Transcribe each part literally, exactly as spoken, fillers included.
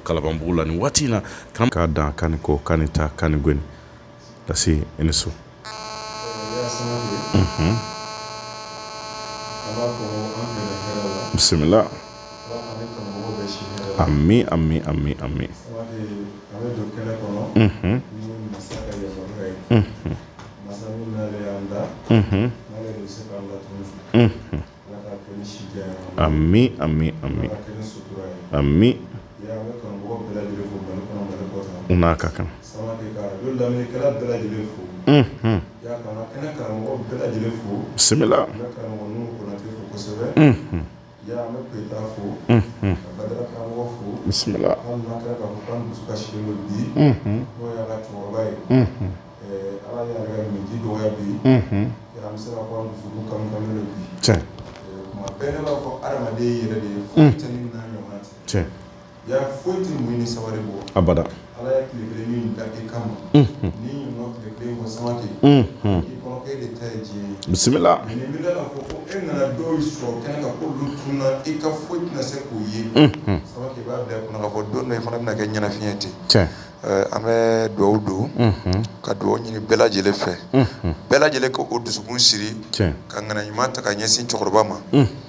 Kalabanbugu la ni waati na kan ka dan kan ko kan ta kan gwen la si eniso mhm bismillah ami ami ami ami mhm mhm mhm ami ami ami ami una kakan mhm bismillah mhm mhm bismillah mhm mhm tiens tiens ya foiti mwini sawari bo abada ala ya kile min da ke kama ni no kile ko samaki ki ko ke de taji bismillah ni mi da ko ko en na do so kan ka ko lutuna e ka foiti na se ko yi samaki ba da ko na ko do no fana na ke nyana fienti tiens euh ame do do ka do nyini bela jele fe bela jele ko odusugun siri tiens ka ngana nyimata ka nyesin chokoroba ma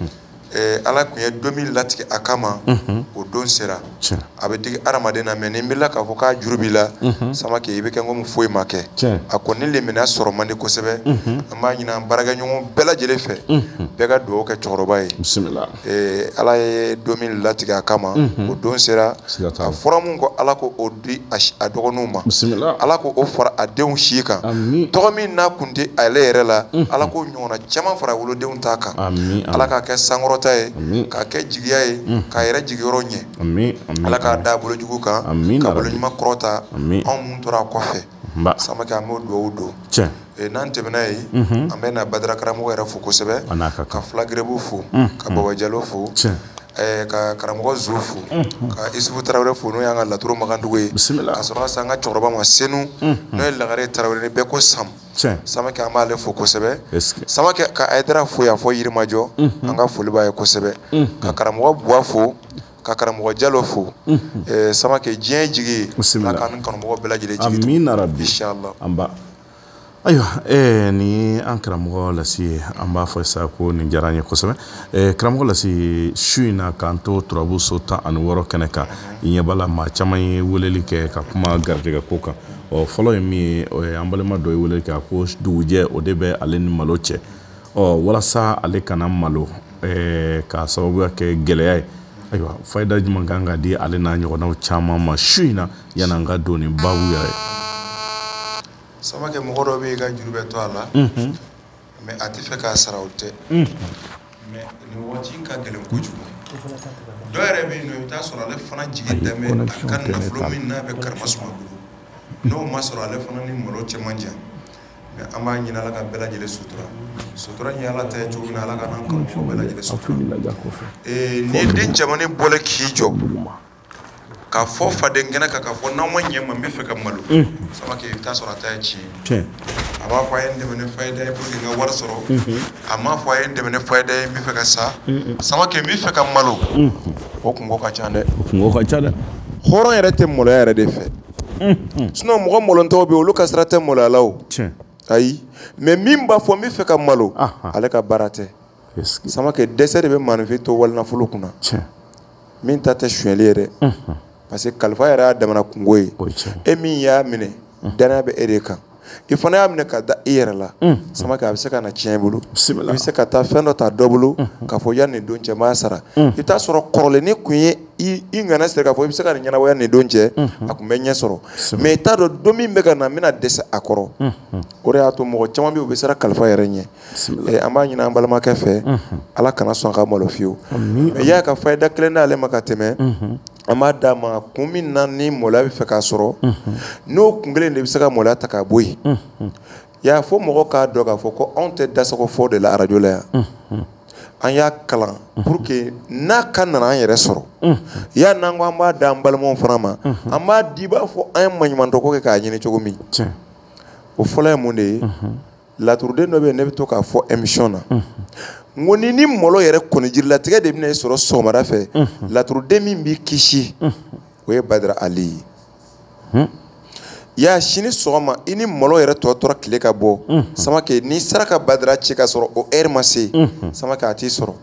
eh ala kunya deux mille latiki akama o don sera abe digi aramade na meni mbila ka foka jurubila sama ke ibe kengo mu foyi make akoni le mena soro mande ko sebe amba nyina baraga nyongo bela jele fe bega do ke choroba yi bismillah eh ala ye deux mille latiki akama o don sera a foramu ko ala ko odi adogonuma bismillah ala ko o fara adeun shika to mi na kunde ale yere la ala ko nyona chama fara wolo deun taka ala ka ke sangoro ka ke jigiya ye ka yɛrɛ jigiyɔrɔ ɲɛ ala k'a da bolo jugu kan ka bolo ɲuman kɔrɔta anw mun tora kɔfɛ sama kɛ an b'o duwawu don n'an tɛmɛna ye an bɛ na Badara karamɔgɔ yɛrɛ fo kosɛbɛ ka Fulagerebu fo ka Baba Jalo fo ka karamɔgɔ Zo fo ka Isufu Tarawele fo n'o y'an ka Laturu Makandugu ye ka sɔrɔ ka se an ka cɛkɔrɔba ma Senu n'o ye Lagare Tarawele ni bɛɛ ko Sam sama kɛ an b'ale fo kosɛbɛ sama kɛ ka Aidara fo yan fɔ Yirimajɔ an ka foli b'a ye kosɛbɛ ka karamɔgɔ Buwa fo ka karamɔgɔ Jalo fo sama kɛ diɲɛ jigi ala k'an ni karamɔgɔ bɛɛ lajɛlen jigi amina rabbi inshallah amba ayiwa eh ni an karamɔgɔ Lasi an b'a fɔ sa ko nin diyara n ye kosɛbɛ eh karamɔgɔ Lasi su in na k'an to turabu so tan ani wɔɔrɔ kɛnɛ kan i ɲɛ b'a la maa caman ye weleli kɛ ka kuma garijɛgɛ ko kan ɔ fɔlɔ ye min ye an balima dɔ ye weleli kɛ ko dugujɛ o de bɛ ale ni malo cɛ ɔ walasa ale kana malo eh ka sababuya kɛ gɛlɛya ye ayiwa fayida jumɛn kan ka di ale n'a ɲɔgɔnnaw caman ma su in na yanni an ka don nin baabu yɛrɛ sama kɛ mɔgɔ dɔ bɛ yen ka juru bɛ to a la mais a tɛ fɛ k'a sara o tɛ mais nin waati in ka gɛlɛn kojugu dɔ yɛrɛ bɛ yen nɔ i bɛ taa sɔrɔ ale fana jigi dɛmɛ a ka nafolo min n'a bɛ karama suma bolo n'o ma sɔrɔ ale fana ni malo cɛman jan mais an b'a ɲini ala ka bɛɛ lajɛlen sutura sutura in ala ta ye cogo min na ala ka n'an kan fɔ bɛɛ lajɛlen sutura nin ye den cɛmannin bɔlen k'i jɔ ka fɔ faden kɛnɛ kan ka fɔ n'aw ma ɲɛ ma n bɛ fɛ ka malo sama kɛ i bɛ taa sɔrɔ a ta ye tiɲɛ a b'a fɔ a ye n dɛmɛ ni fayida ye pour que n ka wari sɔrɔ a m'a fɔ a ye n dɛmɛ ni fayida ye n bɛ fɛ ka sa sama kɛ n bɛ fɛ ka malo o kungo ka ca dɛ o kungo ka ca dɛ hɔrɔn yɛrɛ tɛ maloya yɛrɛ de fɛ sinon mɔgɔ malontɔw bɛ yen olu ka sira tɛ maloya la o ayi mais min b'a fɔ n bɛ fɛ ka malo ale ka baara tɛ sama kɛ dɛsɛ de bɛ maanifin to walinafolo kunna min ta tɛ sonyɛli ye dɛ parce que kalifa yɛrɛ y'a damana kungo ye e min y'a minɛ danaya bɛ e de kan i fana y'a minɛ ka da i yɛrɛ la sama kɛ a bɛ se ka na tiɲɛ i bolo i bɛ se ka taa fɛn dɔ ta dɔ bolo k'a fɔ yanni nin don cɛ n b'a sara i bɛ taa sɔrɔ kɔrɔlenni kun ye i ŋana sera k'a fɔ i bɛ se ka nin ɲɛnabɔ yanni nin don cɛ a kun bɛ ɲɛ sɔrɔ mais i t'a dɔn don min bɛ ka na n bɛna dɛsɛ a kɔrɔ o de y'a to mɔgɔ caman bɛ yen u bɛ siran kalifa yɛrɛ ɲɛ an b'a ɲini an balimakɛ fɛ ala kana sɔn a ka malo fiyewu mais y'a ka fayida kelen d'ale ma ka tɛmɛ an b'a d'a ma kun min na ni maloya bɛ fɛ k'a sɔrɔ n'o kun kelen de bɛ se ka maloya ta k'a bɔ yen y'a fɔ mɔgɔ k'a dɔn k'a fɔ ko anw tɛ dasago fɔ de la arajo la yan an y'a kalan pour que n'a ka nana an yɛrɛ sɔrɔ y'a n'an ko an b'a da an balimaw fana ma an b'a di i b'a fɔ an ye maɲumantɔ ko kɛ k'a ɲini cogo min o fɔlɔ ye mun de ye laturuden dɔ bɛ yen ne bɛ to k'a fɔ émission na n ko ni ni malo yɛrɛ kɔni jirilatigɛ de bɛna e sɔrɔ sɔgɔmada fɛ laturuden min b'i kisi o ye Badara Ali ye ya sini sɔgɔma i ni malo yɛrɛ tɔ tora tile ka bɔ Samake ni sera ka Badara ci ka sɔrɔ o heure ma se Samake a t'i sɔrɔ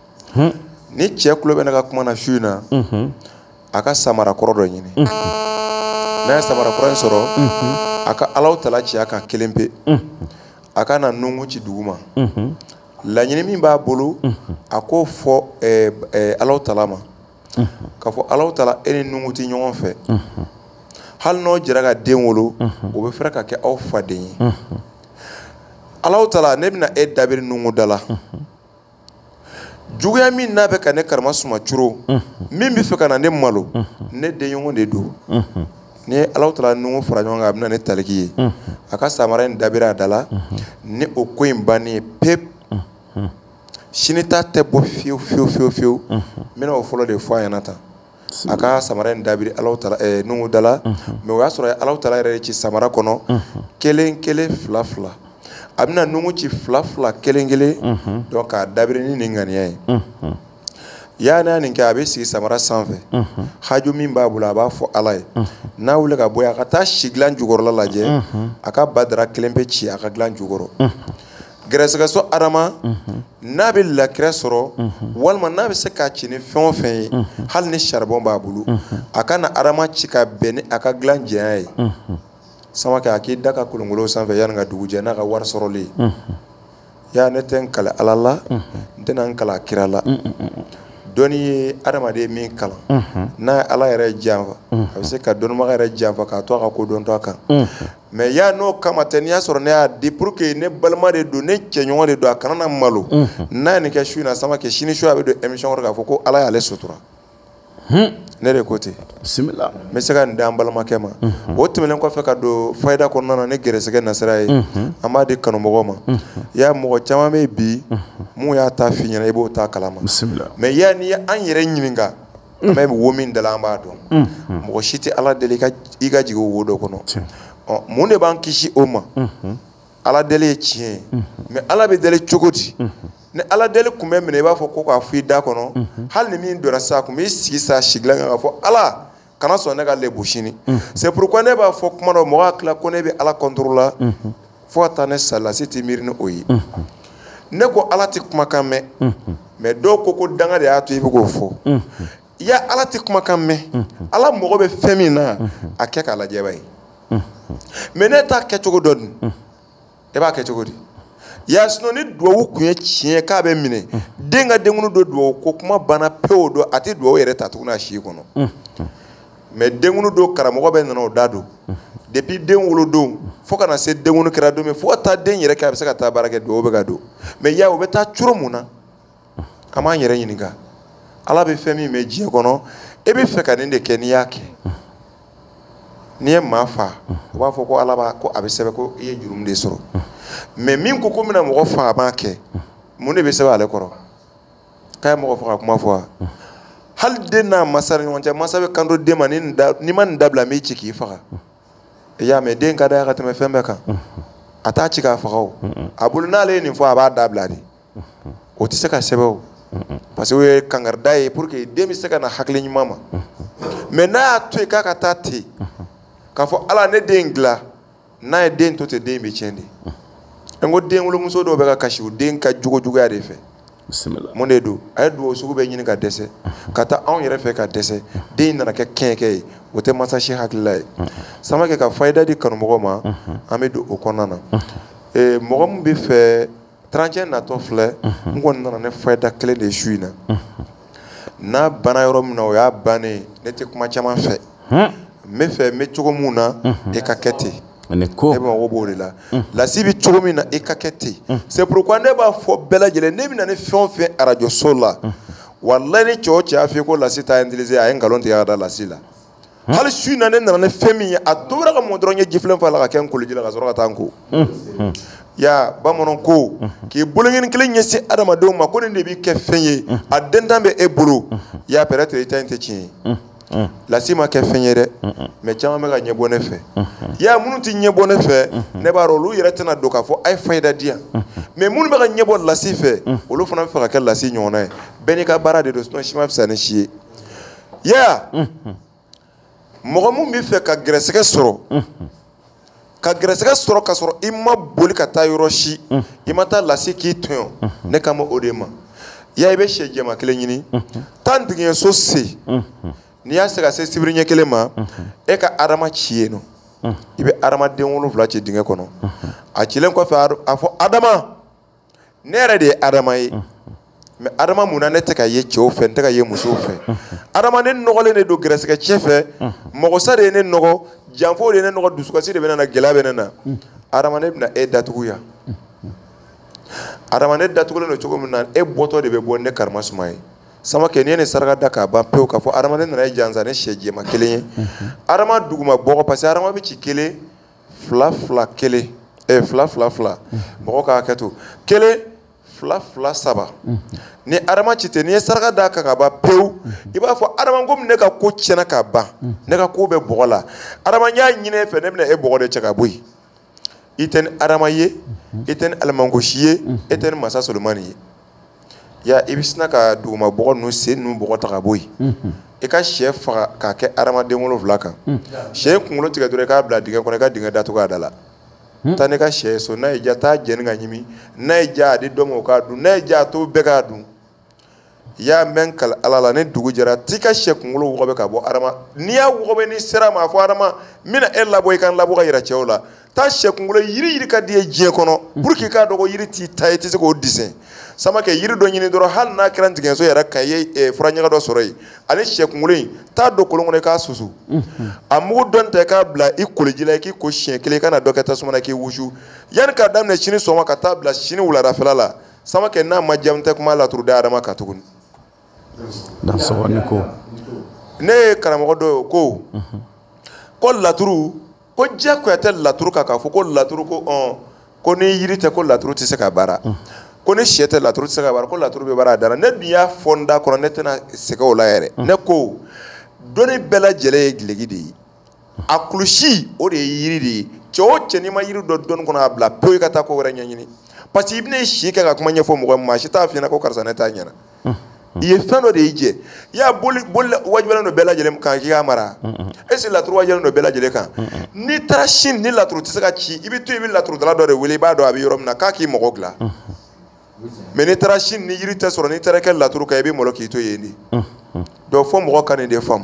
ni cɛ kulo bɛ ne ka kuma na su in na a ka samara kɔrɔ dɔ ɲini n'a ye samara kɔrɔ in sɔrɔ a ka Alahu Taala ci a kan kelen pe a ka na nungu ci duguma laɲini min b'a bolo a k'o fɔ Alahu Taala ma k'a fɔ Alahu Taala e ni nungu ti ɲɔgɔn fɛ hali n'o jɛra ka den wolo o bɛ fɛrɛ ka kɛ aw faden ye Alahu Taala ne bɛna e dabiri nungu da la juguya min n'a bɛ ka ne karama suma curo min bɛ fɛ ka na ne malo ne denɲɔgɔn de don ni Alahu Taala nungu fara ɲɔgɔn kan a bɛna ne taliki ye a ka samara in dabiri a da la ni o ko in bannen ye pep sini ta tɛ bɔ fiyewu fiyewu fiyewu fiyewu n bɛna o fɔlɔ de fɔ a ɲɛna tan a ka samara in dabiri Alahu Taala nungu da la mais o y'a sɔrɔ Alahu Taala yɛrɛ de ci samara kɔnɔ kelen kelen fila fila a bɛna nungu ci fila fila kelen kelen donc k'a dabiri ni nin ŋaniya ye y'a n'a nin kɛ a bɛ sigi samara sanfɛ haju min b'a bolo a b'a fɔ Ala ye n'a wuli ka bɔ yen a ka taa si dilan jukɔrɔla lajɛ a ka Badara kelen pe ci a ka dilan jukɔrɔ gɛrɛsɛgɛso Adama n'a bɛ lakira sɔrɔ walima n'a bɛ se k'a ci ni fɛn o fɛn ye hali ni charbon b'a bolo a ka na Adama ci ka bɛn ni a ka dilan jɛnya ye Samake a k'i da ka kolonkolon sanfɛ yanni ka dugu jɛ n'a ka wari sɔrɔli ye ya ne tɛ n kale Ala la n tɛna n kala kira la dɔnni ye adamaden min kalan n'a ye Ala yɛrɛ janfa a bɛ se ka dɔnnibaga yɛrɛ janfa k'a to a ka ko dɔntɔ a kan mais ya n'o kama tɛ n'i y'a sɔrɔ ne y'a di pour que ne balima de don ne cɛɲɔgɔn de don a kana na malo n'a ye nin kɛ su in na Samake sini su a bɛ don émission kɔrɔ k'a fɔ ko Ala y'ale sutura ne de ko ten bisimila n bɛ se ka nin di an balimakɛ ma o tɛmɛnen kɔfɛ ka don fayida kɔnɔna na ne gɛrɛsɛgɛ nasira ye an b'a di kanumɔgɔw ma ya mɔgɔ caman bɛ bi mun y'a ta f'i ɲɛna i b'o ta kalama mais ya n'i ye an yɛrɛ ɲininka an bɛ wo min da la an b'a dɔn mɔgɔ si tɛ Ala deli i ka jigin o wo dɔ kɔnɔ mun de b'an kisi o ma Ala deli ye tiɲɛ ye mais Ala bɛ deli cogo di ni Ala deli kun bɛ minɛ i b'a fɔ ko k'a fɔ i da kɔnɔ hali ni min donna sa kun b'i sigi sa sigilan kan k'a fɔ Ala kana sɔn ne ka lebu sini c'est pourquoi ne b'a fɔ kuma dɔ mɔgɔ hakili la ko ne bɛ Ala contre la fo ka taa ne sa lasi tɛ miiri ni o ye ne ko Ala tɛ kumakan mɛn mais dɔw ko ko danga de y'a to i bɛ k'o fɔ ya Ala tɛ kumakan mɛn Ala mago bɛ fɛn min na a kɛ k'a lajɛ b'a ye mais ne t'a kɛcogo dɔ dun e b'a kɛ cogo di ya sinɔn ni duwawu kun ye tiɲɛ k'a bɛ minɛ den ka denkunu don duwawu ko kuma banna pewu don a tɛ duwawu yɛrɛ ta tuguni a si kɔnɔ mais denkunu don karamɔgɔ bɛ nana o da don depuis den wolodon fo ka na se denkunu kɛra don min fo ka taa den yɛrɛ kɛ a bɛ se ka taa baara kɛ duwawu bɛ ka don mais ya o bɛ taa cogo mun na an b'an yɛrɛ ɲininka Ala bɛ fɛn min bɛ diɲɛ kɔnɔ e bɛ fɛ ka nin de kɛ n'i y'a kɛ n'i ye maa fa u b'a fɔ ko Ala b'a ko a bɛ sɛbɛn ko i ye jurumu de sɔrɔ mais min ko ko bɛna mɔgɔ faga a b'a kɛ mun de bɛ sɛbɛn ale kɔrɔ k'a ye mɔgɔ faga kuma fɔ wa hali den n'a masa ni ɲɔgɔn cɛ masa bɛ kanto den ma n'i ma nin dabila n b'i ci k'i faga i y'a mɛn den ka d'a ye ka tɛmɛ fɛn bɛɛ kan a t'a ci k'a faga o a bolo n'ale ye nin fɔ a b'a dabila de o tɛ se ka sɛbɛn o parce que o ye kangarida ye pour que den bɛ se ka na hakili ɲuman ma mais n'a y'a to yen k'a ka taa ten k'a fɔ Ala ne den dilan n'a ye den to ten den bɛ tiɲɛ de n ko den wolomuso dɔw bɛ ka kasi o den ka jogo juguya de fɛ mun de don a ye duwawu sugu bɛɛ ɲini ka dɛsɛ ka taa anw yɛrɛ fɛ ka dɛsɛ den nana kɛ kɛɲɛkɛ ye o tɛ masa si hakilila ye Samake ka fayida di kanumɔgɔw ma an bɛ don o kɔnɔna na mɔgɔ min bɛ fɛ trentième natɔ filɛ n kɔni nana ne fayida kelen de su in na n'a banna yɔrɔ min na o y'a bannen ne tɛ kuma caman fɛ n bɛ fɛ n bɛ cogo min na e ka kɛ ten e bɛ mago b'o de la lasi bɛ cogo min na e ka kɛ ten c'est pourquoi ne b'a fɔ bɛɛ lajɛlen ne bɛna ne fɛn o fɛn arajo so la walayi ni cɛ o cɛ y'a fɔ ko lasi t'a intéressé a ye nkalon tigɛ ka da lasi la hali su in na ne nana ne fɛn min ye a tobira ka mɔn dɔrɔn n ye jifilen fa la ka kɛ n koliji la ka sɔrɔ ka taa n ko ya bamananw ko k'i boloŋini kelen ɲɛsin adamadenw ma ko nin de b'i kɛ fɛn ye a dentan bɛ e bolo ya peut-être i ta in tɛ tiɲɛ ye lasi ma kɛ fɛn ye dɛ mais caman bɛ ka ɲɛ bɔ ne fɛ ya minnu tɛ ɲɛ bɔ ne fɛ ne b'a dɔn olu yɛrɛ tɛna don k'a fɔ a ye fayida di yan mais minnu bɛ ka ɲɛ bɔ lasi fɛ olu fana bɛ fɛ ka kɛ lasi ɲɔgɔnna ye bɛɛ n'i ka baara de don sinon si ma fisa ni si ye ya mɔgɔ mun bɛ fɛ ka gɛrɛsɛgɛ sɔrɔ ka gɛrɛsɛgɛ sɔrɔ ka sɔrɔ i ma boli ka taa yɔrɔ si i ma taa lase k'i tɔɲɔ ne kama o de ma ya i bɛ sɛ jɛma kelen ɲini taa ntigiɲɛso se n'i y'a se ka se sibiri ɲɛ kelen ma e ka adama ci yen nɔ i bɛ adamaden wolonfila ci dingɛ kɔnɔ a cilen kɔfɛ a fɔ adama ne yɛrɛ de ye adama ye mɛ adama mun na ne tɛ ka ye cɛw fɛ n tɛ ka ye musow fɛ adama ne nɔgɔlen de don gɛrɛsɛgɛ cɛ fɛ mɔgɔsa de ye ne nɔgɔ janfo de ye ne nɔgɔ dusukasi de bɛ ne na gɛlɛya bɛ ne na adama ne bɛna e datugu yan adama ne datugulen don cogo min na e bɔtɔ de bɛ bɔ ne karimasuma ye Samakɛ n'i ye nin saraka da k'a ban pewu k'a fɔ adama ne nana e jansa ne sɛ jɛma kelen ye adama duguma bɔgɔ parce que adama bɛ ci kelen fila fila kelen ɛ fila fila fila mɔgɔ k'a hakɛ to kelen fila fila saba ni adama ci tɛ n'i ye saraka da kan k'a ban pewu i b'a fɔ adama komi ne ka ko tiɲɛna k'a ban ne ka ko bɛ bɔgɔ la adama n y'a ɲini e fɛ ne bɛna e bɔgɔ de cɛ ka bɔ yen i tɛ ni adama ye i tɛ ni alimangosi ye e tɛ ni masa solomani ye ya i bɛ sina ka duguma bɔgɔ ninnu sen ninnu bɔgɔ ta ka bɔ yen i ka sɛ faga k'a kɛ adamaden wolonfila kan sɛ kunkolo tigɛ dɔrɔn i k'a bila dingɛ kɔnɔ i ka dingɛ datugu a da la taa n'i ka sɛ ye so n'a y'i diya taa jɛni ka ɲimi n'a y'i diya a di dɔ ma o k'a dun n'a y'i diya a to bɛɛ k'a dun i y'a mɛn kali ala la ni dugu jɛra t'i ka sɛ kunkolo wɔgɔbɛ ka bɔ adama n'i y'a wɔgɔbɛ n'i sera ma a fɔ adama n bɛna e labɔ i ka n labɔ ka yira cɛw la taa sɛ kunkolo yiri yiri ka di ye diɲɛ kɔnɔ pour que i k'a dɔn ko yiri t'i ta ye i tɛ se k'o disɛn Samakɛ yiri dɔ ɲini dɔrɔn hali n'a kɛra ntigɛso yɛrɛ ka ye fura ɲaga dɔ sɔrɔ yen ani sɛ kunkolo in taa don kolon kɔnɔ i k'a susu a mugu dɔnni ta i k'a bila i koliji la i k'i ko siɲɛ kelen i kana dɔ kɛ tasuma na k'i wusu yanni k'a daminɛ sini sɔgɔma ka taa bila sini wuladafɛla la Samakɛ n'a ma jamu tɛ kuma laturu da adama kan tuguni. Dansɔgɔni ko ne ye karamɔgɔ dɔ ye ko ko laturu ko diyagoya tɛ laturu kan k'a fɔ ko laturu ko ɔn ko ni yiri tɛ ko laturu tɛ se ka baara ko ni sɛ tɛ laturu tɛ se ka baara ko laturu bɛ baara a da la ne dun y'a fɔ n da kɔnɔ ne tɛna sɛgɛn o la yɛrɛ ne ko dɔnni bɛɛ lajɛlen ye gileki de ye a kulusi o de ye yiri de ye cɛ o cɛ n'i ma yiri dɔ dɔnni kɔnɔ a bila pewu i ka taa ko wɛrɛ ɲɛɲini parce que i bɛna si kɛ ka kuma ɲɛfɔ mɔgɔ min ma si t'a f'i ɲɛna ko karisa ne t'a ɲɛna i ye fɛn dɔ de y'i jɛ i y'a boli boli wajibiyalen don bɛɛ lajɛlen kan k'i k'a mara est ce que laturu wajibiyalen don bɛɛ lajɛlen kan n'i taara sini ni laturu tɛ se ka ci i bɛ to i bɛ laturudala dɔ de wele i b'a dɔn a bɛ yɔrɔ min na k'a k'i mɔgɔ dilan mais n'i taara sini ni yiri tɛ sɔrɔ n'i taara kɛ laturu kan i bɛ malo k'i to yen de donc fo mɔgɔ ka nin de faamu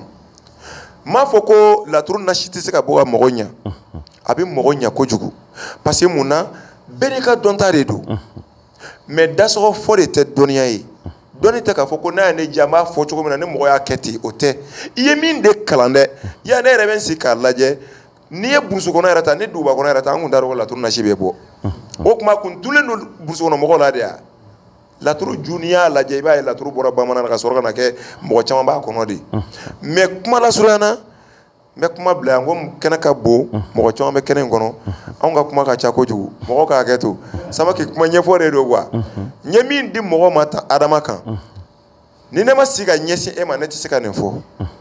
n m'a fɔ ko laturu nasi tɛ se ka bɔ ka mɔgɔ ɲɛ a bɛ mɔgɔ ɲɛ kojugu parce que mun na bɛɛ n'i ka dɔnta de don mais dasɔgɔ fɔ de tɛ dɔnniya ye dɔnni tɛ k'a fɔ ko n'a ye ne diya n b'a fɔ cogo min na ni mɔgɔ y'a kɛ ten o tɛ i ye min de kalan dɛ ya ne yɛrɛ bɛ n sigi k'a lajɛ n'i ye burusi kɔnɔ yɛrɛ ta ni duguba kɔnɔ yɛrɛ ta an kun t'a dɔn ko laturu nasi bɛ bɔ o tuma a kun tulen don burusi kɔnɔ mɔgɔw la de ya laturu ju n'i y'a lajɛ i b'a ye laturu bɔra bamanan na ka sɔrɔ ka na kɛ mɔgɔ caman b'a kɔnɔ de mais kuma lasurunyana n bɛ kuma bila yan ko kɛnɛ ka bon mɔgɔ caman bɛ kɛnɛ in kɔnɔ anw ka kuma ka ca kojugu mɔgɔ k'a hakɛ to Samakɛ kuma ɲɛfɔ de don quoi n ye min di mɔgɔ ma ta adama kan ni ne ma sigi ka ɲɛsin e ma ne tɛ se ka nin fɔ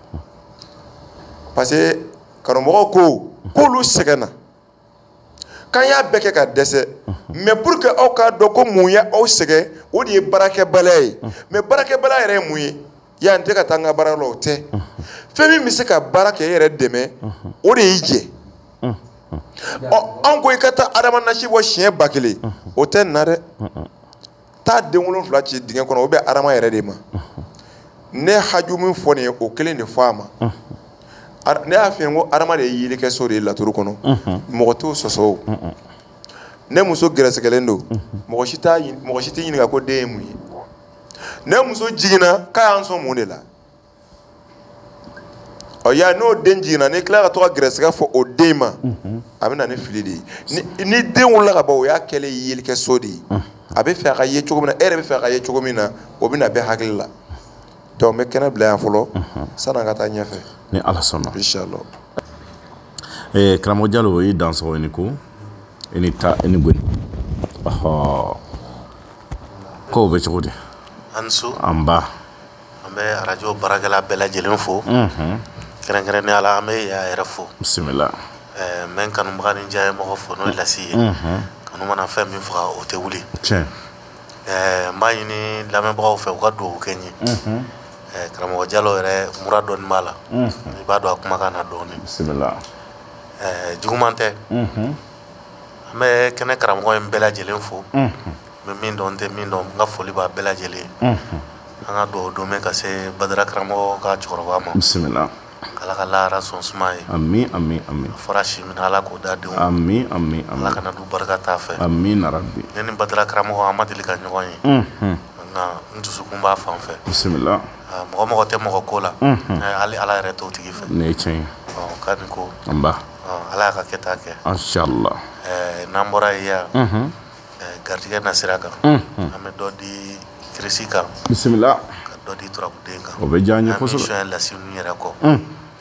parce que karamɔgɔ ko k'olu sɛgɛnna k'an y'a bɛɛ kɛ ka dɛsɛ mais pour que aw k'a dɔn ko mun ye aw sɛgɛn o de ye baarakɛbaliya ye mais baarakɛbaliya yɛrɛ ye mun ye ya n tɛ ka taa n ka baara la o tɛ fɛn min bɛ se ka baara kɛ e yɛrɛ dɛmɛ o de y'i jɛ ɔ anw ko i ka taa adama nasi bɔ siɲɛ ba kelen o tɛ nin na dɛ taa den wolonfila ci dingɛ kɔnɔ o bɛ adama yɛrɛ de ma ne haju min fɔ nin ye o kelen de fɔ a ma ne y'a f'i ye ko adama de ye yelikɛ so de ye laturu kɔnɔ mɔgɔ t'o sɔsɔ o ne muso gɛrɛsɛgɛlen don mɔgɔ si t'a mɔgɔ si tɛ ɲininka ko den ye mun ye ne muso jiginna k'a y'an sɔn mun de la ɔ ya n'o den jiginna n'i tila ka to ka gɛrɛsɛgɛ fɔ o den ma a bɛ na ni fili de ye ni den wolola ka ban o y'a kɛlen yelikɛ so de ye a bɛ fɛ a ka ye cogo min na e yɛrɛ bɛ fɛ a ka ye cogo min na o bɛ na bɛɛ hakili la donc n bɛ kɛnɛ bila yan fɔlɔ san'an ka taa ɲɛfɛ ni ala sɔnna inshallah eh karamɔgɔ Jalo i dansɔgɔ ni ko i ni ta i ni gɔni ɔhɔ ko bɛ cogo di Ansu an ba an bɛ arajo baarakɛla bɛɛ lajɛlen fo kɛrɛnkɛrɛnnenya la an bɛ y'a yɛrɛ fo bisimila ɛɛ n bɛ n kanubaga ni diya ye mɔgɔ fo n'o ye Lasi ye kanu mana fɛn min faga o tɛ wuli tiɲɛ ɛɛ n b'a ɲini lamɛnbagaw fɛ u ka dugawu kɛ n ye eh karamɔgɔ Jalo yɛrɛ mura dɔɔni b'a la i b'a dɔn a kumakan na dɔɔni bisimila eh juguman tɛ an bɛ kɛnɛ karamɔgɔ in bɛɛ lajɛlen fo n bɛ min dɔn n tɛ min dɔn n ka foli b'a bɛɛ lajɛlen an ka dugawu don mɛ ka se Badara karamɔgɔ ka cɛkɔrɔba ma bisimila Ala ka lahara sɔn suma ye ami ami ami a fɔra si min Ala k'o da denw ami ami ami Ala kana du barika t'a fɛ ami narabi ne ni Badara karamɔgɔ an ma deli ka ɲɔgɔn ye nka n dusukun b'a fan fɛ bisimila mɔgɔ mɔgɔ tɛ mɔgɔ ko la hali Ala yɛrɛ t'o tigi fɛ ne ye tiɲɛ ye ka nin ko anba Ala y'a ka kɛta kɛ inshallah n'an bɔra yen yan garijɛgɛ na sira kan an bɛ dɔ di kirisi kan bisimila ka dɔ di turabuden kan o bɛ diya n ye an kosɛbɛ mission ye lasi ninnu yɛrɛ kɔ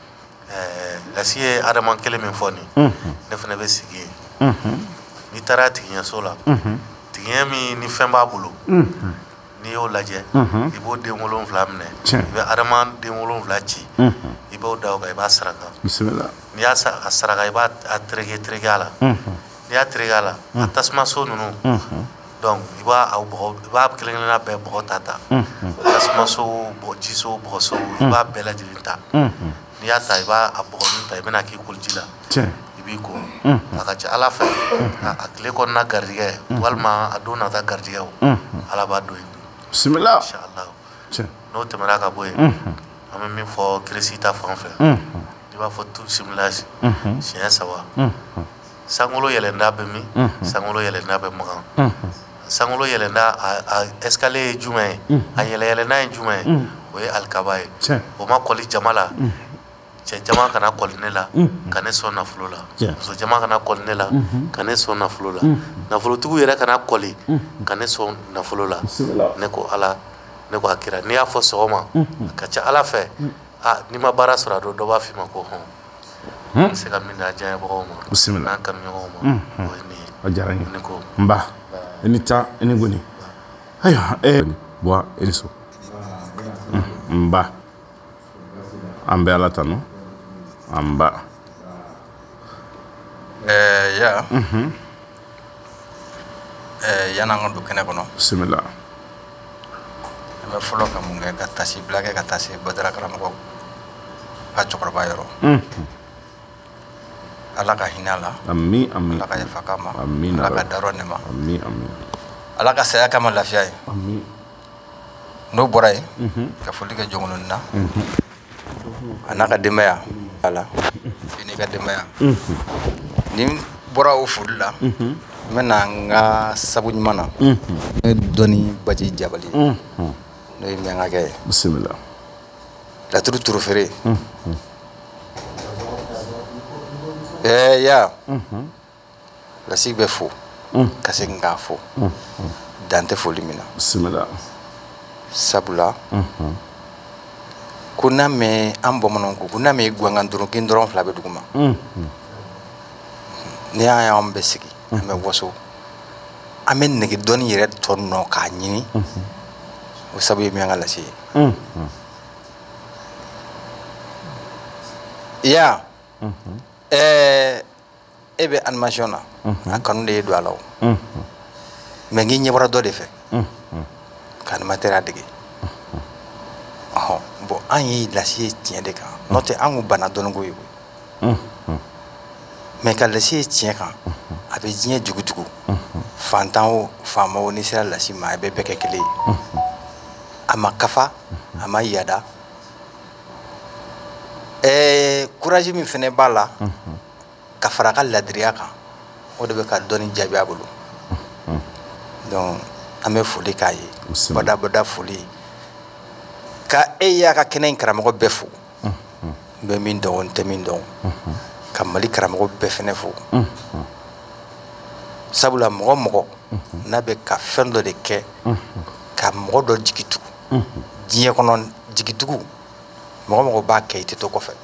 lasi ye adama kelen min fɔ nin ne fana bɛ sigi yen n'i taara tigiɲɛso la tigiɲɛ min ni fɛn b'a bolo n'i y'o lajɛ i b'o den wolonfila minɛ i bɛ adama den wolonfila ci i b'o da o kan i b'a saraka bisimila n'i y'a saraka i b'a tereke tereke a la n'i y'a tereke a la a tasumaso ninnu donc i b'a bɔgɔ i b'a kelen kelenna bɛɛ bɔgɔ ta ta tasumaso bɔgɔ jiso bɔgɔso i b'a bɛɛ lajɛlen ta n'i y'a ta i b'a bɔgɔnin ta i bɛna k'i koliji la i b'i ko a ka ca Ala fɛ a tile kɔnɔna garijɛgɛ walima a don nata garijɛgɛw Ala b'a don i kun bisimila inshallah n'o tɛmɛna ka bɔ yen an bɛ min fɔ kirisi ta fan fɛ i b'a fɔ tu similasi siɲɛ saba sankolo yɛlɛnda bɛ min sankolo yɛlɛnda bɛ magan sankolo yɛlɛnda a escalier ye jumɛn ye a yɛlɛ-yɛlɛnda ye jumɛn ye o ye alikaba ye o ma kɔli jama la cɛ jama kana kɔli ne la ka ne sɔn nafolo la muso jama kana kɔli ne la ka ne sɔn nafolo la nafolotigiw yɛrɛ kana kɔli ka ne sɔn nafolo la ne ko Ala ne ko a kira n'i y'a fɔ sɔgɔma a ka ca Ala fɛ n'i ma baara sɔrɔ a don dɔ b'a f'i ma ko hɔn n se ka min d'a diyaɲɛbagaw ma n'an kanuɲɔgɔnw ma o ye nin ye a diyara n ye ne ko n ba i ni ta i ni goni ayiwa bɔ i ni so n ba an bɛ Ala tanu an ba ya yan'an ka don kɛnɛ kɔnɔ bisimila an bɛ fɔlɔ ka mun kɛ ka tasi bila kɛ ka taa se Badara karamɔgɔ ka cɛkɔrɔba yɔrɔ Ala ka hinɛ a la ami ami Ala ka yafa k'a ma ami Ala ka darɔ nɛma ami ami Ala ka saya k'a ma lafiya ye ami n'o bɔra yen ka foli kɛ jɔnkolonin na a n'a ka denbaya Ala i n'i ka denbaya ni bɔra o foli la n bɛna n ka sabu ɲuman na ne dɔnni Baji Jabali n'o ye miyankakɛ ye bisimila laturu turu feere ɛɛ ya lasigi bɛ fo ka segin k'a fo dan tɛ foli min na bisimila sabula ko n'a mɛn an bamananw ko ko n'a mɛn guwangan dɔrɔn k'i dɔrɔn fila bɛ duguma ni y'an y'an bɛ sigi an bɛ waso an bɛ nege dɔnni yɛrɛ tɔ nɔ k'a ɲini o sabu ye min ka lase ye ya ɛɛ e bɛ animation na a kanu de ye don a la o mɛ n'i ɲɛbɔra dɔ de fɛ ka animateur dege ɔhɔn bon an ye lasi ye tiɲɛ de kan n'o tɛ an kun banna dɔnniko ye koyi mɛ ka lasi ye tiɲɛ kan a bɛ diɲɛ jugujugu fantan o faama o n'i sera lasi ma a bɛ bɛɛ kɛ kelen ye a ma kafa a ma yada ɛɛ courage min fɛnɛ b'a la ka fara a ka ladiriya kan o de bɛ ka dɔnni jaabi a bolo donc an bɛ foli k'a ye badabada foli ka e y'a ka kɛnɛ in karamɔgɔ bɛɛ fo n bɛ min dɔn n tɛ min dɔn ka Mali karamɔgɔ bɛɛ fɛnɛ fo sabula mɔgɔ mɔgɔ n'a bɛ ka fɛn dɔ de kɛ ka mɔgɔ dɔ jigi tugu diɲɛ kɔnɔ jigi tugu mɔgɔ mɔgɔ b'a kɛ i tɛ to kɔfɛ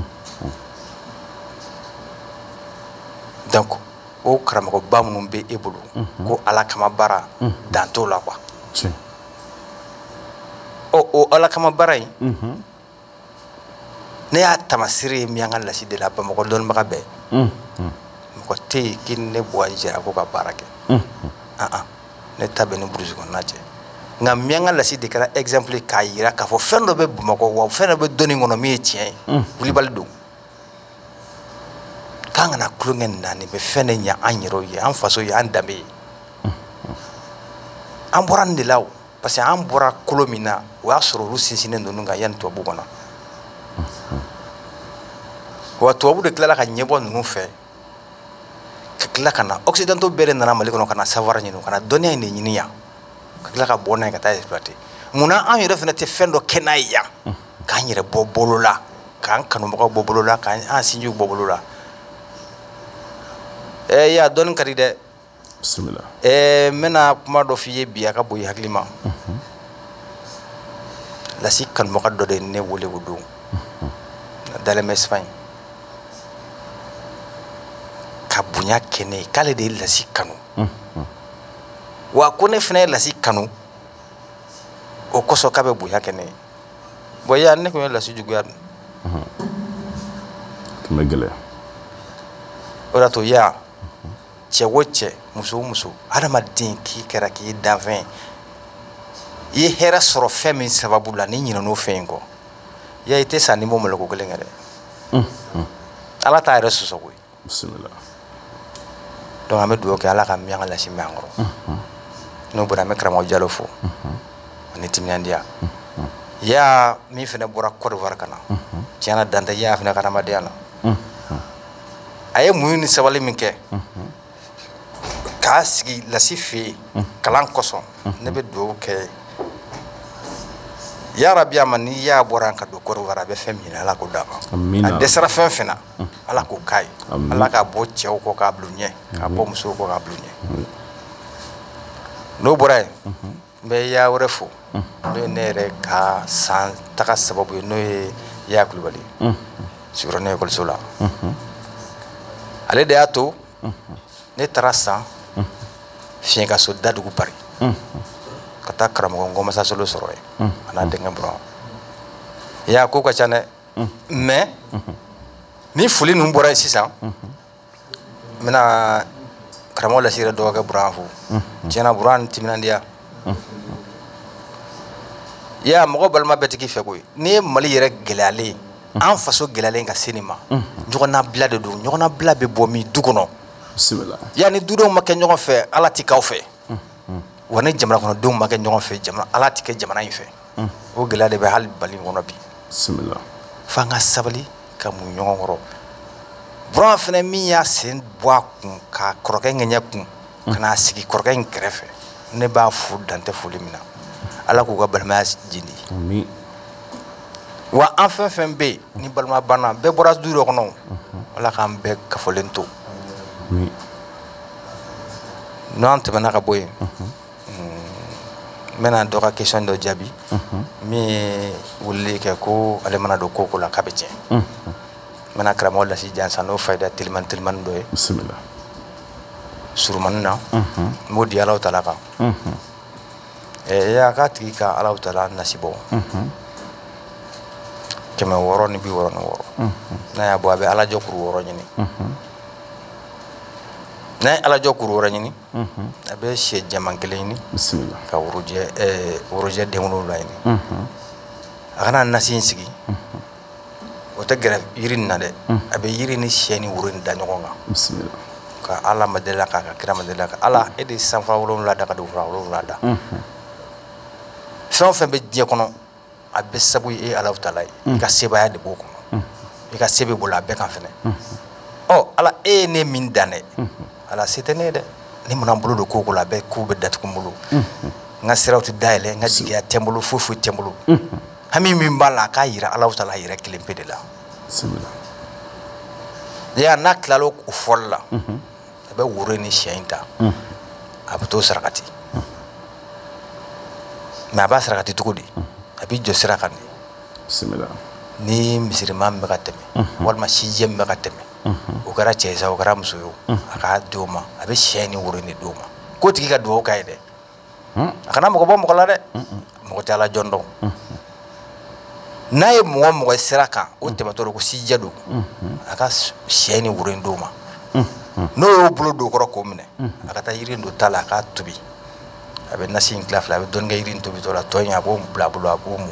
donc o karamɔgɔba minnu bɛ e bolo ko Ala kama baara dan t'o la quoi ɔ o Ala kama baara in ne y'a tamasire ye min ka lasi de la Bamakɔ dɔnnibaga bɛɛ mɔgɔ tɛ yen k'i ni ne Buwa Jara ko ka baara kɛ an an ne ta bɛ ni burusi kɔnɔna cɛ nga mianga la si de kala exemple ka yira ka fo fendo be bumako wa fendo be doni ngono mi tien wuli baldo kanga na klungen nani be fene nya anyiro ye an faso ya andame an boran de law parce que an bora kolomina wa soro rusisine ndonu nga yan to bugona wa to bu de kala ka nyebo nunu fe kila kana occidentaux bere nana mali kono kana savoir nyino kana doni ni nyinia kila ka bona ka ta exploiter muna an yere fene te fendo kenaya ka nyere bobolola kan kanu mo bobolola kan an sinju bobolola eh ya don kadi de bismillah eh mena kuma do fiye biya ka boy haklima la sikkan mo kaddo de ne wole wudu dale Espagne ka bunya kene kale de la sikkanu wa kone fene la sikkanu o koso kabe bunya kene boya ne ko la si jugar kemegele ora to ya che woche muso muso adama din ki kera ki davin ye hera soro femi sababu la ni nyino no fengo ya ite sani mo melo ko gelengere ala ta resu so ko bismillah donc ame duo ke ala ka mi ala si mangoro no bura me kramo jalo fo ni timnandia ya mi fene bura ko do warkana tiana danda ya fene kana madiana aye muyuni sabali minke kasgi la sifi kalan koson ne be do ke ya rabbi amani ya boran ka do ko wara be femina ala ko daba amina desra fen fena ala ko kai ala ka bo chew ko ka blunye ka bo muso ko ka blunye no boray be ya wrefu do nere ka san taka sababu no ya kulubali sura ne ko sula ale de ato ne trasa fien ka so dadu ku pari kata karamo ngoma sa solo soro e ana denga bro ya ko ko chane mais ni fuli num bora sisa mina karamo la sira do ga bravo jena buran timnandia ya mo bal ma betiki fe koy ni mali yere gelale an faso gelale ka sinima jogona bla de do jogona bla be bomi dugono bismillah ya ni dudo ma ken jogon fe ala ti kaw fe wona jamana kono do ma ken jogon fe jamana ala ti ke jamana fe o gelade be hal bali ngono bi bismillah fanga sabali ka mu nyon ngoro bro fene mi ya sen bwa kun ka kroke ngenya kun kana sigi kroke ngrefe ne ba fu dante fu limina ala ko ga balma jindi amin wa enfin fin be ni balma bana be boras duro kono ala kam be ka folento amin non te bana ka boy mena do ka question do jabi mi wulli ke ko ale mana do ko ko la kabetje mena kramo la si jan sano fayda tilman tilman do bismillah surman na modi ala taala ka e ya ka tika ala taala nasibo kema woro ni bi woro no woro na ya bo abe ala jokuru woro nyini na ala jokuru woro nyini abe she jaman keleni bismillah ka woroje e woroje de wono layni agana nasin sigi o ta gara yirin na de abe yirin ni sheni wurin da nyogonga bismillah ka ala madela ka ka kira madela ka ala e de sanfa wolo la da ka do fra wolo la da fɛn be diɲɛ kɔnɔ a bɛ sabu e ala taala i ka sebaya de b'o kɔnɔ i ka sebe bolo a bɛɛ kan fɛnɛ ɔ ala e ne min dan dɛ ala se tɛ ne dɛ ni mun bolo do ko ko la bɛɛ ko bɛ datugu n bolo n ka siraw tɛ dayɛlɛ n ka jigiya tɛ n bolo foyi foyi tɛ n bolo hami min b'a la a k'a yira ala taala yɛrɛ kelen pe de la ya n'a tilala o fɔli la a bɛ woro ni siyɛ in ta a bɛ t'o sarakati mais a b'a sarakati cogo di a b'i jɔ sira kan de ni misiriman bɛ ka tɛmɛ walima sijɛ bɛ ka tɛmɛ o kɛra cɛ ye sa o kɛra muso ye a k'a di o ma a bɛ siyɛ ni woro ni di o ma ko tigi ka dugawu k'a ye dɛ a kana mɔgɔ bɔ mɔgɔ la dɛ mɔgɔ tɛ ala jɔn dɔn n'a ye mɔgɔ mɔgɔ sira kan o tɛmɛtɔ don ko sijɛ don a ka siyɛ ni woro ni di o ma n'o y'o bolo don o kɔrɔ k'o minɛ a ka taa yiri don ta la a k'a tobi a bɛ nasi in tila fila a bɛ dɔnnikɛ yiri in tobi tɔ la tɔ in a b'o bila a bolo a b'o mu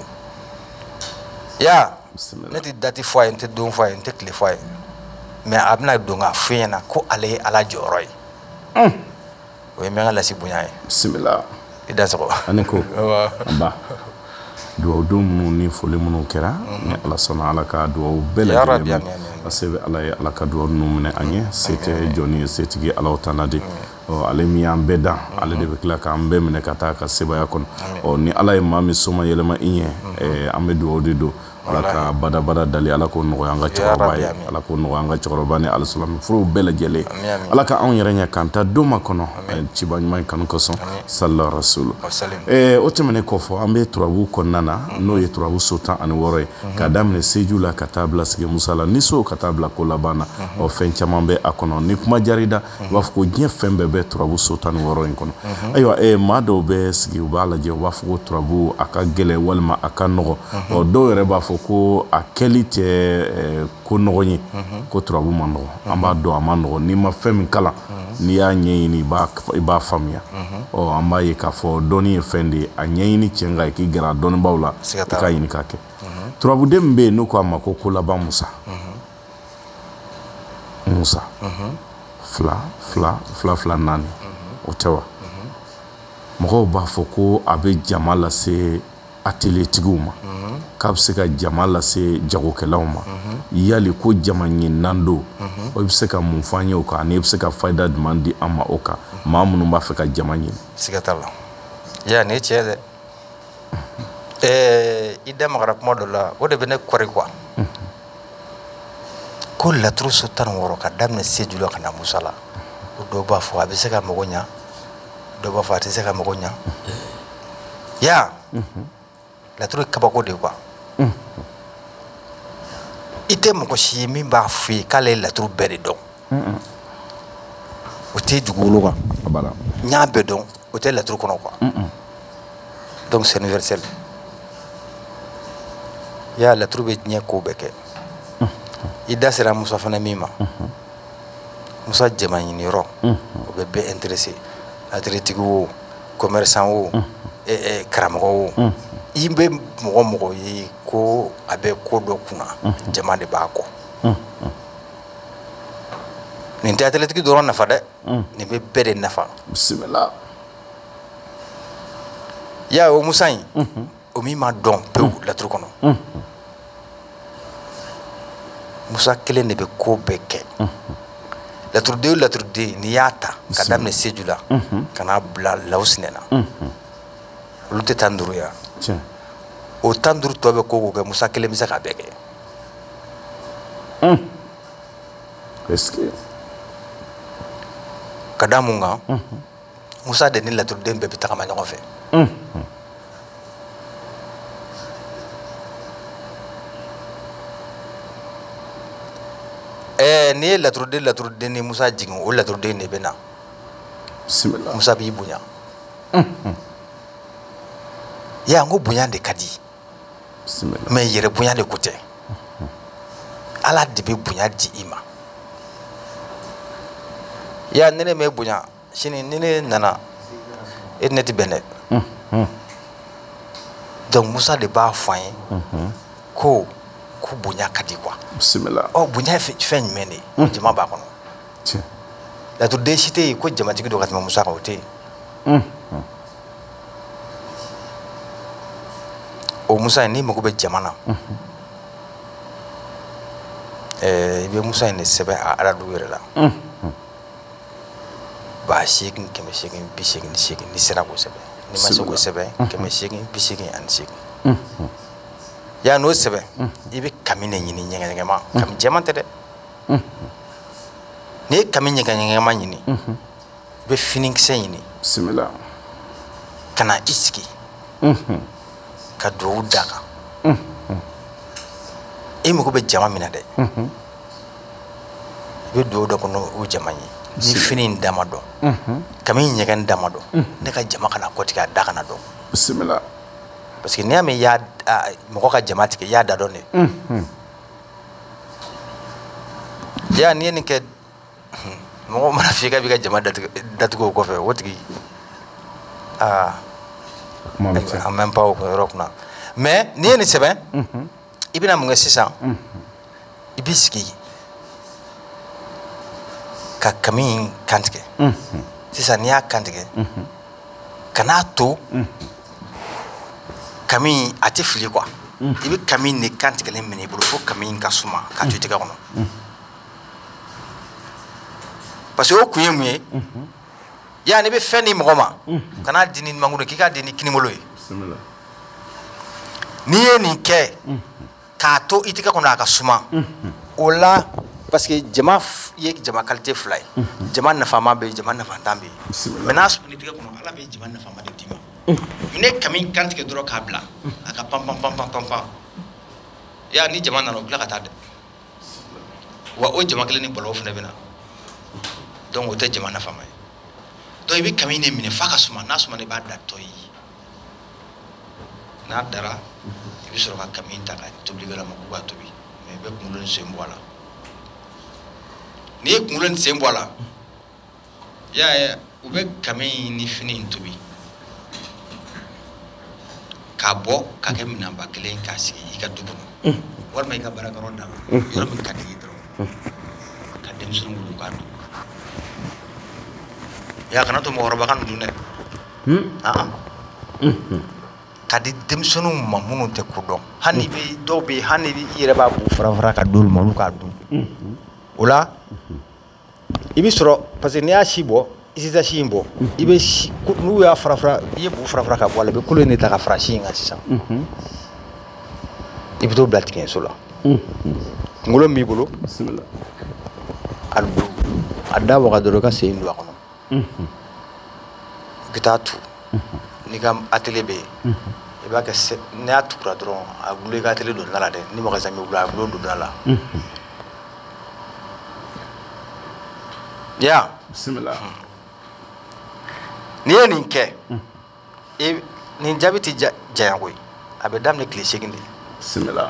ya ne tɛ dati fɔ a ye n tɛ don fɔ a ye n tɛ tile fɔ a ye mais a bɛna don k'a fɔ ɲɛna ko ale ye ala jɔyɔrɔ ye o ye min ka lasi bonya ye bisimila i da sɔgɔ ani ko ba duwawu don minnu ni foli minnu kɛra ni ala sɔnna ala ka duwawu bɛɛ lajɛlen a se bɛ ala ye ala ka duwawu ninnu minɛ an ye se tɛ jɔnni ye setigi alaw tana de ale min y'an bɛɛ dan ale de bɛ tila k'an bɛɛ minɛ ka taa ka sebaya kɔnɔ ɔ ni ala ye maa min soma yɛlɛma i ɲɛ an bɛ duwawu de don ala ka badabada dali ala k'o nɔgɔya an ka cɛkɔrɔba ye ala k'o nɔgɔya an ka cɛkɔrɔba ni alisalami furuw bɛɛ lajɛlen ala ka anw yɛrɛ ɲɛ k'an ta don ma kɔnɔ ciba ɲuman in kanu kosɔn salila rasulu o tɛmɛnen kɔfɛ an bɛ turabu kɔnɔna na n'o ye turabu so tan ani wɔɔrɔ ye k'a daminɛ seju la ka taa bila sigi musa la ni so ka taa bila ko laban na ɔ fɛn caman bɛ a kɔnɔ ni kuma diyar'i da i b'a fɔ ko diɲɛ fɛn bɛɛ bɛ turabu so tan ni wɔɔrɔ in kɔnɔ ayiwa maa dɔw bɛ sigi u b'a lajɛ u b'a fɔ ko turabu a ka gɛlɛ walima a ka nɔgɔ ɔ dɔw yɛrɛ b'a fɔ ko a kɛli tɛ ko nɔgɔ ye ko turabu ma nɔgɔ an b'a dɔn a ma nɔgɔ n'i ma fɛn min kalan n'i y'a ɲɛɲini i b'a faamuya ɔ an b'a ye k'a fɔ dɔnni ye fɛn de ye a ɲɛɲini cɛ nga k'i gɛrɛ a dɔnnibaw la i k'a ɲini k'a kɛ turabuden min bɛ yen n'u ko a ma ko kolaban musa musa fila fila fila fila naani o tɛ wa mɔgɔw b'a fɔ ko a bɛ jama lase atelier-tigiw ma k'a bɛ se ka jama lase jagokɛlaw ma yali ko jama ɲininan don o bɛ se ka mun fɔ an ye o kan ani i bɛ se ka fayida jumɛn di an ma o kan maa minnu b'a fɛ ka jama ɲini siga t'a la ya nin ye tiɲɛ dɛ ɛɛ i da magara kuma dɔ la o de bɛ ne kɔri quoi ko laturu so tan ni wɔɔrɔ ka daminɛ seju la ka na musa la o dɔw b'a fɔ a bɛ se ka mago ɲa dɔw b'a fɔ a tɛ se ka mago ɲa ya laturu ye kabako de ye quoi i tɛ mɔgɔ si ye min b'a fɔ ye k'ale ye laturu bɛɛ de dɔn o tɛ dugukolo kan n y'a bɛɛ dɔn o tɛ laturu kɔnɔ quoi donc c'est universel ya laturu bɛ diɲɛ ko bɛɛ kɛ i da sera musa fana min ma musa jama ɲiniyɔrɔ o bɛ bɛɛ intéressé atelier-tigi o commerçant o karamɔgɔ o i bɛ mɔgɔ mɔgɔ ye ko a bɛ ko dɔ kunna jama de b'a kɔ nin tɛ atelier-tigi dɔrɔn nafa dɛ nin bɛ bɛɛ de nafa bisimila ya o musa in o min ma dɔn pewu laturu kɔnɔ musa kelen de bɛ ko bɛɛ kɛ laturuden o laturuden n'i y'a ta ka daminɛ seju la ka n'a bila lawusinɛ na olu tɛ tan duuru ya o tan duuru tɔ bɛ ko k'o kɛ musa kelen bɛ se k'a bɛɛ kɛ est-ce que ka da mun kan musa de ni laturuden bɛɛ bɛ tagama ɲɔgɔn fɛ ɛɛ n'i ye laturuden laturuden ni musa jigin o laturuden de bɛ na musa b'i bonya ya n ko bonya de ka di mais yɛrɛ bonya de ko tɛ ala de bɛ bonya di i ma ya ni ne m'e bonya sini ni ne nana e ne tɛ bɛn dɛ donc musa de b'a fɔ an ye ko ko bonya ka di quoi bisimila ɔ bonya ye fɛn jumɛn de ye jama b'a kɔnɔ laturuden si tɛ yen ko jamatigi dɔ ka tɛmɛ musa kan o tɛ yen o musa in n'i mago bɛ jama na ɛɛ i bɛ musa in de sɛbɛn a aradu yɛrɛ la ba seegin kɛmɛ seegin bi seegin ni seegin n'i sera k'o sɛbɛn n'i ma se k'o sɛbɛn kɛmɛ seegin bi seegin ani seegin ya n'o sɛbɛn i bɛ kami de ɲini ɲɛgɛn-ɲɛgɛnma kami jɛman tɛ dɛ n'i ye kami ɲɛgɛn-ɲɛgɛnma ɲini i bɛ finikisɛ ɲini bisimila ka na i sigi ka duwawu d'a kan i mago bɛ jama min na dɛ i bɛ duwawu dɔ kɔnɔ o jama ye ni fini in dama dɔn kami ɲɛgɛn dama dɔn ne ka jama kana kɔtigɛ a da kana dɔn bisimila parce que n'i y'a mɛn y'a mɔgɔ ka jama tigɛ i y'a da dɔn de ya n'i ye nin kɛ mɔgɔ mana f'i ka b'i ka jama datugu o kɔfɛ o tigi ah en même pas au Europe. Mais ni ni sɛbɛn i bɛna mun kɛ sisan i b'i sigi ka kami in kantigɛ sisan n'i y'a kantigɛ kan'a to kami a tɛ fili quoi i bɛ kami in de kantigɛlen minɛ i bolo fo kami in ka suma k'a to i tɛgɛ kɔnɔ parce que o kun ye mun ye ya ni bɛ fɛn di mɔgɔ ma kana di ni mangoro k'i k'a di ni kinibolo ye n'i ye nin kɛ k'a to i tɛgɛ kɔnɔ a ka suma o la parce que jama ye jama qualité fila ye jama nafama bɛ yen jama nafatan bɛ yen mais n'a sɔrɔ i tɛgɛ kɔnɔ ala bɛ jama nafama de d'i ma ne kami kantigɛ dɔrɔn k'a bila a ka pan pan pan pan pan pan ya ni jama nana o tila ka taa dɛ wa o jama kelen ni bɔlɔw fana bɛ na donc o tɛ jama nafama ye donc i bɛ kami ne minɛ f'a ka suma n'a suma i b'a da tɔ ye n'a dara i bɛ sɔrɔ ka kami ta ka tobilikɛla ma k'u k'a tobi mais i bɛ kunkolo ni sen bɔ a la n'i ye kunkolo ni sen bɔ a la i y'a ye u bɛ kami ni fini in tobi k'a bɔ k'a kɛ minɛnba kelen k'a sigi i ka du kɔnɔ walima i ka baarakɛyɔrɔ da la yɔrɔ min ka di i dɔrɔn ka denmisɛnninw wolo k'a dun ya kana to mɔgɔkɔrɔba ka nin dun dɛ ka di denmisɛnninw ma minnu tɛ ko dɔn hali bɛ dɔw bɛ yen hali i yɛrɛ b'a b'u fara fara ka d'olu ma olu k'a dun o la i bɛ sɔrɔ parce que n'i y'a si bɔ i tɛ taa si in bɔ i bɛ si n'u y'a fara fara i ye bu fara fara ka bɔ a la i bɛ kolo in de ta ka fara si in kan sisan i bɛ t'o bila tigɛso la kunkolo min b'i bolo a don a da waga dɔrɔn i ka sen don a kɔnɔ i bɛ taa tu n'i ka atelier bɛ yen i b'a kɛ n'i y'a tugura dɔrɔn a gulo i ka atelier don da la dɛ ni magasin bɛ wuli a gulo don da la ya bisimila n'i ye nin kɛ nin jaabi tɛ janya koyi a bɛ daminɛ tile seegin de bisimila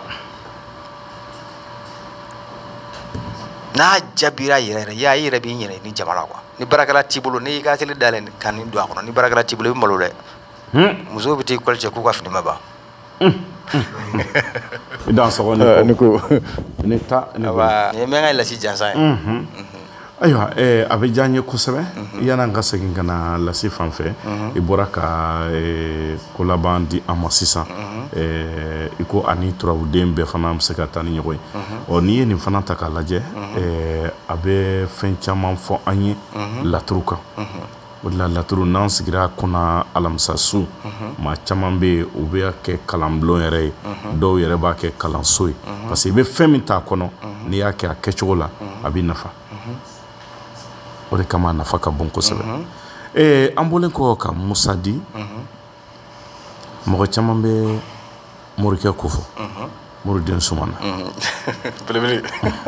n'a jaabira yɛrɛ yɛrɛ ya i yɛrɛ b'i yɛrɛ ni jama la quoi ni baarakɛla t'i bolo n'i ka atelier dayɛlɛ ka nin don a kɔnɔ ni baarakɛla t'i bolo i bɛ malo dɛ musow bɛ t'i kɔli cɛ k'u ka fini ma ban i dan sɔgɔ ni ko ni ta ni ko nin ye mɛn ka lasi jansan ye ayiwa a bɛ diya n ye kosɛbɛ yan'an ka segin ka na lasi fan fɛ i bɔra ka ko laban di an ma sisan i ko ani turabuden bɛɛ fana bɛ se ka taa ni ɲɔgɔn ye ɔ n'i ye nin fana ta k'a lajɛ a bɛ fɛn caman fɔ an ye laturu kan o de la laturu n'an sigira kunna alamisa su maa caman bɛ yen u bɛ kɛ kalanbulon yɛrɛ ye dɔw yɛrɛ b'a kɛ kalanso ye parce que i bɛ fɛn min t'a kɔnɔ n'i y'a kɛ a kɛcogo la a b'i nafa o de kama a nafa ka bon kosɛbɛ ee an bɔlen kɔ ka Musa di mɔgɔ caman bɛ morikɛ ko fɔ Moriden Sumana belebele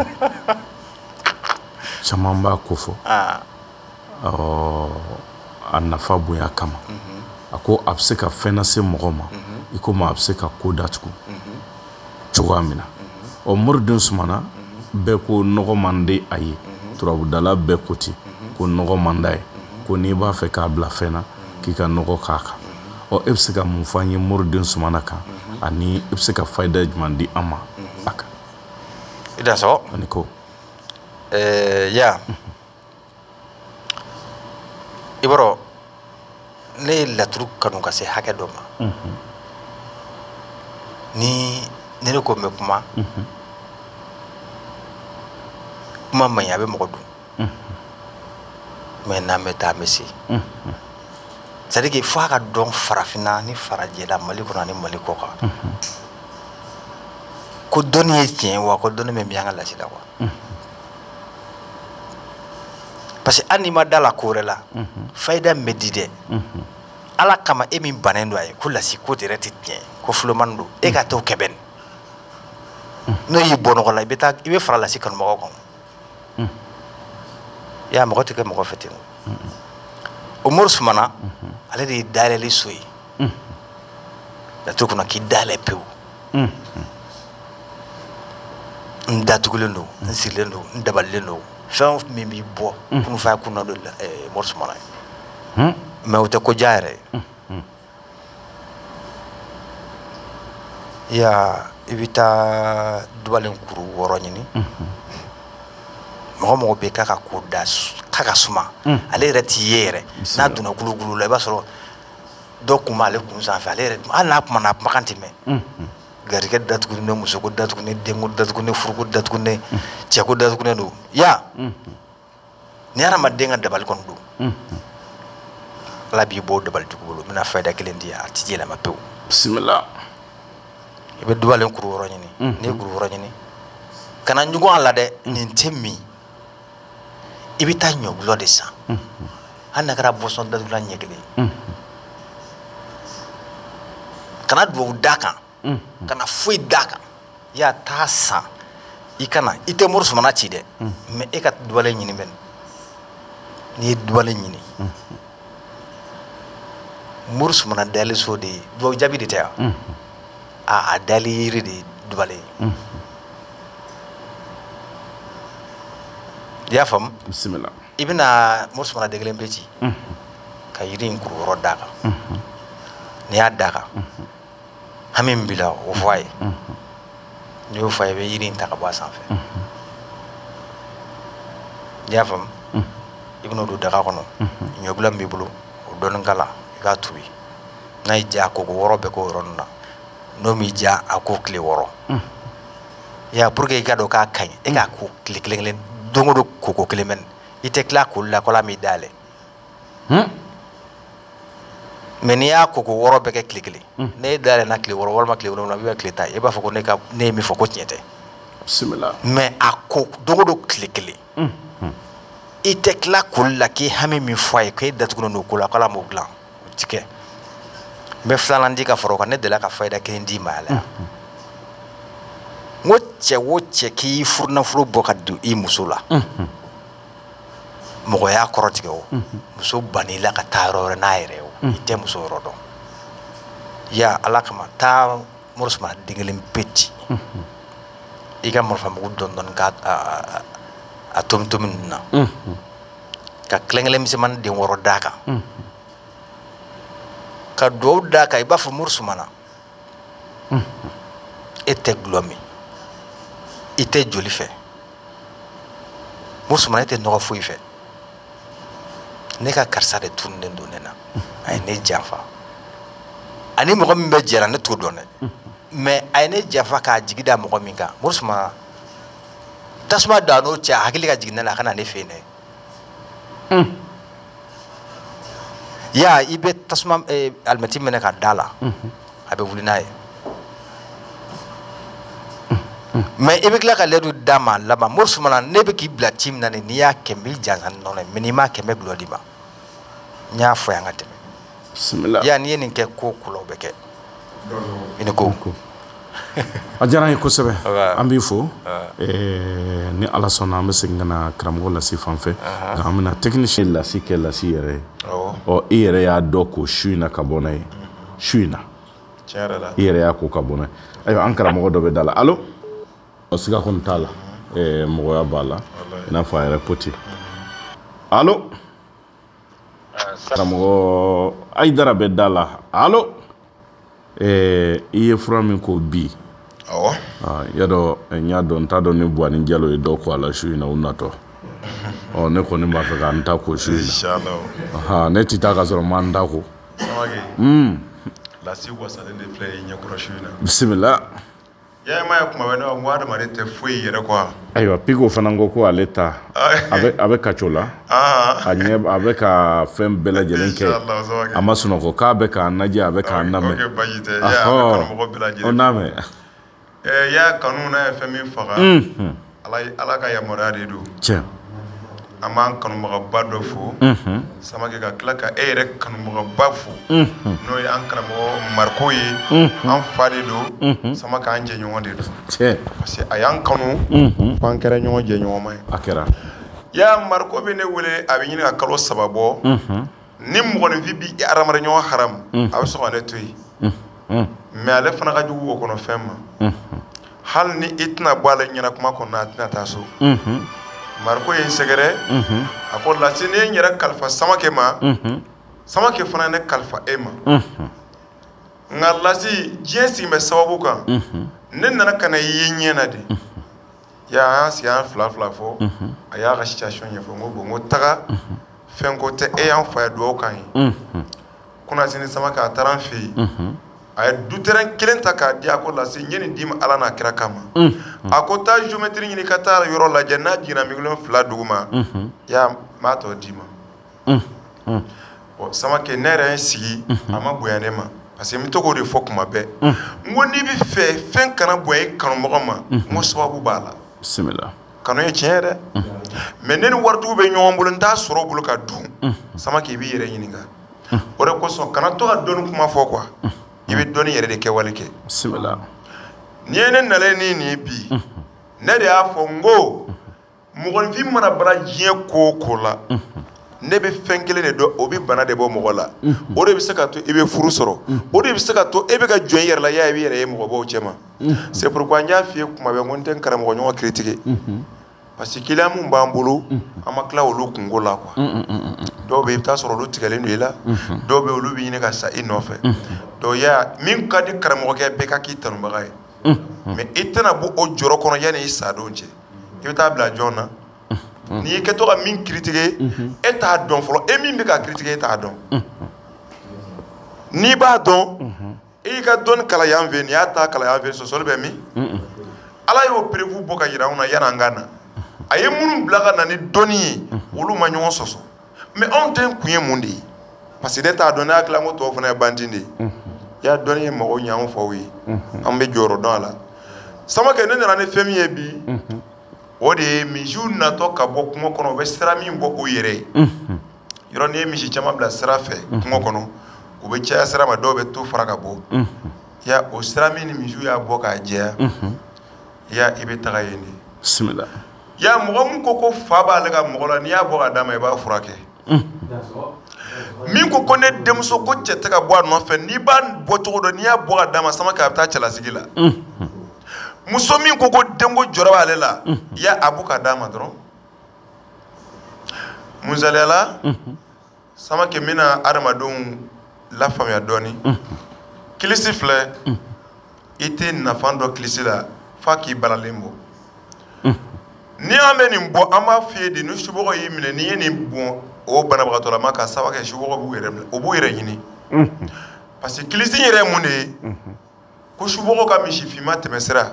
caman b'a ko fɔ ɔ a nafa bonya kama a ko a bɛ se ka fɛn lase mɔgɔ ma i komi a bɛ se ka ko datugu cogoya min na ɔ Moriden Sumana bɛɛ ko nɔgɔ man di a ye turabudala bɛɛ ko ten ko nɔgɔ man d'a ye ko n'i b'a fɛ k'a bila fɛn na k'i ka nɔgɔ k'a kan ɔ e bɛ se ka mun fɔ an ye Moriden Sumana kan ani i bɛ se ka fayida jumɛn di an ma a kan i da sɔgɔ ani ko ya i b'a ne ye laturu kanu ka se hakɛ dɔ ma ni ni ne ko n bɛ kuma kuma man ɲi a bɛ mɔgɔ dun mais n'an bɛ taa an bɛ se c'est à dire que fo a ka dɔn farafinna ni farajɛla Mali kɔnɔ ani Mali kɔ kan ko dɔnni ye tiɲɛ wa ko dɔnni min bɛ an ka lasida quoi parce que hali n'i ma da la ko wɛrɛ la fayida min bɛ di dɛ ala kama e min bannen don a ye ko lasi ko yɛrɛ tɛ tiɲɛ ko fulomani don e ka t'o kɛbɛn n'o y'i bɔ nɔgɔ la i bɛ taa i bɛ fara lasi kanubagaw kan ya mɔgɔ tɛ kɛ mɔgɔ fɛ ten o Umaru Sumana ale de ye dayɛlɛli so ye laturu kɔnɔ k'i dayɛlɛ pewu n datugulen don n sirilen don n dabalilen don fɛn min b'i bɔ kunufaya kunna don Umaru Sumana ye mais o tɛ ko diya yɛrɛ ye ya i bɛ taa dubalen kuru wɔɔrɔ ɲini mɔgɔ mɔgɔ bɛ k'a ka ko da k'a ka suma ale yɛrɛ t'i ye yɛrɛ n'a donna kulukulu la i b'a sɔrɔ dɔ kun b'ale kun sanfɛ ale yɛrɛ hali n'a kuma na a kumakan tɛ mɛn garigɛ datugulen don musoko datugulen denko datugulen furuko datugulen cɛko datugulen don ya ni hadamaden ka dabali kɔni don ala b'i bɔ dabali jugu bolo n bɛna fayida kelen di a tɛ yɛlɛma pewu bisimila i bɛ dubalen kuru wɔɔrɔ ɲini n'i ye kuru wɔɔrɔ ɲini kana ɲugun a la dɛ nin tɛ min i bɛ taa ɲɔgulɔ de san hali n'a kɛra bɔsɔn datugulan ɲɛ kelen kana duwawu d'a kan kana foyi d'a kan i y'a taa san i kana i tɛ mori sumana ci dɛ mɛ e ka dubalen ɲini bɛ n'i ye dubalen ɲini mori sumana dayɛlɛ so de ye duwawu jaabi de tɛ yan a a dayɛlɛ yiri de ye dubalen ye i y'a faamu bisimila i bɛna mori sumana den kelen bɛ ci ka yiri in kuru wɔɔrɔ d'a kan n'i y'a d'a kan hami min b'i la o fɔ a ye n'i y'o fɔ a ye i bɛ yiri in ta ka bɔ a sanfɛ i y'a faamu i bɛn'o don daga kɔnɔ ɲɔgula min b'i bolo o dɔɔnin k'a la i k'a tobi n'a y'i diya a koko wɔɔrɔ bɛɛ k'o yɔrɔnin na n'o m'i diya a ko tile wɔɔrɔ i y'a pour que i ka dɔn k'a ka ɲi e k'a ko tile kelen kelen don o don koko kelen bɛ i tɛ tila k'olu la k'ala m'i dayɛlɛ mɛ n'i y'a koko wɔɔrɔ bɛɛ kɛ tile kelen ne ye dayɛlɛ na tile wɔɔrɔ walima tile wolonwula i bɛ tile tan i b'a fɔ ko ne ka ne ye min fɔ ko tiɲɛ tɛ mɛ a ko don o don tile kelen i tɛ tila k'olu la k'i hami min fɔ a ye k'e datugulen don ko la k'ala m'o dilan o ti kɛ n bɛ filanan di ka fara o kan ne delila ka fayida kelen d'i ma yɛrɛ n ko cɛ o cɛ k'i furunafolo bɔ ka don i muso la mɔgɔya kɔrɔ tigɛ o muso ban'i la ka taa yɔrɔ wɛrɛ n'a yɛrɛ ye o i tɛ muso yɔrɔ dɔn ya ala kama taa mori sumana den kelen pe ci i ka marifamugu dɔɔni dɔɔni k'a a tomi tomi ninnu na ka kelen kelen misɛnmanin den wɔɔrɔ d'a kan ka duwawu d'a kan i b'a fɔ mori sumana e tɛ gulɔ min i tɛ joli fɛ mori sumana e tɛ nɔgɔ foyi fɛ ne ka karisa de tununnen don ne na a ye ne janfa ani mɔgɔ min bɛ jɛra ne t'o dɔn dɛ mɛ a ye ne janfa k'a jigi da mɔgɔ min kan mori sumana tasuma da n'o cɛ a hakili ka jigin ne la a kana ne fɛ yen dɛ ya i bɛ tasuma alimɛti minɛ ka da la a bɛ wuli n'a ye mɛ i bɛ tila ka lɛdu d'a ma laban mori sumana ne bɛ k'i bila ci min na n'i y'a kɛ n b'i jansa ni nɔnɔ ye mɛ n'i m'a kɛ n bɛ gulɔ d'i ma n y'a fɔ yan ka tɛmɛ ya n'i ye nin kɛ ko ko la o bɛ kɛ i ni ko a diyara n ye kosɛbɛ an b'i fo ni ala sɔnna an bɛ segin ka na karamɔgɔ lasi fan fɛ nka an bɛna technicien lasi kɛ lasi yɛrɛ ye ɔ i yɛrɛ y'a dɔn ko su in na ka bɔ n'a ye su in na i yɛrɛ y'a ko ka bɔ n'a ye ayiwa an karamɔgɔ dɔ bɛ da la alo siga kɔni t'a la mɔgɔya b'a la i n'a fɔ a yɛrɛ poti alo karamɔgɔ ayidara bɛ da la alo i ye fura min ko bi awɔ ya dɔn n y'a dɔn n t'a dɔn ni Buwani Jalo ye dɔ ko a la su in na u natɔ ɔ ne kɔni b'a fɛ ka n ta ko su in na ne tɛ taa ka sɔrɔ n ma n ta ko lasi wasalen de filɛ i ɲɛkɔrɔ su in na bisimila ya ma ye kuma bɛ ne ko n ko adamaden tɛ foyi yɛrɛ kɔ ayiwa Pico fana ko ko ale ta a bɛ kaco la a ɲɛ a bɛ ka fɛn bɛɛ lajɛlen kɛ a ma sunɔgɔ k'a bɛ k'a lajɛ a bɛ k'a lamɛn o n'a mɛn ya kanu n'a ye fɛn min faga ala ka yamaruya de don tiɲɛ an b'an kanubagaba dɔ fo Samake ka tila ka e yɛrɛ kanubagaba fo n'o ye an karamɔgɔ Mariko ye an fa de don Samake an jɛɲɔgɔn de don parce que a y'an kanu f'an kɛra ɲɔgɔn jɛɲɔgɔnma ye a kɛra ya Mariko bɛ ne wele a bɛ ɲini ka kalo saba bɔ ni mɔgɔninfin bi hadamaden ɲɔgɔn haramu a bɛ sɔn ka ne to yen mɛ ale fana ka jugu o kɔnɔ fɛn ma hali ni i tɛna bɔ ale ɲɛna kuma kɔnɔ a tɛna taa so Mariko ye n sɛgɛrɛ a ko lasi ni ye n yɛrɛ kalifa Samake ma Samake fana ye ne kalifa e ma nga lasi diɲɛ sigi bɛ sababu kan ne nana ka na ye ɲɛna de ya si an fila fila fɔ a y'a ka situation ɲɛfɔ n ko bon n ko taga fɛn ko tɛ e y'an fa ye duwawu kan ye Kunasini Samake a taara an fɛ yen a ye du terrain kelen ta k'a di a ko lasi n ye nin d'i ma Ala n'a kira kama a ko taa géométrie ɲini ka taa yɔrɔ lajɛ n'a jiginna miliyɔn fila dugu ma ya n b'a tɔ d'i ma bon Samake ne yɛrɛ ye n sigi a ma bonya ne ma parce que n bɛ to k'o de fɔ kuma bɛɛ n ko n'i bɛ fɛ fɛn kana bonya i kanumɔgɔ ma n ko sababu b'a la bisimila kanu ye tiɲɛ ye dɛ mais ne ni waritigiw bɛ ɲɔgɔn bolo n t'a sɔrɔ o bolo ka dun Samake i b'i yɛrɛ ɲininka o de kosɔn kana to ka dɔnni kuma fɔ quoi i bɛ dɔnni yɛrɛ de kɛwale kɛ bisimila n'i ye ne nalen ni nin ye bi ne de y'a fɔ n ko mɔgɔninfin mana bara diɲɛ ko o ko la ne bɛ fɛn kelen de dɔn o bɛ bana de bɔ mɔgɔ la o de bɛ se ka to i bɛ furu sɔrɔ o de bɛ se ka to e bɛ ka jɔn i yɛrɛ la y'a ye i bɛ yɛrɛ ye mɔgɔbaw cɛ ma c'est pourquoi n y'a f'i ye kuma bɛɛ n ko n tɛ n karamɔgɔ ɲɔgɔn critiquer parce que client mun b'an bolo an ma tila olu kungo la quoi dɔw bɛ yen i bɛ taa sɔrɔ olu tigɛlen don i la dɔw bɛ yen olu bɛ ɲini ka sa i nɔfɛ donc y'a min ka di karamɔgɔkɛ bɛɛ ka k'i tanubaga ye mais i tɛna bɔ o jɔrɔ kɔnɔ yanni i sa don cɛ i bɛ taa bila jɔn na n'i y'i kɛ to ka min critiquer e t'a dɔn fɔlɔ e min bɛ ka critiquer e t'a dɔn n'i b'a dɔn e y'i ka dɔnni kalan yan fɛ nin y'a ta kalan yan fɛ sɔsɔli bɛ min Ala y'o prévu bɔ ka yira anw na yanni an ka na a ye minnu bila ka na ni dɔnni ye olu ma ɲɔgɔn sɔsɔ mais anw tɛ kun ye mun de ye parce que ne t'a dɔn ne hakili la n ko tɔw fana ye bandi de ye i y'a dɔnni ye mɔgɔw ɲɛ anw faw ye an bɛ jɔyɔrɔ dɔn a la Samake ne nana ni fɛn min ye bi o de ye misiw natɔ ka bɔ kungo kɔnɔ u bɛ sira min bɔ u yɛrɛ ye yɔrɔ n'i ye misi caman bila sira fɛ kungo kɔnɔ u bɛ caya sira ma dɔw bɛ to fara ka bɔ ya o sira min ni misiw y'a bɔ k'a jɛya ya i bɛ taga yen de bisimila ya mɔgɔ min ko ko fa b'ale ka mɔgɔ la n'i y'a bɔ ka d'a ma i b'a furakɛ min ko ko ne denmuso ko cɛ tɛ ka bɔ a nɔfɛ n'i b'a bɔ cogo dɔn n'i y'a bɔ ka d'a ma Samake a bɛ taa cɛlasigi la muso min ko ko denko jɔrɔ b'ale la ya a bɔ ka d'a ma dɔrɔn musaliyala Samake n bɛna adamadenw lafaamuya dɔɔni kilisi filɛ i tɛ nafa dɔn kilisi la f'a k'i balalen bɔ ni an bɛ nin bɔ an b'a f'i ye de ni subagaw y'i minɛ n'i ye nin bɔn o banabagatɔlama ka sababu kɛ subagaw b'u yɛrɛ minɛ o b'u yɛrɛ ɲini parce que kilisi yɛrɛ ye mun de ye ko subagaw ka misi finma tɛmɛ sira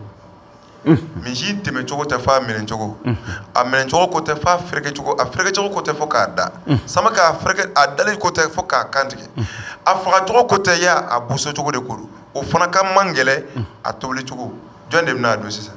misi tɛmɛ cogo tɛ f'a minɛ cogo a minɛ cogo ko tɛ f'a fereke cogo a fereke cogo ko tɛ fɔ k'a da Samake a fereke a dalen ko tɛ fɔ k'a kantigɛ a faga cogo ko tɛ ya a boso cogo de ko don o fana ka man gɛlɛ a tobili cogo jɔn de bɛna a don sisan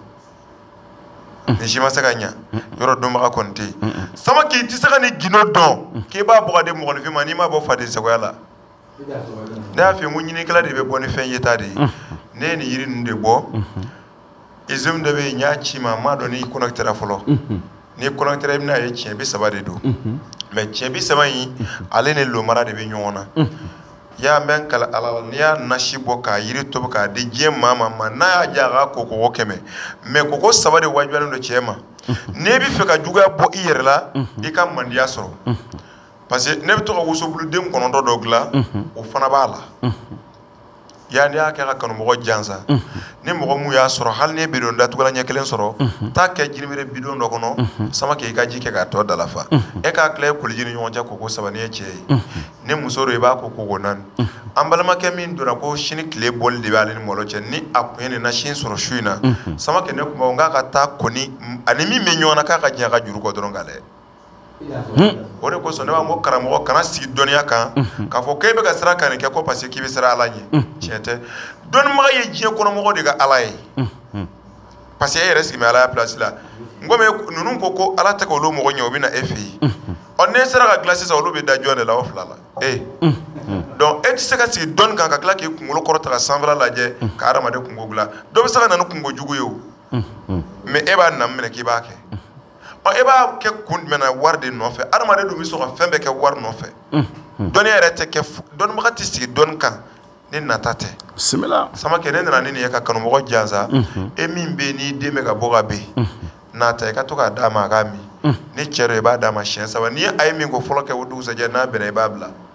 ni si ma se ka ɲa yɔrɔ dɔnbaga kɔni tɛ yen Samake i tɛ se ka ni gindo dɔn k'i b'a bɔ ka di mɔgɔninfin ma n'i m'a bɔ faden sagoya la ne y'a f'i ye n ko ɲinikɛla de bɛ bɔ ni fɛn yeta de ye ne ye nin yiri ninnu de bɔ izum dɔ bɛ yen n y'a ci ma n m'a dɔn n'i connectera fɔlɔ n'i connectera i bɛna ye tiɲɛ bi saba de don mais tiɲɛ bi saba in ale ni lomara de bɛ ɲɔgɔn na y'a mɛn kala ala la n'i y'a nasi bɔ k'a yiri tobi k'a di diɲɛ maa ma ma n'a y'a diya a ka ko kɔgɔ kɛmɛ mais kɔgɔ saba de wajibiyalen don cɛ ma n'e bɛ fɛ ka juguya bɔ i yɛrɛ la i ka mandiya sɔrɔ parce que ne bɛ to ka wosobuluden kɔnɔntɔn dɔ dilan o fana b'a la ya n'i y'a kɛ ka kanumɔgɔ jansa ni mɔgɔ mun y'a sɔrɔ hali n'e bidon datugulan ɲɛ kelen sɔrɔ taa kɛ jirimere bidon dɔ kɔnɔ Samake i ka ji kɛ k'a tɔ dalafa e k'a tila e koliji ni ɲɔgɔn cɛ koko saba ni ye cɛ ye ni muso don i b'a ko koko naani an balimakɛ min donna ko sini tile bɔli de b'ale ni malo cɛ ni a kun ye nin na sini sɔrɔ su in na Samake ne kun b'a fɔ n k'a ka taa kɔni ani min bɛ ɲɔgɔn na k'a ka diɲɛ ka juru kɔ dɔrɔn k'a lajɛ o de kosɔn ne b'a fɔ karamɔgɔ kana sigi dɔnniya kan k'a fɔ k'e bɛ ka sira kan nin kɛ ko parce que k'i bɛ siran Ala ɲɛ tiɲɛ tɛ dɔnnibaga ye diɲɛ kɔnɔmɔgɔ de ka Ala ye parce que e yɛrɛ sigi bɛ Ala ya place la n komi ninnu ko ko Ala tɛ k'olu mɔgɔ ɲɛ o bɛ na e fɛ yen ɔ n'e sera ka dilan sisan olu bɛ da jɔn de la o fila la e donc e tɛ se ka sigi dɔnni kan ka tila k'i kunkolo kɔrɔ ta ka sanfɛla lajɛ ka adamaden kungo dilan dɔ bɛ se ka na ni kungo jugu ye o mais e b'a na minɛ k'i b'a kɛ e b'a kɛ kun jumɛn na wari de nɔfɛ adamaden dun bɛ sɔn ka fɛn bɛɛ kɛ wari nɔfɛ dɔnni yɛrɛ tɛ kɛ dɔnnibaga tɛ sigi dɔnni kan ni nata tɛ Samake ne nana ni nin ye ka kanumɔgɔ jansa e min bɛ yen n'i den bɛ ka bɔ ka ben n'a ta i ka to k'a d'a ma a k'a min ni cɛ dɔ i b'a d'a ma siɲɛ saba n'i ye a ye min ko fɔlɔ kɛ o dugusajɛ n'a bɛnna i b'a bila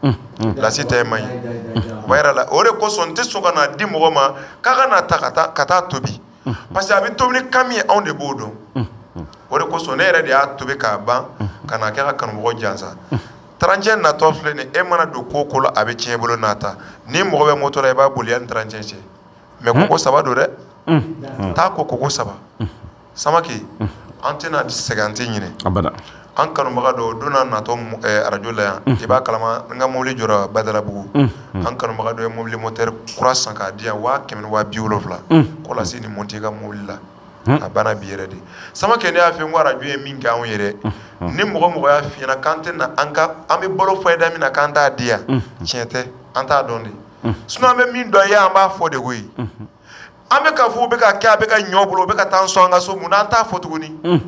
lasi tɛ man ɲi o b'a yira la o de kosɔn n tɛ sɔn ka n'a di mɔgɔ ma k'a ka n'a ta ka taa ka taa tobi parce que a bɛ tobi ni kan min ye anw de b'o dɔn o de kosɔn ne yɛrɛ de y'a tobi k'a ban ka n'a kɛ ka kanumɔgɔ jansa tarancɛ natɔ filɛ nin e mana don ko o ko la a bɛ tiɲɛ bolo n'a ta ni mɔgɔ bɛ moto la i b'a boli yanni tarancɛ cɛ mais koko saba don dɛ taa ko koko saba Samake an tɛna sɛgɛn an tɛ ɲinɛ abada an kanubaga dɔ don n'a natɔ arajo la yan i b'a kalama n ka mobili jɔra Badalabugu an kanubaga dɔ ye mobili moteur kura san k'a di yan waa kɛmɛ ni waa bi wolonwula ko lase nin monter i ka mobili la a banna bi yɛrɛ de Samake ne y'a fɔ n ko arajo ye min kɛ anw yɛrɛ ni mɔgɔ mɔgɔ y'a f'i ɲɛna k'an tɛ na an ka an bɛ balo fayida min na k'an t'a di yan tiɲɛ tɛ an t'a dɔn de sinon an bɛ min dɔn ye an b'a fɔ de koyi an bɛ ka fɔ u bɛ ka kɛ a bɛ ka ɲɔ bolo u bɛ ka taa an sɔn an ka so mun na an t'a fɔ tuguni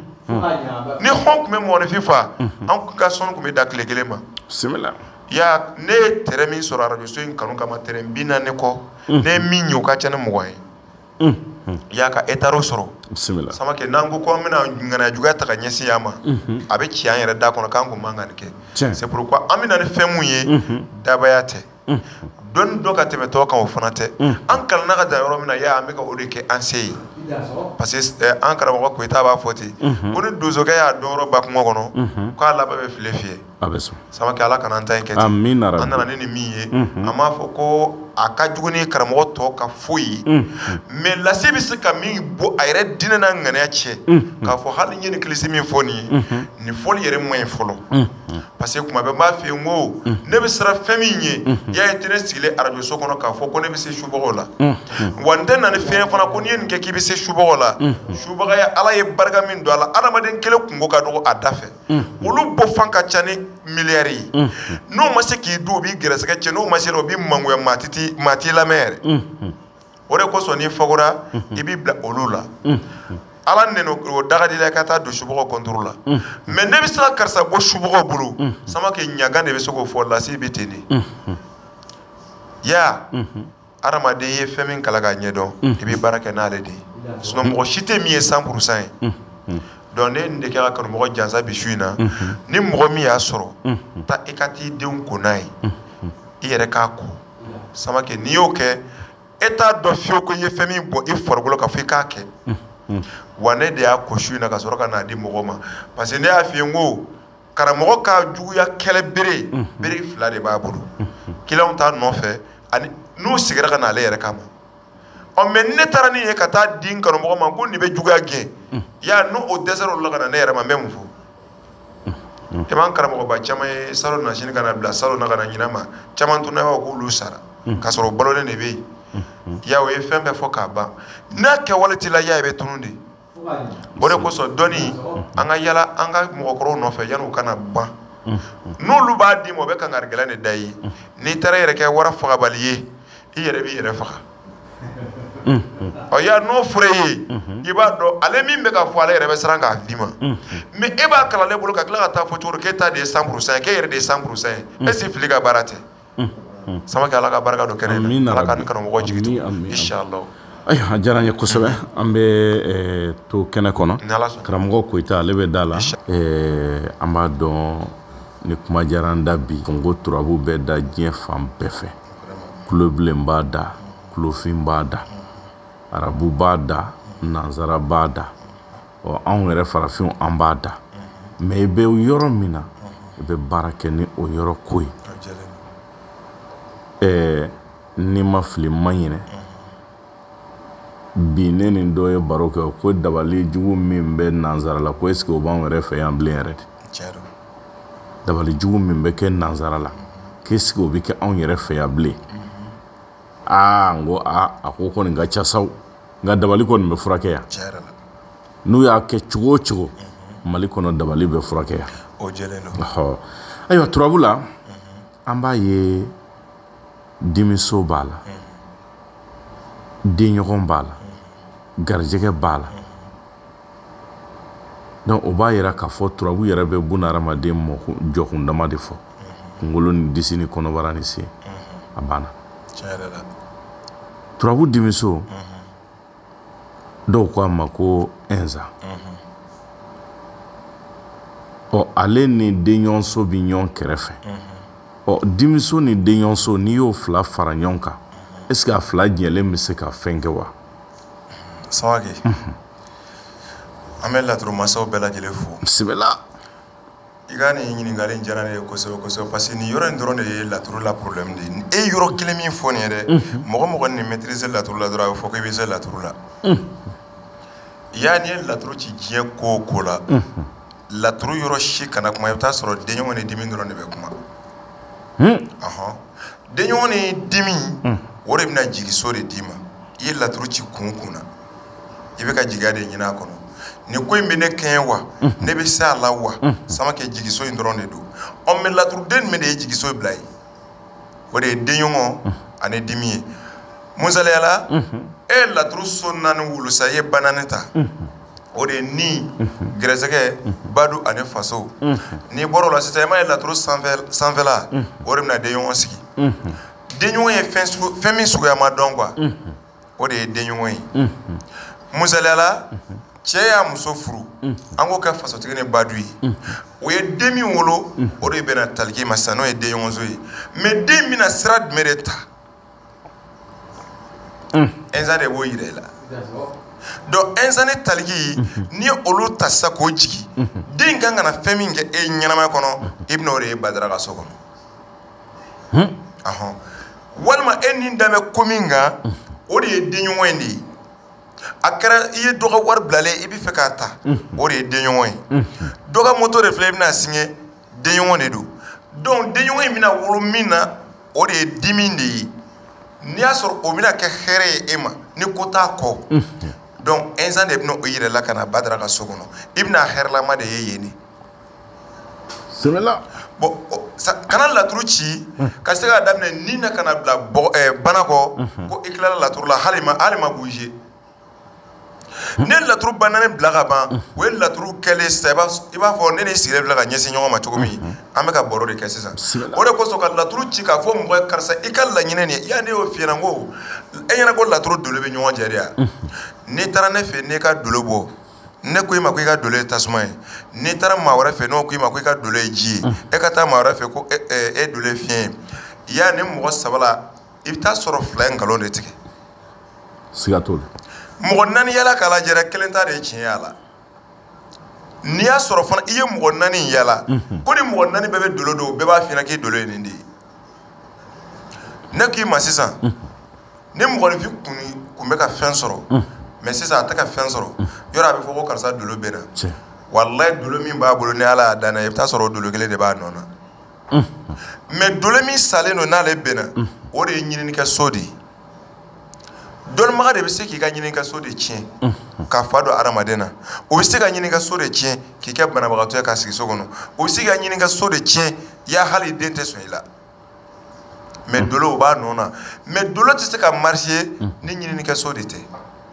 ni hɔn tun bɛ mɔgɔninfin fa an ka sɔnni tun bɛ da tile kelen ma ya ne ye tɛrɛ min sɔrɔ arajoso in kanu kama tɛrɛ bi naani kɔ ne ye min ye o ka ca ni mɔgɔ ye y'a ka etaro sɔrɔ Samake n'an ko ko an bɛna ŋaniya juguya ta ka ɲɛsin yan ma a bɛ ci an yɛrɛ da kɔnɔ k'an kun man kan nin kɛ c'est pourquoi an bɛ na ni fɛn mun ye dabaya tɛ dɔnni dɔ ka tɛmɛ tɔw kan o fana tɛ an kalanna ka dan yɔrɔ min na ya an bɛ ka o de kɛ an se ye parce que an karamɔgɔ Koyita b'a fɔ ten ko ni donsokɛ y'a dɔn yɔrɔ ba kungo kɔnɔ k'a laban bɛ file fiyɛ Samake Ala kana an ta in kɛ ten an nana ni nin min ye an b'a fɔ ko a ka jugu ni karamɔgɔ tɔ ka foyi ye mais lase bɛ se ka min bɔ a yɛrɛ diinɛ n'a ŋaniya cɛ k'a fɔ hali n ye nin kilisi min fɔ nin ye nin fɔli yɛrɛ man ɲi fɔlɔ parce que kuma bɛɛ n b'a f'i ye n ko ne bɛ siran fɛn min ye y'a ye tɛ ne sigilen arajoso kɔnɔ k'a fɔ ko ne bɛ se subagaw la wa n tɛ na ni fɛn fana ko n'i ye nin kɛ k'i bɛ se subagaw la subagaya Ala ye barika min don a la adamaden kelen kungo ka dɔgɔ a da fɛ olu bɔ fan ka ca ni miliyari ye n'o ma se k'i dun o b'i gɛrɛsɛgɛ cɛ n'o ma se o b'i mangoya maa t'i maa t'i lamɛn yɛrɛ o de kosɔn n'i fagora i b'i bila olu la Ala nɛnɛ o dagadi la i ka taa don subagaw kɔntoro la mais ne bɛ se ka karisa bɔ subagaw bolo Samake ɲagan de bɛ se k'o fɔ lasi bɛ ten de ya adamaden ye fɛn min kalan k'a ɲɛdɔn i bɛ baara kɛ n'ale de ye sinon mɔgɔ si tɛ min ye cent pour cent ye donc ne nin de kɛ ka kanumɔgɔ jansa bi su in na ni mɔgɔ min y'a sɔrɔ taa i ka t'i denw ko n'a ye i yɛrɛ k'a ko Samake n'i y'o kɛ e t'a dɔn fiyewu ko i ye fɛn min bɔ i farikolo ka fɔ i k'a kɛ wa ne de y'a ko su in na ka sɔrɔ ka n'a di mɔgɔ ma parce que ne y'a f'i ye n ko karamɔgɔ ka juguya kɛlɛ bere bere fila de b'a bolo client t'a nɔfɛ ani n'u sigira ka n'ale yɛrɛ kama ɔ mais ne taara nin ye ka taa di n karamɔgɔ ma ko nin bɛ juguya gɛn ya n'o o dɛsɛra o la ka na ne yɛrɛ ma n bɛ mun fɔ e b'an karamɔgɔba caman ye salon na sini ka na bila salon na ka na ɲinɛ ma caman tun n'a k'olu sara k'a sɔrɔ o balolen de bɛ yen ya o ye fɛn bɛɛ fɔ k'a ban n'a kɛwale t'i la ya i bɛ tunun de o de kosɔn dɔnni an ka yala an ka mɔgɔkɔrɔw nɔfɛ yanni u kana ban n'olu b'a d'i ma o bɛ kangari gɛlɛn de da i ye n'i taara yɛrɛ kɛ wara fagabali ye i yɛrɛ b'i yɛrɛ faga ɔ ya n'o fɔra e ye i b'a dɔn ale min bɛ ka fɔ ale yɛrɛ bɛ siran k'a d'i ma mais e b'a kalan ne bolo ka tila ka taa fɔ cogo k'e ta de ye cent pour cent ye k'e yɛrɛ de ye cent pour cent ye est-ce que fili ka baara tɛ Samake Ala ka barika don kɛnɛ na Ala ka ni karamɔgɔ jigi to inshallah ayiwa a diyara n ye kosɛbɛ an bɛ to kɛnɛ kɔnɔ karamɔgɔ Koyita ale bɛ da la an b'a dɔn ni kuma diyara an da bi Kongo turabu bɛ da diɲɛ fan bɛɛ fɛ kulobilen b'a da kulofin b'a da arabu b'a da nanzara b'a da ɔ anw yɛrɛ farafinw an b'a da mais i bɛ yɔrɔ min na i bɛ baara kɛ ni o yɔrɔ ko ye ɛɛ n'i ma fili ma ɲinɛ bi ne ni dɔ ye baro kɛ ko dabali jugu min bɛ nanzara la ko est ce que o b'anw yɛrɛ fɛ yan bilen yɛrɛ de dabali jugu min bɛ kɛ nanzara la ko est ce que o bɛ kɛ anw yɛrɛ fɛ yan bilen aa n ko aa a ko kɔni ka ca saw nka dabali kɔni bɛ furakɛ yan n'u y'a kɛ cogo o cogo Mali kɔnɔ dabali bɛ furakɛ yan ɔhɔ ayiwa turabu la an b'a ye denmiso b'a la denɲɔgɔn b'a la garijɛgɛ b'a la donc o b'a yira k'a fɔ turabu yɛrɛ bɛ buna hadamaden jɔkun dama de fɔ kunkolo ni disi ni kɔnɔbara ni sen a banna turabu denmiso dɔw ko a ma ko ɛnza ɔ ale ni denɲɔgɔnso bɛ ɲɔgɔn kɛrɛfɛ ɔ denmuso ni denɲɔgɔnso n'i y'o fila fara ɲɔgɔn kan est ce que a fila jɛlen bɛ se ka fɛn kɛ wa Samake an bɛ laturu masaw bɛɛ lajɛlen fo bisimila i ka nin ɲininkali diyara ne ye kosɛbɛ kosɛbɛ parce que nin yɔrɔ in dɔrɔn de ye laturu la problème de ye e yɔrɔ kelen min fɔ nin ye dɛ mɔgɔ mɔgɔ nin maîtriser laturu la dɔrɔn a bɛ fɔ ko i bɛ se laturu la yani ye laturu ci diɲɛ ko o ko la laturu yɔrɔ si kana kuma i bɛ taa sɔrɔ denɲɔgɔn ni dimi dɔrɔn de bɛ kuma ɔhɔn denɲɔgɔn ni dimi o de bɛna jigiso de d'i ma i ye laturu ci kun kun na i bɛ ka jigiya de ɲini a kɔnɔ nin ko in bɛ ne kɛɲɛ wa ne bɛ se a la wa Samake jigiso in dɔrɔn de don ɔ mɛ laturuden min de ye jigiso bila ye o de ye denɲɔgɔn ani dimi ye musaliyala e ye laturu so naani wolosa i ye ba naani ta o de ye ni gɛrɛsɛgɛ badu ani faso n'i bɔra o la sisan i m'a ye laturu sanfɛla o de bɛna denɲɔgɔn sigi denɲɔgɔn ye fɛn min suguya ma dɔn quoi o de ye denɲɔgɔn ye musaliyala cɛ y'a muso furu an k'o kɛ fasotigi ni badu ye o ye den min wolo o de bɛna taliki ma sisan n'o ye denɲɔgɔnso ye mais den bɛna sira jumɛn de ta ɛnzan de b'o yira i la donc ɛnzan ni taliki n'i ye olu ta sisan k'o jigi den kan ka na fɛn min kɛ e ɲɛnamaya kɔnɔ i bɛna o de ye badara ka so kɔnɔ walima e ni dan bɛ ko min kan o de ye denɲɔgɔn in de ye a kɛra i ye dɔ ka wari bilalen i bɛ fɛ k'a ta o de ye denɲɔgɔn ye dɔ ka moto de filɛ i bɛna signer denɲɔgɔn de don donc denɲɔgɔn in bɛna wolo min na o de ye dimi de ye n'i y'a sɔrɔ o bɛna kɛ hɛrɛ ye e ma ni ko t'a kɔ donc ɛnzan de bɛna o yɛrɛ la ka na badara ka so kɔnɔ i bɛna hɛrɛlama de ye yen de sɛbɛla bon kana laturu ci ka se k'a daminɛ ni na kana bila bana kɔ ko i tilala laturu la hali ma hali ma bouger ne laturu banani bila ka ban o ye laturu kɛlen sisan i b'a fɔ ne ni sigilen filɛ ka ɲɛsin ɲɔgɔn ma cogo min an bɛ ka baro de kɛ sisan o de kosɔn ka laturu ci k'a fɔ mɔgɔ ye karisa i ka laɲini nin ye yani y'o f'i ɲɛna ko e ɲɛna ko laturu dolo bɛ ɲɔgɔn cɛ de yan n'i taara ne fɛ n'i ka dolo bɔ ne ko i ma ko i ka dolo ye tasuma ye n'i taara maa wɛrɛ fɛ n'o ko i ma ko i ka dolo ye ji ye e ka taa maa wɛrɛ fɛ ko e dolo ye fiɲɛ ye yani mɔgɔ saba la i bɛ taa sɔrɔ fila ye nkalon de tigɛ siga t'o la mɔgɔ naani yala k'a lajɛ kelen ta de ye tiɲɛ y'a la n'i y'a sɔrɔ fana i ye mɔgɔ naani yala ko ni mɔgɔ naani bɛɛ bɛ dolo don bɛɛ b'a f'i ɲɛna k'i dolo ye nin de ye ne k'i ma sisan ni mɔgɔninfin kun bɛ ka fɛn sɔrɔ mais sisan a tɛ ka fɛn sɔrɔ yɔrɔ a bɛ fɔ ko karisa dolo bɛ na walayi dolo min b'a bolo ni Ala y'a dan n'a ye i bɛ taa sɔrɔ o dolo kelen de b'a nɔ na mais dolo min salen don n'ale bɛnna o de ye ɲininikɛso de ye dɔnnibaga de bɛ se k'i ka ɲininkaso de tiɲɛ k'a fa don adamaden na o bɛ se ka ɲininkaso de tiɲɛ k'i kɛ banabagatɔ ye k'a sigi so kɔnɔ o bɛ se ka ɲininkaso de tiɲɛ y'a hali den tɛ sɔn i la mais dolo o b'a nɔ na mais dolo tɛ se ka marcher ni ɲininkaso de tɛ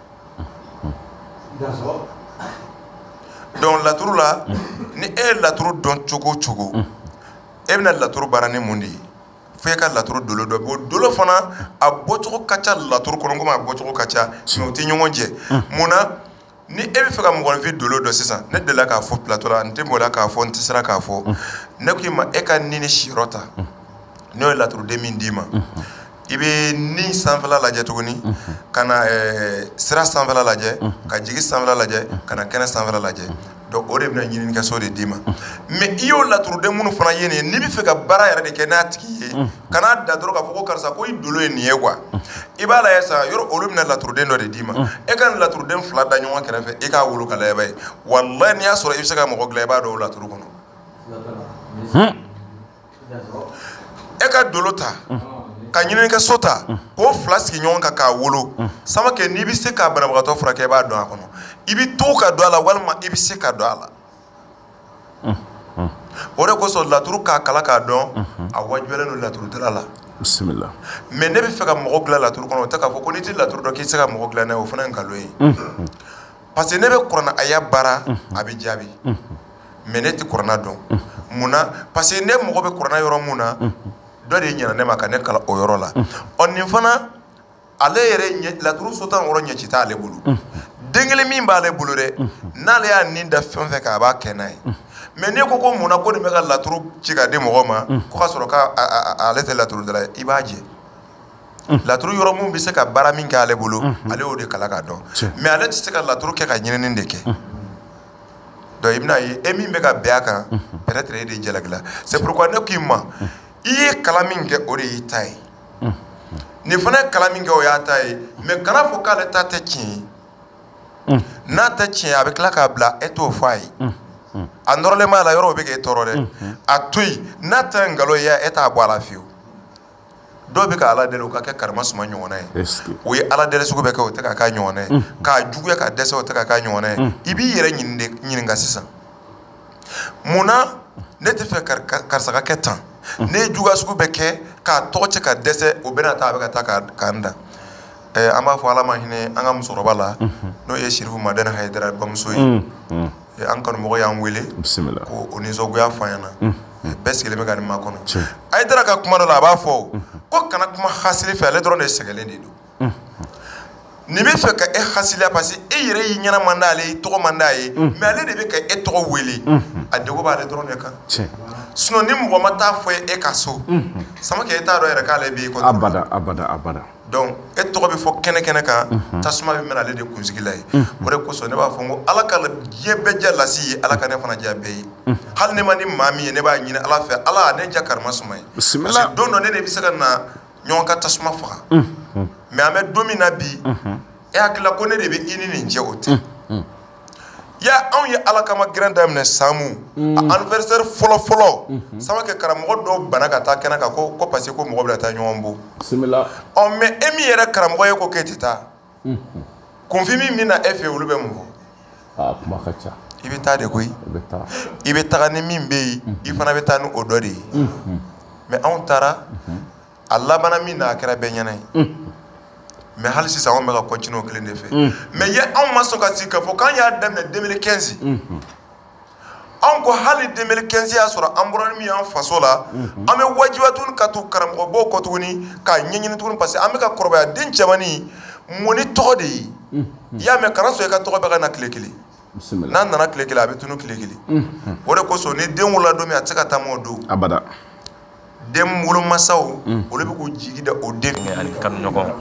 donc laturu la ni e ye laturu dɔn cogo o cogo e bɛna laturu baara ni mun de ye fo e ka laturu dolo dɔ o dolo fana a bɔcogo ka ca laturu kɔnɔ komi a bɔcogo ka ca mais o tɛ ɲɔgɔn jɛ mun na ni e bɛ fɛ ka mɔgɔninfin dolo dɔ sisan ne delila k'a fɔ plateau la n tɛ mɔgɔ la k'a fɔ n tɛ sera k'a fɔ ne ko i ma e ka ni ni siyɔrɔ ta n'o ye laturuden min d'i ma i bɛ ni sanfɛla lajɛ tuguni ka na sira sanfɛla lajɛ ka jigi sanfɛla lajɛ ka na kɛnɛ sanfɛla lajɛ donc o de bɛna ɲininkaso de d'i ma mais i y'o laturuden minnu fana ye nin ye n'i bɛ fɛ ka baara yɛrɛ de kɛ n'a tigi ye kana da dɔrɔn k'a fɔ ko karisa ko i dolo ye nin ye quoi i b'a lajɛ sa yɔrɔ olu bɛna laturuden dɔ de d'i ma e ka nin laturuden fila da ɲɔgɔn kɛrɛfɛ e k'a wolo ka lajɛ b'a ye walayi n'i y'a sɔrɔ i bɛ se ka mɔgɔ dilan i b'a dɔn o laturu kɔnɔ e ka dolo ta ka ɲininkaso ta k'o fila sigi ɲɔgɔn kan k'a wolo Samake n'i bɛ se k'a banabagatɔ furakɛ i b'a dɔn a kɔnɔ i bɛ to ka don a la walima i bɛ se ka don a la o de kosɔn laturu k'a kala k'a dɔn a wajibiyalen don laturudala la bisimila mais ne bɛ fɛ ka mɔgɔ dilan laturu kɔnɔ o tɛ k'a fɔ ko n'i tɛ laturu dɔn k'i tɛ se ka mɔgɔ dilan n'a ye o fana ye nkalon ye parce que ne bɛ kuranɛ aya baara a bɛ jaabi mais ne tɛ kuranɛ dɔn munna parce que ne mɔgɔ bɛ kuranɛ yɔrɔ mun na dɔ de ɲɛna ne ma ka ne kala o yɔrɔ la ɔ nin fana ale yɛrɛ laturu so tan wɔɔrɔ ɲɛci t'ale bolo den kelen min b'ale bolo dɛ n'ale y'a nin da fɛn fɛn kan a b'a kɛ n'a ye mais ne ko ko mun na ko nin bɛ ka laturu ci ka di mɔgɔ ma ko ka sɔrɔ ka ale tɛ laturu dala i b'a jɛ laturu yɔrɔ mun bɛ se ka baara min kɛ ale bolo ale y'o de kala ka dɔn mais ale tɛ se ka laturu kɛ ka ɲinini de kɛ donc i bɛna ye e min bɛ ka bɛn a kan peut-être e de jalakila c'est pourquoi ne k'i ma i ye kalan min kɛ o de y'i ta ye nin fana ye kalan min kɛ o y'a ta ye mais kana fɔ k'ale ta tɛ tiɲɛ ye n'a tɛ tiɲɛ a bɛ tila k'a bila e t'o fɔ a ye a nɔrɔlen b'a la yɔrɔ o bɛ k'e tɔɔrɔ dɛ a to yen n'a ta ye nkalon ye e t'a bɔ a la fiyewu dɔw bɛ ka ala deli o ka kɛ karama suma ɲɔgɔnna ye o ye ala deli sugu bɛ kɛ o tɛ ka k'a ɲɔgɔnna ye k'a juguya ka dɛsɛ o tɛ ka k'a ɲɔgɔnna ye i b'i yɛrɛ ɲininka sisan munna ne tɛ fɛ karisa ka kɛ tan ne ye juguya sugu bɛ kɛ k'a tɔgɔ cɛ ka dɛsɛ o bɛna taa a bɛ ka taa k'an da an b'a fɔ ala ma hinɛ an ka musokɔrɔba la n'o ye Sirifu Madɛni Hayidara bamuso ye an kanumɔgɔ y'an wele ko o nisɔngoya fɔ an ɲɛna bɛɛ sigilen bɛ ka nin makɔnɔ Hayidara ka kuma dɔ la a b'a fɔ ko kana kuma hasili fɛ ale dɔrɔn de sɛgɛlen de don nin bɛ fɛ ka e hasiliya parce que e yɛrɛ y'i ɲɛna man d'ale ye i tɔgɔ man d'a ye mais ale de bɛ ka e tɔgɔ wele a degun b'ale dɔrɔn de kan sinon ni mɔgɔ ma taa fɔ e ka so Samake e t'a dɔn yɛrɛ k'ale b'i kɔ abada abada abada donc e tɔgɔ bɛ fɔ kɛnɛ kɛnɛ kan tasuma bɛ mɛn ale de kunsigi la ye o de kosɔn ne b'a fɔ ko ala ka diɲɛ bɛɛ diya lasi ye ala ka ne fana diya bɛɛ ye hali ne ma ni maa min ye ne b'a ɲini ala fɛ ala ne diya karama suma ye parce que don dɔ ne de bɛ se ka na ɲɔgɔn ka tasuma faga mais an bɛ don min na bi e hakilila ko ne de bɛ i ni nin cɛ o tɛ ya anw ye ala kama gɛrɛn daminɛ samu a anniversaire fɔlɔ fɔlɔ Samake karamɔgɔ dɔw bana ka taa kɛnɛ kan ko ko parce que ko mɔgɔ bɛ taa ɲɔgɔn bon ɔ mais e min yɛrɛ karamɔgɔ ye ko k'e tɛ taa kunfin min bɛ na e fɛ olu bɛ mun fɔ i bɛ taa de koyi i bɛ taga ni min bɛ yen i fana bɛ taa ni o dɔ de ye mais anw taara a labanna min na a kɛra bɛɛ ɲɛna ye mais hali sisan anw bɛ ka continuer o kelen de fɛ mais ye anw ma sɔn ka sigi k'a fɔ k'an y'a daminɛ deux mille quinze anw ko hali deux mille quinze y'a sɔrɔ an bɔra min y'an faso la an bɛ wajibiya tuguni ka tugu karamɔgɔbaw kɔ tuguni k'a ɲɛɲini tuguni parce que an bɛ ka kɔrɔbaya den cɛmannin mun ni tɔgɔ de ye i y'a mɛn kana sɔn i ka tɔgɔ bɛ ka na tile kelen n'a nana tile kelen a bɛ tunu tile kelen o de kosɔn ni den wolola don min a tɛ se ka taama o don abada den wolomasaw olu bɛ k'u jigi da o den ani kanuɲɔgɔn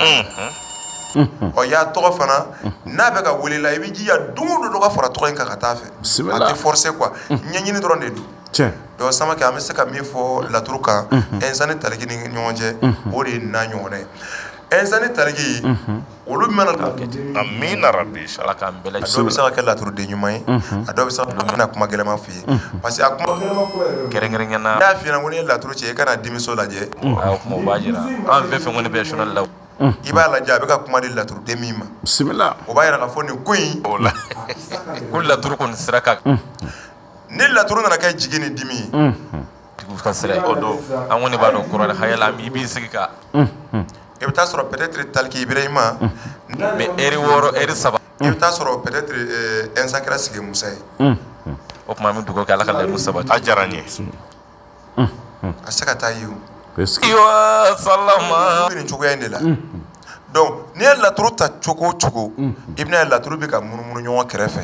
ɔ y'a tɔgɔ fana n'a bɛ ka wele la i bɛ jija don o don dɔ ka fara tɔgɔ in kan ka taa fɛ a tɛ forcer quoi ɲɛɲini dɔrɔn de don donc Samake an bɛ se ka min fɔ laturu kan Ɛnzani Taliki ni ɲɔgɔn cɛ o de ye n'a ɲɔgɔnna ye Ɛnzani Taliki olu mana amina rabi ala k'an bɛɛ a dɔw bɛ se ka kɛ laturuden ɲuman ye a dɔw bɛ se ka bɛna kuma gɛlɛma f'i ye parce que a kuma kɛrɛnkɛrɛnnenya na n'a y'a f'i ɲɛna ko n'i ye laturu ci i kana dimiso lajɛ o kuma o b'a jira an bɛɛ fɛn ko ne bɛ journal la i b'a lajɛ a bɛ ka kuma di laturuden min ma bisimila o b'a yira k'a fɔ nin ko in o la ko laturu kɔni sira ka ni laturu nana kɛ jigi ni dimi ye tigiw ka sira o don an kɔni b'a dɔn kɔrɔ hayala i b'i sigi ka i bɛ taa sɔrɔ peut-être Taliki Ibrahima mais heure wɔɔrɔ heure saba i bɛ taa sɔrɔ peut-être Ɛnza kɛra Sigi Musa ye o kuma an bɛ dugawu kɛ ala ka layiru sabati a diyara n ye a se ka taa ye o iwa salama nin cogoya in de la donc n'i ye laturu ta cogo o cogo i bɛna ye laturu bɛ ka munumunu ɲɔgɔn kɛrɛfɛ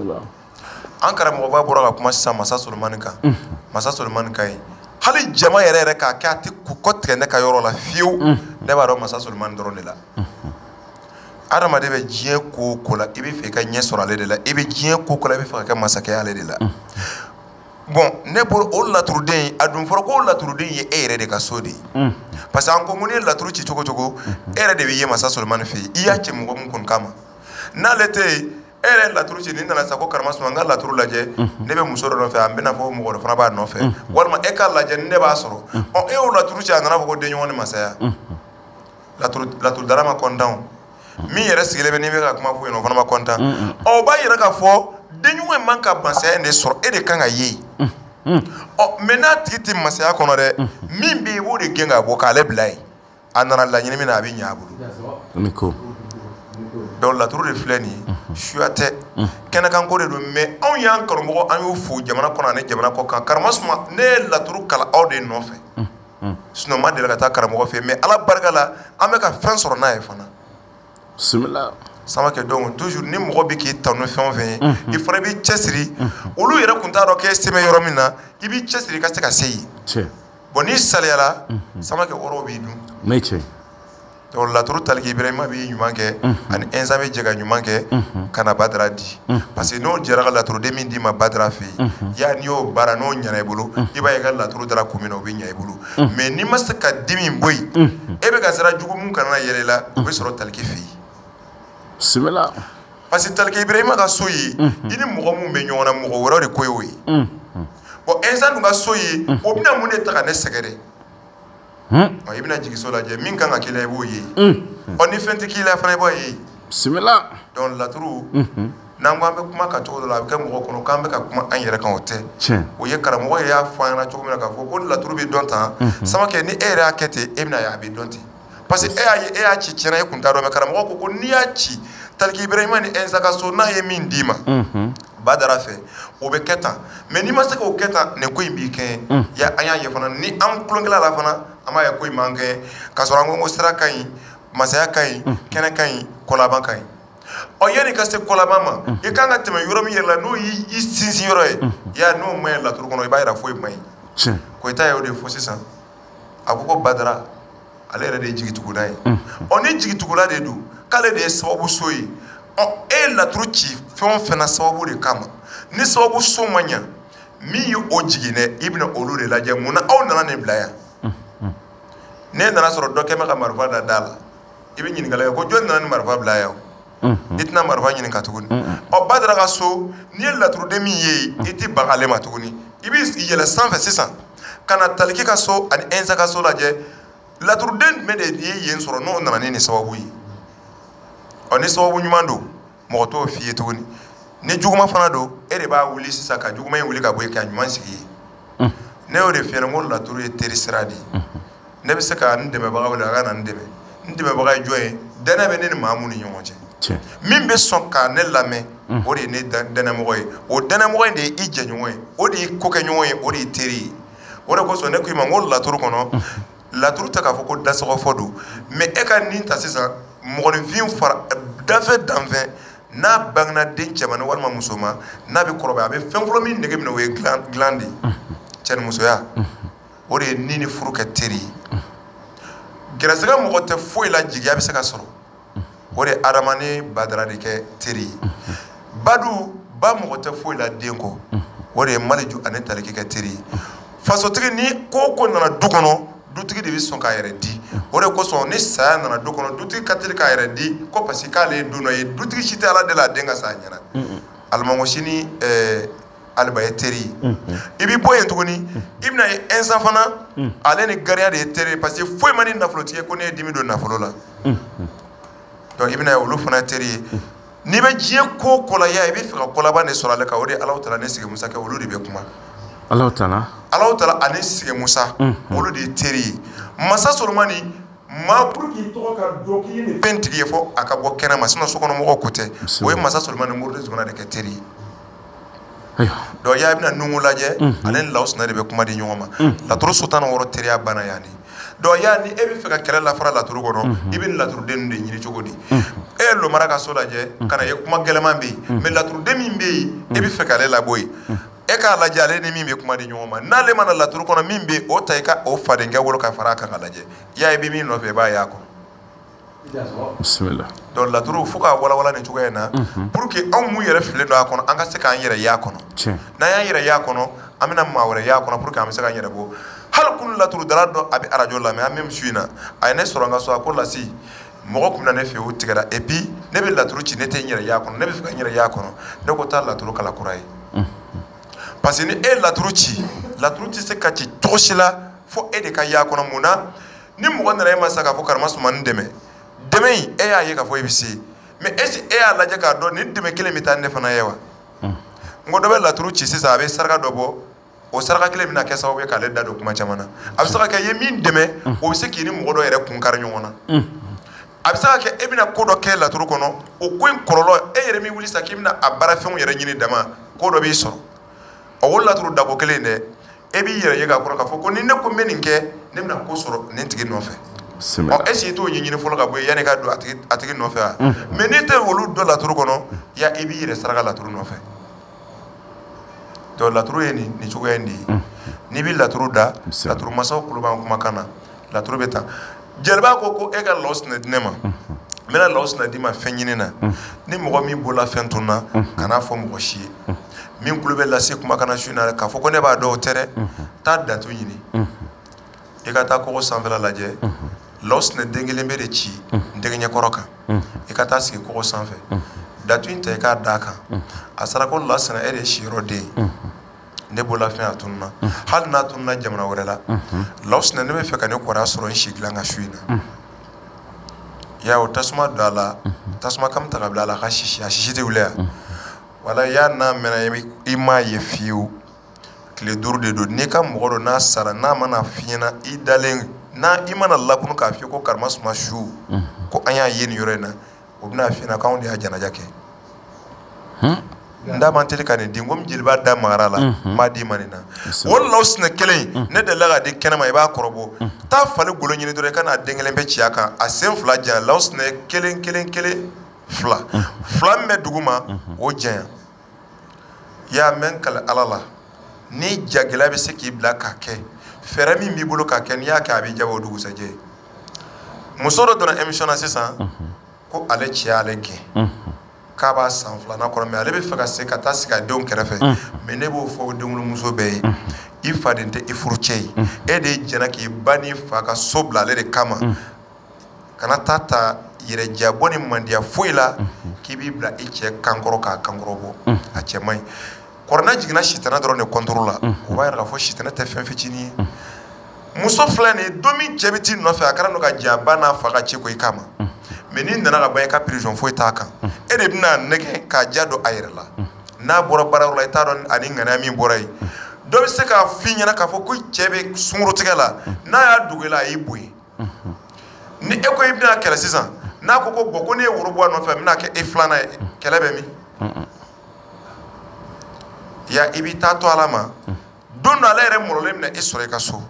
an karamɔgɔba bɔra ka kuma sisan Masa Solomani kan Masa Solomani ka ɲi hali jama yɛrɛ yɛrɛ k'a kɛ a tɛ kɔ tigɛ ne ka yɔrɔ la fiyewu ne b'a dɔn Masa Solomani dɔrɔn de la adamaden bɛ diɲɛ ko o ko la i bɛ fɛ i ka ɲɛ sɔrɔ ale de la i bɛ diɲɛ ko o ko la i bɛ fɛ ka kɛ masakɛ ale de la bon ne bolo o laturuden a dun fɔra ko o laturuden ye e yɛrɛ de ka so de ye parce que an ko n'i ye laturu ci cogo cogo e yɛrɛ de bɛ ye Masa Solomani fɛ yen i y'a cɛ mɔgɔ min kɔni kama n'ale tɛ yen e yɛrɛ laturu ci ni nana sa ko Karamasuma n ka laturu lajɛ ne bɛ muso dɔ nɔfɛ a bɛna fɔ mɔgɔ dɔ fana b'a nɔfɛ walima e k'a lajɛ ni ne b'a sɔrɔ ɔ e y'o laturu ci a nana fɔ ko denɲɔgɔn ni masaya laturu laturu dara ma kɔntan min yɛrɛ sigilen bɛ n'i bɛ ka kuma fɔ yen o fana ma kɔntan ɔ o b'a yira k'a fɔ denɲɔgɔn in man ka masaya in de sɔrɔ e de kan ka ye ɔ mɛ n'a tigi tɛ masaya kɔnɔ dɛ min bɛ yen i b'o de gɛn ka bɔ k'ale bila yen a nana laɲini min na a bɛ ɲɛ a bolo donc laturu de filɛ nin ye suya tɛ kɛnɛkanko de don mais anw y'an karamɔgɔ an y'u fo jamana kɔnɔ ani jamana kɔ kan Karamasuma ne ye laturu kalan aw de nɔfɛ sinon ma deli ka taa karamɔgɔ fɛ yen mais ala barika la an bɛ ka fɛn sɔrɔ n'a ye fana bisimila sama kɛ donc toujours ni mɔgɔ bɛ k'i tanu fɛn o fɛn ye i fana b'i cɛsiri olu yɛrɛ kun t'a dɔn k'e se bɛ yɔrɔ min na i b'i cɛsiri ka se ka se yen bon n'i saliyara sama kɛ wɔrɔw b'i dun mais cɛ donc laturu taliki Ibrahima b'i ɲuman kɛ ani Insa bɛ jɛ ka ɲuman kɛ ka na Badara di parce que n'o jɛra ka laturuden min d'i ma Badara fɛ yen ya n'i y'o baara n'o ɲɛna i bolo i b'a ye ka laturu dara kun min na o bɛ ɲɛ i bolo mais n'i ma se ka dimi bɔ yen e bɛ ka sira jugu mun kana yɛlɛ i la o bɛ sɔrɔ taliki fɛ yen sibila parce que taliki Ibrahima ka so ye i ni mɔgɔ mun bɛ ɲɔgɔn na mɔgɔ wɛrɛw de ko ye o ye bon Insa dun ka so ye o bɛna mun de ta ka ne sɛgɛrɛ i bɛna jigin so lajɛ min kan ka k'i la i b'o ye ɔ ni fɛn tɛ k'i la fana i b'o ye bisimila donc laturu n'an ko an bɛ kuma kan cogo dɔ la a bɛ kɛ mɔgɔ kɔnɔ k'an bɛ ka kuma an yɛrɛ kan o tɛ o ye karamɔgɔ ye y'a fɔ an ɲɛna cogo min na k'a fɔ ko laturu bɛ dɔn tan sama kɛ ni e yɛrɛ y'a kɛ ten e bɛna ye a bɛ dɔn ten parce que e y'a ye e y'a ci tiɲɛna e kun t'a dɔn mais karamɔgɔ ko ko n'i y'a ci taliki Ibrahima ni Insa ka so n'a ye min d'i ma Badara fɛ o bɛ kɛ tan mais n'i ma se k'o kɛ tan nin ko in b'i kɛ ya an y'a ye fana ni an tulonkɛla la fana an b'a ye ko in m'an kɛ k'a sɔrɔ an ko ko sira ka ɲi masaya ka ɲi kɛnɛ ka ɲi kɔlaban ka ɲi ɔ yanni ka se kɔlaban ma i kan ka tɛmɛ yɔrɔ min yɛrɛ la n'o y'i sinsin yɔrɔ ye ya n'o ma ɲi laturu kɔnɔ i b'a yira foyi ma ɲi Koyita y'o de fɔ sisan a ko ko Badara ale yɛrɛ de ye jigitugula ye ɔ ni jigitugula de don k'ale de ye sababu so ye ɔ e ye laturu ci fɛn o fɛn na sababu de kama ni sababu so ma ɲa min ye o jigin dɛ i bɛna olu de lajɛ mun na aw nana nin bila yan ne nana sɔrɔ dɔ kɛ bɛ ka marifa da da la i bɛ ɲininkali kɛ ko jɔn nana ni marifa bila yan i tɛna marifa ɲininka tuguni ɔ Badara ka so n'i ye laturuden min ye i tɛ baga ale ma tuguni i bɛ yɛlɛ sanfɛ sisan ka na taliki ka so ani Insa ka so lajɛ laturuden jumɛn de ye yen sɔrɔ n'o nana ni nin sababu ye ɔ ni sababu ɲuman don mɔgɔ t'o f'i ye tuguni ni juguma fana don e de b'a wuli sisan ka juguma in wuli ka bɔ yen ka ɲuman sigi ye ne y'o de f'i ɲɛna ko laturu ye teri sira de ye ne bɛ se ka n dɛmɛbaga wele a ka na n dɛmɛ n dɛmɛbaga ye jɔn ye dɛnɛ bɛ ne ni maa mun ni ɲɔgɔn cɛ min bɛ sɔn ka ne lamɛn o de ye ne dɛnɛmɔgɔ ye o dɛnɛmɔgɔ in de ye i jɛɲɔgɔn ye o de ye kokɛɲɔgɔn ye o de ye teri ye o de kosɔn ne ko i ma n ko laturu kɔnɔ laturu tɛ k'a fɔ ko dasɔgɔfɔ don mais e ka nin ta sisan mɔgɔninfin fara danfɛn danfɛn n'a bangena den cɛman ni walima muso ma n'a bɛ kɔrɔbaya a bɛ fɛn fɔlɔ min nege minɛ o ye dilan de ye cɛ ni musoya o de ye ni ni furu kɛ teri ye gɛrɛsɛgɛ mɔgɔ tɛ foyi la jigiya bɛ se ka sɔrɔ o de ye Adama ni Badara de kɛ teri ye Badu ba mɔgɔ tɛ foyi la den kɔ o de ye Maliju ani Taliki kɛ teri ye fasotigi ni ko o ko nana du kɔnɔ dutigi de bɛ sɔn k'a yɛrɛ di o de kosɔn ni saya nana du kɔnɔ dutigi ka teli k'a yɛrɛ di ko parce que k'ale ye du dɔ ye dutigi si tɛ Ala deli a den ka sa ɲɛna alimamu si ni Aliba ye teri ye i b'i bɔ yen tuguni i bɛna ye Insa fana ale ni Gariya de ye teri ye parce que foyi ma ni nafolotigi ye ko ne ye dimi don nafolo la donc i bɛna ye olu fana ye teri ye n'i bɛ diɲɛ ko o ko la ya i bɛ fɛ ka kolaban de sɔrɔ ale kan o de ye Alahu Taala ni Sigi Musa kɛ olu de bɛ kuma Alahu Taala Alahu Taala ani Sigi Musa olu de ye teri ye Masa Solomani maa pour que tɔgɔ ka dɔn k'i ye fɛn tigi ye fɔ a ka bɔ kɛnɛma sinon sokɔnɔmɔgɔw ko tɛ o ye Masa Solomani Moridenw Zumana de kɛ teri ye donc ya bɛna Nungu lajɛ ale ni Lawusina de bɛ kuma di ɲɔgɔn ma laturu so tan ni wɔɔrɔ teriya banna yan de donc ya ni e bɛ fɛ ka kɛlɛ lafara laturu kɔnɔ i bɛ nin laturuden de ɲini cogo di e ye Lomara ka so lajɛ ka na ye kuma gɛlɛman bɛ yen mais laturuden min bɛ yen e bɛ fɛ k'ale labɔ yen e k'a lajɛ ale ni min bɛ kuma di ɲɔgɔn ma n'ale mana laturu kɔnɔ min bɛ o ta i ka o fadenkɛ wolo ka fara a kan ka lajɛ ya i bɛ min nɔfɛ i b'a y'a kɔnɔ bisimila donc laturu fo k'a walawala nin cogoya in na pour que anw mun yɛrɛ filen don a kɔnɔ an ka se k'an yɛrɛ y'a kɔnɔ n'an y'an yɛrɛ y'a kɔnɔ an bɛna maa wɛrɛ y'a kɔnɔ pour que an bɛ se k'an yɛrɛ bɔ hali kunu laturu dala dɔ a bɛ arajo lamɛn an même su in na a ye ne sɔrɔ an ka so a ko Lasi mɔgɔ kun bɛ na ne fɛ yen o tigɛra et puis ne bɛ laturu ci ne tɛ n yɛrɛ y'a kɔnɔ ne bɛ fɛ ka n yɛrɛ y'a kɔnɔ ne ko taa laturu kala kura ye parce que ni e ye laturu ci laturu tɛ se ka ci cogo si la fo e de ka y'a kɔnɔ mun na ni mɔgɔ nana e ma sisan k'a fɔ Karamasumani dɛmɛ dɛmɛ in e y'a ye k'a fɔ e bɛ se mais est-ce que e y'a lajɛ k'a dɔn nin dɛmɛ kelen bɛ taa ne fana ye wa n ko dɔ bɛ laturu ci sisan a bɛ saraka dɔ bɔ o saraka kelen bɛna kɛ sababu ye k'ale da don kuma caman na a bɛ se ka kɛ i ye min dɛmɛ o bɛ se k'i ni mɔgɔ dɔ yɛrɛ kun kari ɲɔgɔn na a bɛ se ka kɛ e bɛna ko dɔ kɛ laturu kɔnɔ o ko in kɔlɔlɔ e yɛrɛ min wuli sisan k'i bɛna a baarafɛnw yɛrɛ ɲini dama ko dɔ b'i sɔrɔ o laturu dako kelen dɛ e b'i yɛrɛ ye k'a kɔrɔ k'a fɔ ko ni ne ko n bɛ nin kɛ ne bɛna ko sɔrɔ nin tigi nɔfɛ est-ce que t'o ɲɛɲini fɔlɔ ka bɔ yen yanni ka don a tigi a tigi nɔfɛ wa mais n'i tɛ olu dɔ laturu kɔnɔ ya i b'i yɛrɛ saraka laturu nɔfɛ donc laturu ye nin nin cogoya in de ye n'i bɛ laturu da laturu masaw kulo b'an kumakan na laturu bɛ tan jeliba ko ko e ka law sinɛ di ne ma n bɛna law sinɛ d'i ma fɛn ɲini na ni mɔgɔ min bolola fɛn tun na kan'a fɔ mɔgɔ si ye min kulo bɛ lase kumakan na su in na k'a fɔ ko ne b'a dɔn o tɛ dɛ taa datu ɲini i ka taa kɔgɔ sanfɛla lajɛ law sinɛ den kelen bɛ de ci n tɛgɛ ɲɛkɔrɔ kan i ka taa sigi kɔgɔ sanfɛ datu in ta i k'a d'a kan a sara ko law sinɛ e de ye siyɔrɔ den ye ne bolola fɛn a tununa hali n'a tununa jamana wɛrɛ la law sinɛ ne bɛ fɛ ka ne kɔrɔya sɔrɔ n si dilan ka su in na ya o tasuma don a la tasuma kan bɛ ta ka bila a la a ka sisi a sisi tɛ wuli yan wala y'a n'a mɛnna i m'a ye fiyewu tile duuru de don n'i ka mɔgɔ dɔ n'a sara n'a mana f'i ɲɛna i dalen n'a i mana lakunu k'a f'i ye ko karima suma su ko an y'a ye nin yɔrɔ in na o bɛna f'i ɲɛna k'anw de y'a janaja kɛ n da man teli ka nin di n ko jeliba da magara la n b'a d'i ma nin na o law sinɛ kelen ne delila k'a di kɛnɛma i b'a kɔrɔbɔ taa fali golo ɲini dɔrɔn i ka n'a den kelen bɛɛ ci a kan a sen fila janya law sinɛ kelen kelen kelen fila fila min bɛ dugu ma o janya i y'a mɛn kale ala la ni jagɛlɛya bɛ se k'i bila k'a kɛ fɛɛrɛ min b'i bolo k'a kɛ n'i y'a kɛ a b'i jaba o dugusɛjɛ muso dɔ donna émission na sisan ko ale cɛ y'ale gɛn k'a b'a san filanan kɔnɔ mais ale bɛ fɛ ka se ka taa sigi a denw kɛrɛfɛ mais ne b'o fɔ denwolomuso bɛɛ ye i faden tɛ i furu cɛ ye e de jɛna k'i ba n'i fa ka so bila ale de kama kana taa ta yɛrɛjabɔ ni mandiya foyi la k'i b'i bila i cɛ kankɔrɔ k'a kankɔrɔ bɔ a cɛ man ɲi kɔrɔna jiginna sitana dɔrɔn de kɔntoro la o b'a yɛrɛ k'a fɔ sitana tɛ fɛn fitinin ye muso filɛ nin ye don min cɛ bɛ t'i nɔfɛ a kɛra n'o ka jɛ a ba n'a fa ka ci ko i kama mais n'i nana ka ban i ka prison foyi t'a kan e de bɛna nɛgɛ k'a ja don a yɛrɛ la n'a bɔra baarayɔrɔ la i t'a dɔn ani ŋaniya min bɔra yen dɔ bɛ se k'a f'i ɲɛna k'a fɔ ko cɛ bɛ sunkurutigɛ la n'a y'a dogo i la a y'i bonya ni e ko i bɛna kɛlɛ sisan n'a ko ko bɔn ko ne ye woro bɔ a nɔfɛ n bɛna kɛ e filanan ye kɛlɛ bɛ min ya i b'i taa to ala ma don dɔ ale yɛrɛ mɔlɔlen bɛna e sɔrɔ i ka so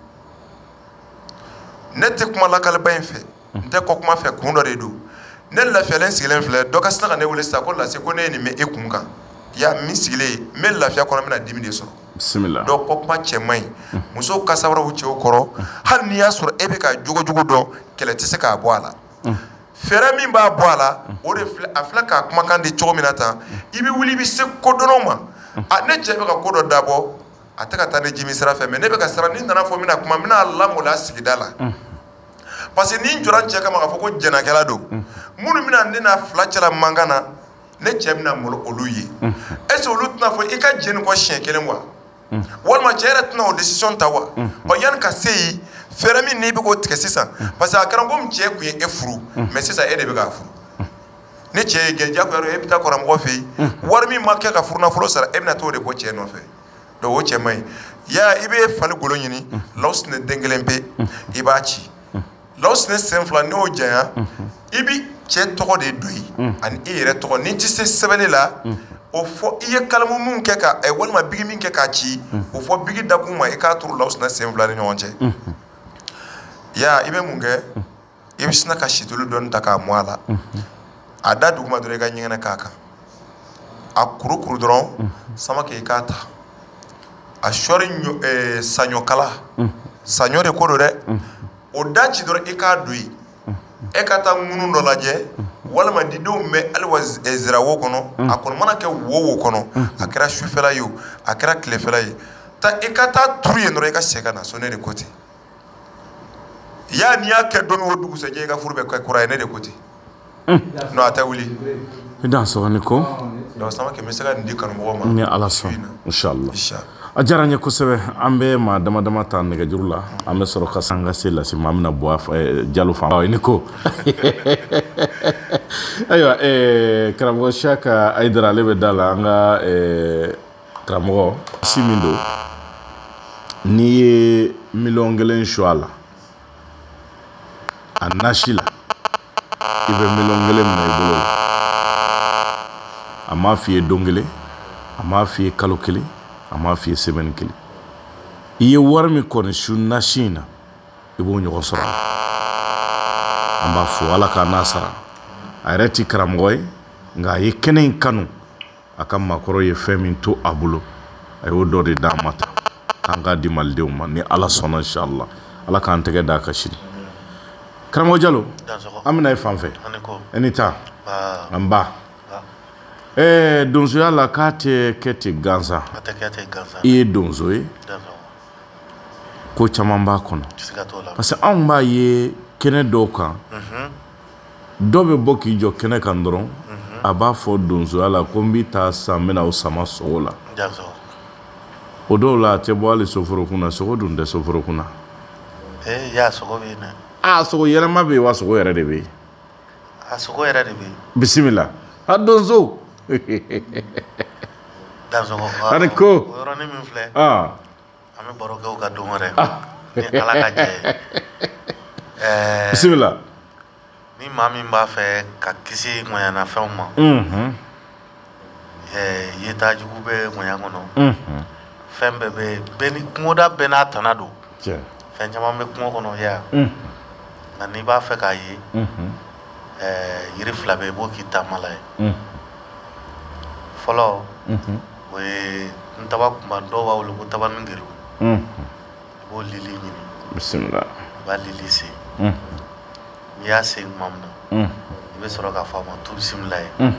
ne tɛ kuma lakaliba in fɛ n tɛ kɔ kuma fɛ kun dɔ de don ne lafiyalen sigilen filɛ dɔ ka sina ka ne wele sisan ko lase ko ne ye nin mɛn e kun kan ya min sigilen n bɛ lafiya kɔnɔ n bɛna dimi de sɔrɔ bisimila dɔ kɔ kuma cɛ man ɲi musow kasaraw cɛw kɔrɔ hali n'i y'a sɔrɔ e bɛ ka jogojugu dɔn kɛlɛ tɛ se k'a bɔ a la fɛɛrɛ min b'a bɔ a la o de filɛ a filɛ k'a kumakan di cogo min na tan i bɛ wuli i bɛ se kodɔnnaw ma a ne cɛ bɛ ka ko dɔ dabɔ a tɛ ka taa ni jimi sira fɛ mais ne bɛ ka sira ni nana fɔ n bɛna kuma n bɛna lamɔla sigida la parce que ni n jɔra n cɛ kama k'a fɔ ko jɛnakɛla don minnu bɛna ne n'a fila cɛla mankan na ne cɛ bɛna malo olu ye est ce que olu tɛna fɔ i ka jɛ nin kɔ siɲɛ kelen wa walima cɛ yɛrɛ tɛna o décision ta wa ɔ yanni ka se yen fɛɛrɛ min n'i bɛ k'o tigɛ sisan parce que a kɛra komi cɛ tun ye e furu mais sisan e de bɛ k'a furu ni cɛ ye gɛn diyagoya e bɛ taa kɔrɔmɔgɔ fɛ yen wari min ma kɛ ka furunafolo sara e bɛna t'o de bɔ cɛ nɔfɛ donc o cɛ man ɲi ya i bɛ fali golo ɲini law sinɛ den kelen pe i b'a ci law sinɛ sen fila n'o janya i bɛ cɛ tɔgɔ de don yen ani e yɛrɛ tɔgɔ n'i tɛ se sɛbɛnni la o fɔ i ye kalamu min kɛ ka walima bigi min kɛ k'a ci o fɔ bigi dakun ma i k'a turu law sinɛ sen fila ni ɲɔgɔn cɛ ya i bɛ mun kɛ i bɛ sina ka situlu dɔɔni ta k'a mɔ a la a da duguma dɔrɔn i ka ɲɛgɛnɛ k'a kan a kurukuru dɔrɔn sama kɛ i k'a ta a sɔri saɲɔkala saɲɔ de ko don dɛ o da ci dɔrɔn i k'a don yen e ka taa ŋunu dɔ lajɛ walima didenw bɛ hali wa zira wo kɔnɔ a kɔni mana kɛ wo wo kɔnɔ a kɛra sufɛla ye o a kɛra tilefɛla ye taa i ka taa turu yen dɔrɔn i ka segin ka na so ne de ko ten ya n'i y'a kɛ don min o dugusɛjɛ i ka furu bɛ kɛ kura ye ne de ko ten non a tɛ wuli i dan sɔgɔni ko donc sama kɛ n bɛ se ka nin di kanumɔgɔw ma ni ala sɔn inshallah a diyara n ye kosɛbɛ an bɛ maa dama dama ta nɛgɛjuru la an bɛ sɔrɔ ka san ka se lase maa min na bɔ jalo fan ni ko ayiwa karamɔgɔ Siyaka Ayidara ale bɛ da la an ka karamɔgɔ si min don n'i ye miliyɔn kelen su a la a nasi la i bɛ miliyɔn kelen minɛ i bolo la a m'a f'i ye don kelen a m'a f'i ye kalo kelen a m'a f'i ye semaine kelen i ye wari min kɔni su nasi in na i b'o ɲɔgɔn sɔrɔ an b'a fo ala k'a n'a sara a yɛrɛ ti karamɔgɔ ye nka a ye kɛnɛ in kanu a ka maakɔrɔ ye fɛn min to a bolo a y'o dɔ de d'a ma tan k'an k'a di malidenw ma ni ala sɔnna inshallah ala k'an tɛgɛ d'a ka sini karamɔgɔ Jalo an bɛna i fan fɛ i ni taa an ba ɛɛ donsoya la k'a tɛ kɛ ten gansan i ye donso ye ko caman b'a kɔnɔ parce que anw b'a ye kɛnɛ dɔw kan dɔ bɛ bɔ k'i jɔ kɛnɛ kan dɔrɔn a b'a fɔ donsoya la ko n bɛ taa san n bɛna o sama sogo la o dɔw la a tɛ bɔ hali soforokun na sogo dun tɛ soforokun na a sogo yɛlɛma bɛ yen wa sogo yɛrɛ de bɛ yen a sogo yɛrɛ de bɛ yen bisimila a donso dansogo ani ko o yɔrɔnin min filɛ an bɛ baro kɛ o ka don wɛrɛ ni ala ka jɛ ye bisimila ni maa min b'a fɛ ka kisi ŋɔɲana fɛnw ma yeta jugu bɛ ŋɔɲa kɔnɔ fɛn bɛɛ bɛ bɛɛ ni kungoda bɛɛ n'a tana don fɛn caman bɛ kungo kɔnɔ ya nka n'i b'a fɛ k'a ye yiri fila bɛ i b'o k'i taamala ye fɔlɔ o ye n taba kunba dɔw b'a wele ko tabaningero i b'o lili ɲini bisimila i b'a lili se n'i y'a se tuma min na i bɛ sɔrɔ k'a fɔ a ma turu simila ye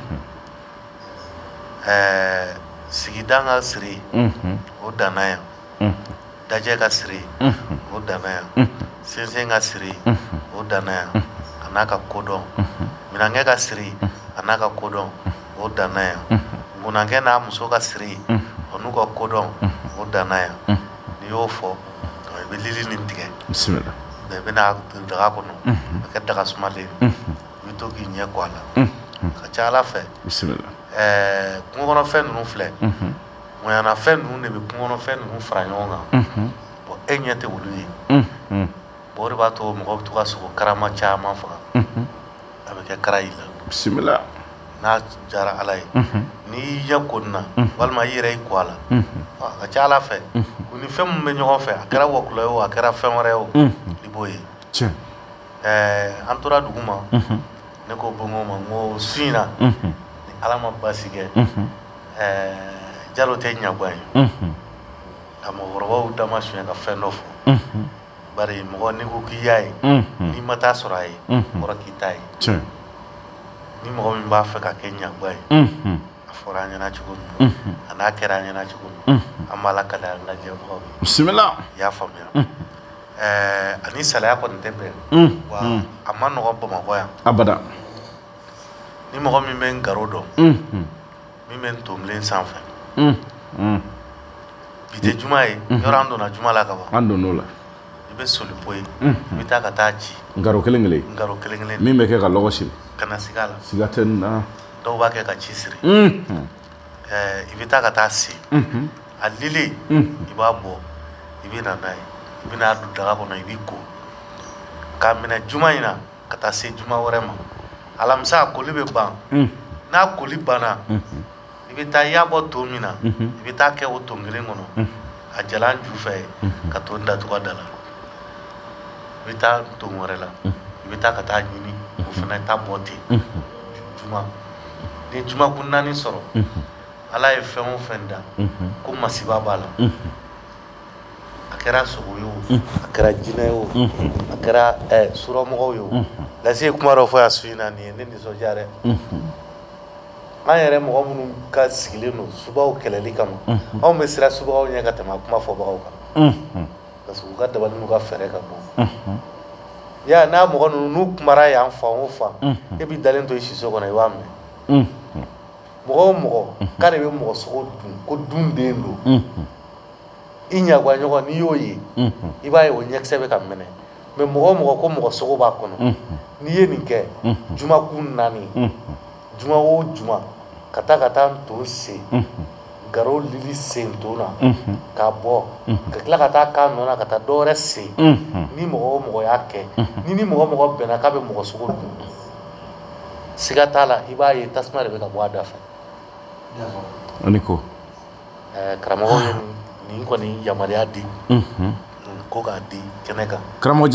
sigida ka siri o danna yan dajɛ ka siri o danna yan sɛnsɛn ka siri o danna yan a n'a ka kodɔn minankɛ ka siri a n'a ka kodɔn o danna yan ngunankɛ n'a muso ka siri o n'u ka kodɔn o danna yan n'i y'o fɔ i bɛ lili nin tigɛ bisimila i bɛ n'a daga kɔnɔ a kɛ daga sumalen i bɛ to k'i ɲɛ kɔ a la ka ca ala fɛ bisimila kungo kɔnɔfɛn ninnu filɛ ŋɔɲana fɛn ninnu de bɛ kungo kɔnɔfɛn ninnu fara ɲɔgɔn kan bon e ɲɛ tɛ olu ye bon o de b'a to mɔgɔ bɛ to ka sogo karama caman faga a bɛ kɛ kara y'i la bisimila n'a jara ala ye n'i y'i ɲɛ ko nin na walima i yɛrɛ y'i ko a la a ka ca ala fɛ u ni fɛn min bɛ ɲɔgɔn fɛ a kɛra wɔkulɔ ye o a kɛra fɛn wɛrɛ ye o i b'o ye an tora dugu ma ne ko bongo ma n ko su in na ni ala ma basi kɛ Jalo tɛ ɲagwa ye ka mɔgɔkɔrɔbaw dama suɲɛ ka fɛn dɔ fɔ bari mɔgɔ n'i ko k'i y'a ye n'i ma taa sɔrɔ a ye kɔrɔ k'i ta ye ni mɔgɔ min b'a fɛ ka kɛ ɲagwa ye a fɔra an ɲɛna cogo min a n'a kɛra an ɲɛna cogo min an b'a la kalaya lajɛ mɔgɔw ye bisimila i y'a faamuya ani salaya kɔni tɛ bɛn wa a ma nɔgɔ Bamakɔ yan abada ni mɔgɔ min bɛ n garo dɔn min bɛ n tonbilen sanfɛ bi tɛ juma ye yɔrɔ an donna juma la ka ban an donn'o la i bɛ soli po ye i bɛ taa ka taa ci ngaro kelen kelen ngaro kelen kelen min bɛ kɛ ka lɔgɔ siri kana siga la siga tɛ nin na dɔw b'a kɛ ka ci siri i bɛ taa ka taa se a lili i b'a bɔ i bɛ na n'a ye i bɛ n'a don daga kɔnɔ i b'i ko k'a minɛ juma in na ka taa se juma wɛrɛ ma alamisa a koli bɛ ban n'a koli banna i bɛ taa i y'a bɔ to min na i bɛ taa kɛ o to kelen kɔnɔ a jalan ju fɛ ka to datugu da la i bɛ taa to wɛrɛ la i bɛ taa ka taa ɲini o fana ta bɔ ten juma ni juma kun naani sɔrɔ ala ye fɛn o fɛn da ko masiba b'a la a kɛra sogo ye o a kɛra jinɛ ye o a kɛra suramɔgɔw ye o lase ye kuma dɔ fɔ yan su in na nin ye ne nisɔndiya dɛ an yɛrɛ mɔgɔ minnu ka sigilen don subaw kɛlɛli kama anw bɛ siran subaw ɲɛ ka tɛmɛ kuma fɔbagaw kan parce que u ka dabali n'u ka fɛɛrɛ ka bon ya n'a mɔgɔ ninnu n'u kumara yan fan o fan e b'i dalen to i siso kɔnɔ i b'a mɛn mɔgɔ o mɔgɔ k'ale bɛ mɔgɔ sogo dun ko dun den don i ɲagwa ɲɔgɔn n'i y'o ye i b'a ye o ɲɛkisɛ bɛ ka mɛnɛ mɛ mɔgɔ o mɔgɔ ko mɔgɔ sogo b'a kɔnɔ n'i ye nin kɛ jumakun naani juma o juma ka taa ka taa nton sen garo lili sen nton na k'a bɔ ka tila ka taa k'a nɔ na ka taa dɔ wɛrɛ sen ni mɔgɔ o mɔgɔ y'a kɛ ni ni mɔgɔ o mɔgɔ bɛnna k'a bɛ mɔgɔ sogo dun siga t'a la i b'a ye tasuma de bɛ ka bɔ a da fɛ. ani ko karamɔgɔ ye nin kɔni yamaruya di ko k'a di kɛnɛ kan. karamɔgɔ Jalo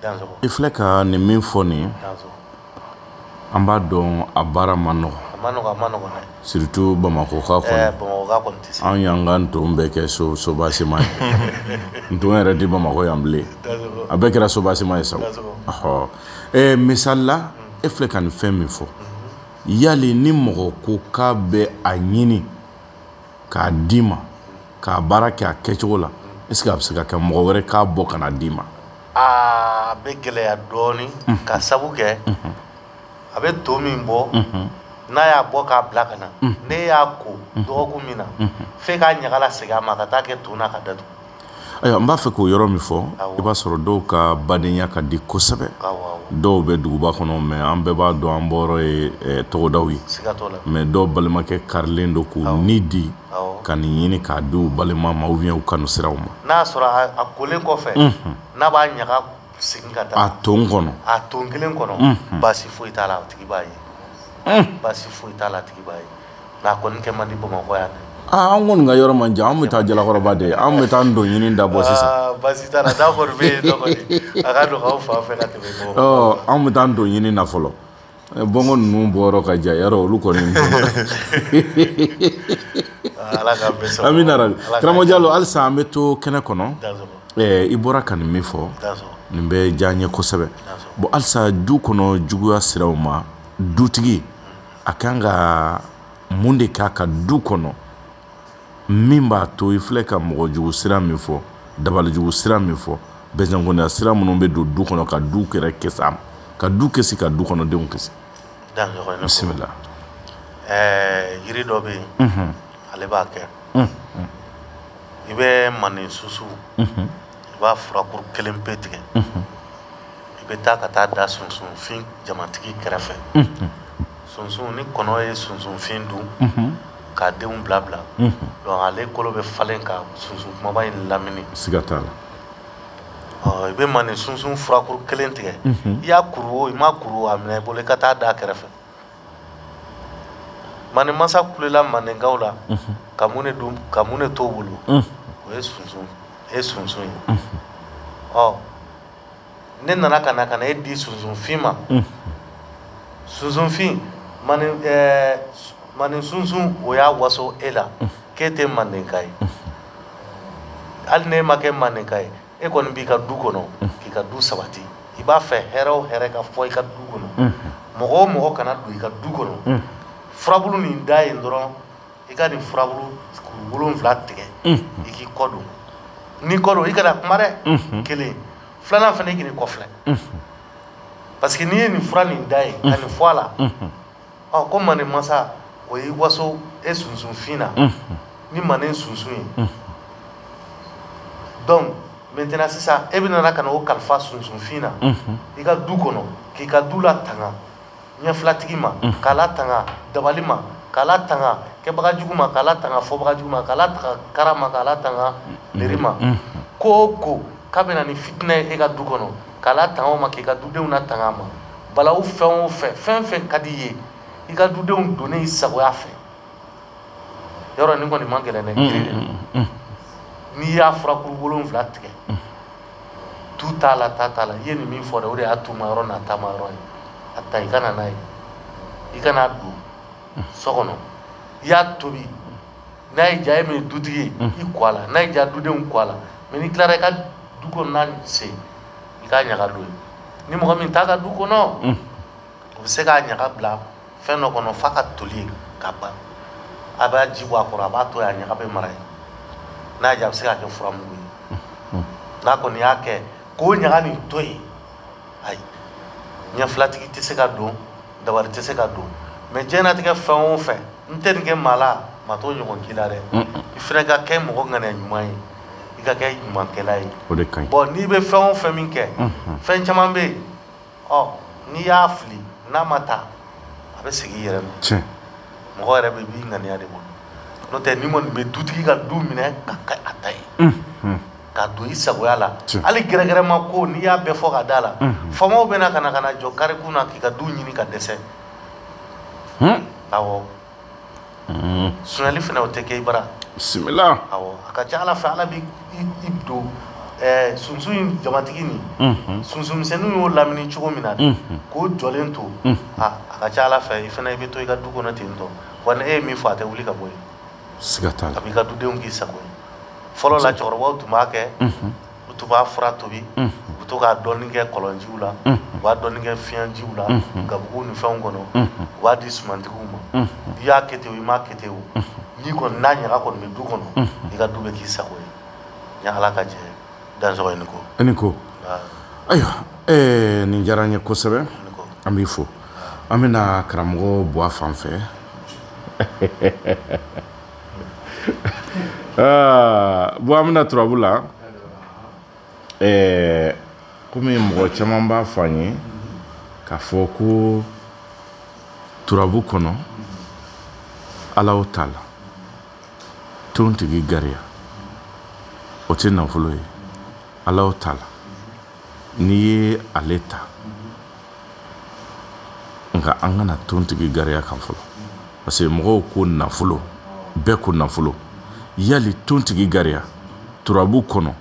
i filɛ ka nin min fɔ nin an b'a dɔn a baara ma nɔgɔ surtout Bamakɔ ka kɔnɔ an y'an ka nton bɛɛ kɛ so sobasima ye nton yɛrɛ di Bamakɔ yan bilen a bɛɛ kɛra sobasima ye sa ɔhɔ eh misali la e filɛ ka nin fɛn min fɔ yali ni mɔgɔ ko k'a bɛ a ɲini k'a d'i ma k'a baara kɛ a kɛcogo la est-ce que a bɛ se ka kɛ mɔgɔ wɛrɛ k'a bɔ ka na d'i ma a bɛ gɛlɛya dɔɔni ka sabu kɛ a bɛ to min bɔ n'a y'a bɔ k'a bila ka na ne y'a ko dɔgɔkun min na f'e k'a ɲagala segin a ma ka taa kɛ to na ka datugu ayiwa n b'a fɛ k'o yɔrɔ min fɔ i b'a sɔrɔ dɔw ka badenya ka di kosɛbɛ dɔw bɛ duguba kɔnɔ mais an bɛɛ b'a dɔn an bɔyɔrɔ ye tɔgɔdaw ye mais dɔw balimakɛ karilen don k'u ni di ka nin ɲini k'a di u balima ma ou bien u kanu siraw ma n'a sɔrɔ a kolen kɔfɛ n'a b'a ɲaga segin ka taa a ton kɔnɔ a ton kelen kɔnɔ baasi foyi t'a la a tigi b'a ye baasi foyi t'a la a tigi b'a ye nka a kɔni kɛ man di Bamakɔ yan dɛ ah an kɔni ka yɔrɔ man jan an bɛ taa Jalakɔrɔba de an bɛ taa ndon ɲini dabɔ sisan baasi t'a la n'a kɔni bɛ yen nɔ kɔni a ka nɔgɔ aw fan fɛ ka tɛmɛ ɔ an bɛ taa ndon ɲini na fɔlɔ bɔngɔ ninnu bɔyɔrɔ ka jan yarɔ olu kɔni ala k'an bɛɛ sɔrɔ amina rabi karamɔgɔ Jalo halisa an bɛ to kɛnɛ kɔnɔ i bɔra ka nin min fɔ nin bɛ diya n ye kosɛbɛ bon halisa du kɔnɔ juguya siraw ma dutigi a kan ka mun de k'a ka du kɔnɔ min b'a to i filɛ ka mɔgɔ jugu sira min fɔ dabali jugu sira min fɔ bɛnzɛnkɔniya sira minnu bɛ don du kɔnɔ ka du yɛrɛ kisi a ma ka du kisi ka du kɔnɔdenw kisi bisimila ɛɛ yiri dɔ bɛ yen ale b'a kɛ i bɛ manden susu i b'a furakuru kelen pe tigɛ i bɛ taa ka taa da sunsunfin jamatigi kɛrɛfɛ sunsun ni kɔnɔ ye sunsunfin dun k'a denw bila bila donc ale kolo bɛ falen ka sunsun kumaba in lamini siga t'a la ɔ i bɛ manden sunsun furakuru kelen tigɛ i y'a kuru o i ma kuru o a minɛ i bolo i ka taa da kɛrɛfɛ manden masa kulela mandenkaw la ka mun de dun ka mun de t'o bolo o ye sunsun e ye sunsun ye ɔ ne nana ka na ka na e di sunsunfin ma sunsunfin manden ɛɛ manden sunsun o y'a waso e la k'e tɛ mandenka ye hali n'e ma kɛ mandenka ye e kɔni b'i ka du kɔnɔ k'i ka du sabati i b'a fɛ hɛrɛ o hɛrɛ ka fɔ i ka du kɔnɔ mɔgɔ o mɔgɔ kana don i ka du kɔnɔ furabulu nin da yen dɔrɔn i ka nin furabulu kuru wolonfila tigɛ i k'i kɔ don n'i kɔ don i kana kuma dɛ kelen filanan fana i k'i kɔfilɛ parce que n'i ye nin fura nin da ye ka nin fɔ a la ɔ ko manden masa o y'i waso e sunsunfin na ni manden sunsun ye donc maintenant sisan e bɛ nana ka na o kalifa sunsunfin na i ka du kɔnɔ k'i ka du la tanga ɲɛfilatigi ma k'a la tanga dabali ma k'a la tanga kɛbagajugu ma k'a la tanga fɔbagajugu ma k'a la tanga kara ma k'a la tanga neri ma ko o ko k'a bɛ na ni fitinɛ ye e ka du kɔnɔ k'a la tanga o ma k'i ka dudenw la tanga a ma balawu fɛn o fɛn fɛn fɛn ka di i ye i ka dudenw donnen i sagoya fɛ yɔrɔ nin kɔni man gɛlɛn dɛ jiri de n'i y'a furakuru wolonfila tigɛ tu t'a la ta t'a la i ye nin min fɔ dɛ o de y'a tuma yɔrɔ n'a taama yɔrɔ ye a ta i ka na n'a ye i ka n'a don so kɔnɔ i y'a tobi n'a y'i diya e min ye dutigi ye i kɔ a la n'a y'i diya dudenw kɔ a la mais n'i tilara i ka du kɔnɔna se i k'a ɲaga don ye ni mɔgɔ min t'a ka du kɔnɔ o bɛ se k'a ɲaga bila fɛn dɔ kɔnɔ f'a ka toli ye ka ban a b'a ji bɔ a kɔrɔ a b'a to yen a ɲaga bɛ mara yen n'a y'a diya a bɛ se ka kɛ furamugu ye n'a kɔni y'a kɛ k'o ɲaga nin to yen ayi ɲɛfilatigi tɛ se ka don dabari tɛ se ka don mais diɲɛlatigɛ fɛn o fɛn n tɛ nin kɛ maa la maa t'o ɲɔgɔn k'i la dɛ i fana ka kɛ mɔgɔ ŋaniya ɲuman ye i ka kɛ ɲumankɛla ye o de ka ɲi bon n'i bɛ fɛn o fɛn min kɛ fɛn caman bɛ yen ɔ n'i y'a fili n'a ma taa a bɛ segin i yɛrɛ ma mɔgɔ yɛrɛ bɛ b'i ŋaniya de bolo n'o tɛ ni kɔni bɛ dutigi ka du minɛ ka kɛ a ta ye ka don i sagoya la hali gɛrɛgɛrɛma ko n'i y'a bɛɛ fɔ ka da la faamaw bɛ na ka na ka na jɔ karikun na k'i ka du ɲini ka dɛsɛ awɔ sunyali fana o tɛ kɛ i bara bisimila awɔ a ka ca ala fɛ ala b'i don eh sunsun jamatigi ni sunsun misɛnninw y'o lamini cogo min na k'o jɔlen to a ka ca ala fɛ i fana i bɛ to i ka du kɔnɔ ten tɔ wa ni e ye min fɔ a tɛ wuli ka bɔ yen siga t'a la a b'i ka dudenw k'i sago ye fɔlɔ la cɛkɔrɔbaw tun b'a kɛ u tun b'a fura tobi u bɛ to k'a dɔɔni kɛ kɔlɔnjiw la u b'a dɔɔni kɛ fiɲɛjiw la gabuguw ni fɛnw kɔnɔ u b'a di sumantigiw ma i y'a kɛ ten o i m'a kɛ ten o n'i kɔni n'a ɲaga kɔni bɛ du kɔnɔ i ka du bɛ k'i sago ye ni ala ka jɛ dansɔgɔ ni ko ni ko ayiwa ɛɛ nin diyara n ye kosɛbɛ an b'i fo an bɛna karamɔgɔ bɔ a fan fɛ bon an bɛna turabu la ɛɛ komi mɔgɔ caman b'a fɔ an ye k'a fɔ ko turabu kɔnɔ ala o t'a la tontigi gariya o tɛ nafolo ye ala o t'a la n'i ye ale ta nka an kana tontigi gariya kan fɔlɔ parce que mɔgɔw ko nafolo bɛɛ ko nafolo yali tontigi gariya turabu kɔnɔ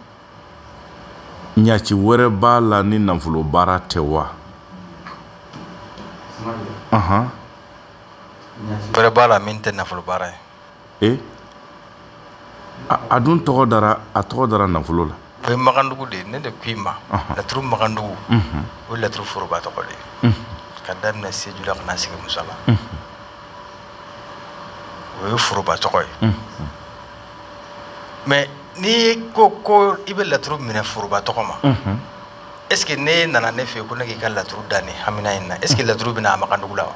ɲaci wɛrɛ b'a la ni nafolo baara tɛ wa ahan wɛrɛ b'a la min tɛ nafolo baara ye e a dun tɔgɔ dara a tɔgɔ dara nafolo la o ye magandugu de ye ne de ko i ma laturu magandugu o ye laturu foroba tɔgɔ de ye ka daminɛ seju la ka na sigi musa la o ye foroba tɔgɔ ye mais n'i ko ko i bɛ laturu minɛ foroba tɔgɔ ma est ce que ne nana ne fɛ yen ko ne k'i ka laturu da nin hamina in na est ce que laturu bɛna a magandugu la wa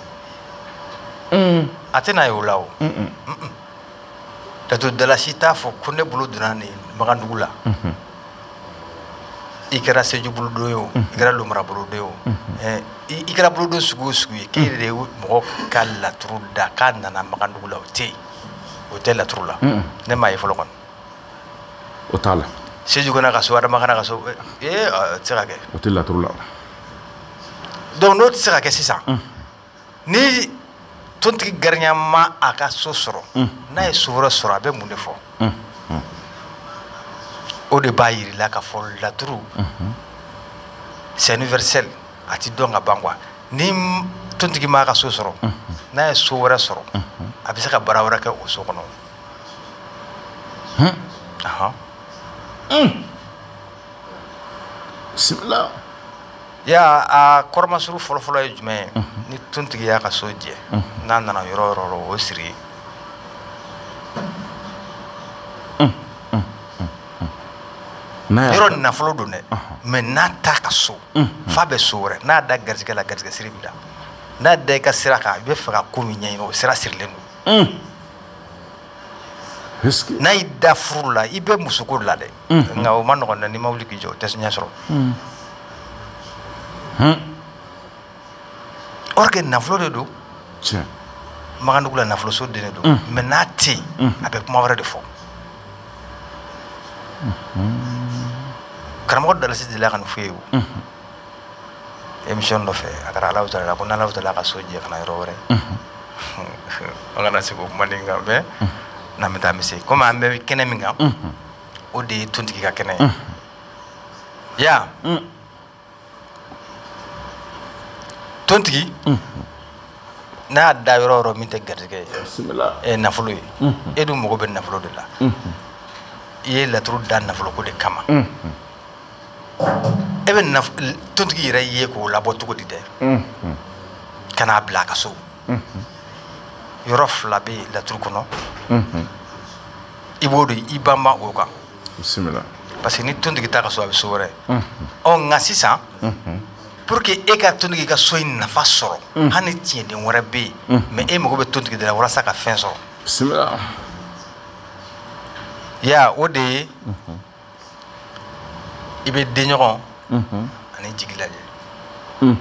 a tɛna ye o la o laturu dala si t'a fɔ ko ne bolo donna nin magandugu la i kɛra seju bolodon ye o i kɛra lomara bolodon ye o i kɛra bolodon sugu o sugu ye k'e yɛrɛ de ye mɔgɔ ka laturu da k'a nana magandugu la o tɛ yen o tɛ laturu la ne m'a ye fɔlɔ kɔni o t'a la seju kana ka so adama kana ka so ee o tɛ se ka kɛ o tɛ laturu la donc n'o tɛ se ka kɛ sisan ni tontigi garinya ma a ka so sɔrɔ n'a ye so wɛrɛ sɔrɔ a bɛ mun de fɔ o de b'a yirila ka fɔ laturu c'est universel a ti dɔn ka ban quoi ni tontigi ma a ka so sɔrɔ n'a ye so wɛrɛ sɔrɔ a bɛ se ka baara wɛrɛ kɛ o so kɔnɔ ahan bisimila ya a kɔrɔmasuru fɔlɔfɔlɔ ye jumɛn ye ni tontigi y'a ka so jɛ n'a nana yɔrɔ yɔrɔ o siri yɔrɔ nafolo don dɛ mais n'a t'a ka so f'a bɛ so wɛrɛ n'a da garijɛgɛ la garijɛgɛ siri bi la n'a da i ka sira kan i bɛ fɛ ka ko min ɲɛɲini o sira sirilen don n'a y'i da furu la i bɛ musoko la dɛ nka o ma nɔgɔn dɛ n'i ma wuli k'i jɔ o tɛ ɲɛ sɔrɔ or que nafolo de don magandugu la nafolo so den de don mais n'a tɛ yen a bɛ kuma wɛrɛ de fɔ karamɔgɔ dalasi delila ka nin fɔ ye o émission dɔ fɛ a kɛra Alahu Tala la ko n'Alahu Tala ka so jɛ ka na yɔrɔ wɛrɛ an kana se k'o kuma nin kan mais n'an bɛ taa an bɛ se komi an bɛ kɛnɛ min kan o de ye tontigi ka kɛnɛ ye ya tontigi n'a y'a da yɔrɔ yɔrɔ min tɛ garijɛgɛ ye nafolo ye e dun mago bɛ nafolo de la i ye laturu da nafolo ko de kama e bɛ tontigi yɛrɛ ye k'o labɔ cogo di dɛ ka n'a bila a ka so yɔrɔ fila bɛ laturu kɔnɔ i b'o de i banba o kan parce que ni tontigi t'a ka so a bɛ so wɛrɛ ɔ nka sisan pour que e ka tontigi ka so in nafa sɔrɔ hali ni tiɲɛden wɛrɛ bɛ yen mais e mago bɛ tontigi de la walasa ka fɛn sɔrɔ ya o de ye i bɛ denɲɔgɔn ani jigi lajɛ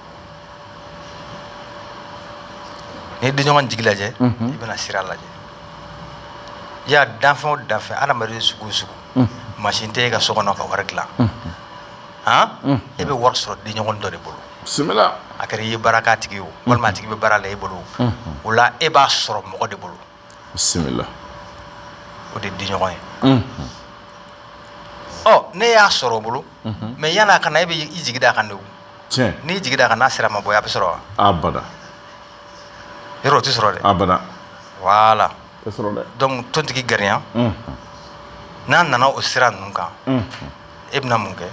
n'i ye denɲɔgɔn jigi lajɛ i bɛna sira lajɛ ya danfɛn o danfɛn adamaden sugu o sugu mansin tɛ e ka so kɔnɔ ka wari dilan han e bɛ wari sɔrɔ denɲɔgɔn dɔ de bolo a kɛra i ye baara k'a tigi ye o walima a tigi bɛ baara la e bolo o la e b'a sɔrɔ mɔgɔ de bolo o de ye denɲɔgɔn ye ɔ ne y'a sɔrɔ o bolo mais yan'a ka na e bɛ i jigi da kan de o tiɲɛ n'i jigi da kan n'a sera ma bɔ a bɛ sɔrɔ wa abada yɔrɔ o tɛ sɔrɔ dɛ abada voilà tɛ sɔrɔ dɛ donc tontigi garinya n'a nana o sira ninnu kan e bɛna mun kɛ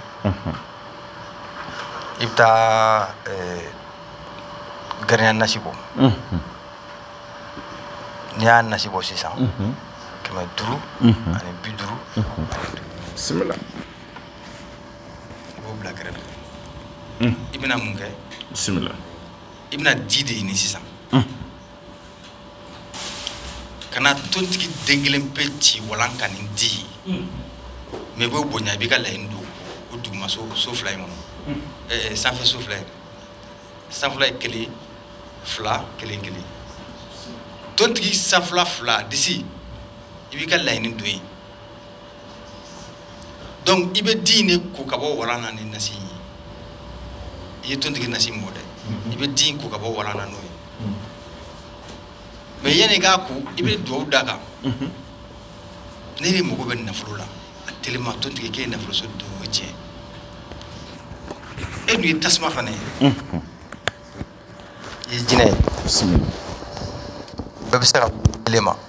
i bɛ taa garinya nasi bɔ n'i y'a nasi bɔ sisan kɛmɛ duuru ani bi duuru bisimila i b'o bila kɛrɛfɛ i bɛna mun kɛ bisimila i bɛna di de ɲini sisan kana tontigi den kelen pe ci walan ka nin di mais i b'o bonya i b'i ka laɲini don o duguma so so fila in kɔnɔ ɛɛ sanfɛ so fila in sanfɛla ye kelen fila kelen kelen tontigi sanfɛla fila disi i b'i ka laɲini don yen donc i bɛ di in de ko ka bɔ walan na ni nasi in ye i ye tontigi nasi mɔ dɛ i bɛ di in ko ka bɔ walan na n'o ye mais yanni k'a ko i bɛ dugawu d'a kan ne de mago bɛ nafolo la a telima tontigi k'e ye nafolo so don o tiɲɛ e dun ye tasuma fana ye i ye jinɛ ye bɛɛ bɛ se ka kelen ma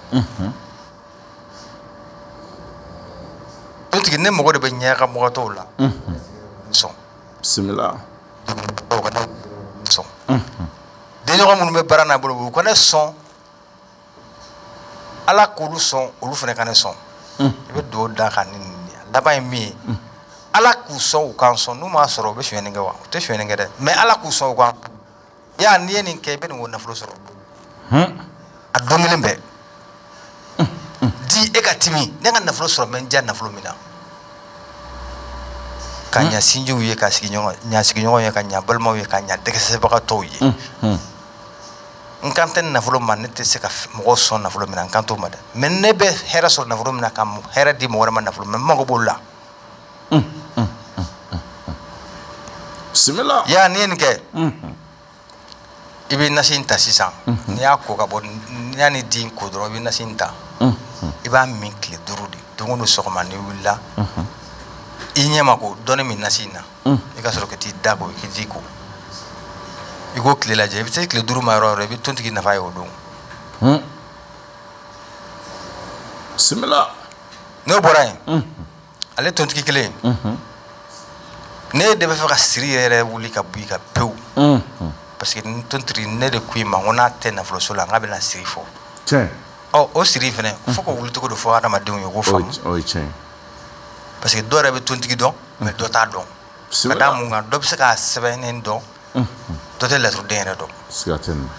tontigi ne mago de bɛ ɲɛka mɔgɔ tɔw la sɔn bisimila o ka sɔn denɲɔgɔn minnu bɛ baara n'a bolo u ka ne sɔn ala k'olu sɔn olu fana ka ne sɔn i bɛ dugawu d'a kan ni nin ye laban ye min ye ala k'u sɔn u k'an sɔn n'u m'a sɔrɔ u bɛ sonyɛni kɛ wa u tɛ sonyɛni kɛ dɛ mais ala k'u sɔn u k'an ya n'i ye nin kɛ i bɛ nin ko nafolo sɔrɔ a don kelen bɛɛ di e ka timi ne ka nafolo sɔrɔ mɛ n diya nafolo min na ka ɲa sinjiw ye ka sigiɲɔgɔn ɲa sigiɲɔgɔn ye ka ɲa balimaw ye ka ɲa dɛgɛsɛbagatɔw ye n kan tɛ nafolo ma ne tɛ se ka mɔgɔ sɔn nafolo min na n kan t'o ma dɛ mais ne bɛ hɛrɛ sɔrɔ nafolo min na ka hɛrɛ di mɔgɔ wɛrɛ ma nafolo mais n mago b'o la bisimila ya n'i ye nin kɛ i bɛ nasi in ta sisan n'i y'a ko ka bɔ n'i y'a ni di in ko dɔrɔn i bɛ nasi in ta i b'a min tile duuru de don o don sɔgɔma n'i wulila i ɲɛ ma ko dɔɔni min nasi in na i ka sɔrɔ ka t'i da ko i k'i di ko i k'o tile lajɛ i bɛ se tile duuru ma yɔrɔ o yɔrɔ i bɛ tontigi nafa ye o don bisimila n'o bɔra yen ale tontigi kelen ne de bɛ fɛ ka siri yɛrɛ wuli ka bɔ i kan pewu parce que n tontigi ne de ko i ma ko n'a tɛ nafoloso la n k'a bɛna siri fɔ tiɲɛ ɔ o siri fɛnɛ fo ka wuli cogo de fɔ adamadenw ye k'o faamu o ye tiɲɛ parce que dɔw yɛrɛ bɛ tontigi dɔn mais dɔ t'a dɔn ka d'a mun kan dɔ bɛ se k'a sɛbɛnnen dɔn dɔ tɛ laturuden yɛrɛ dɔn siga tɛ nin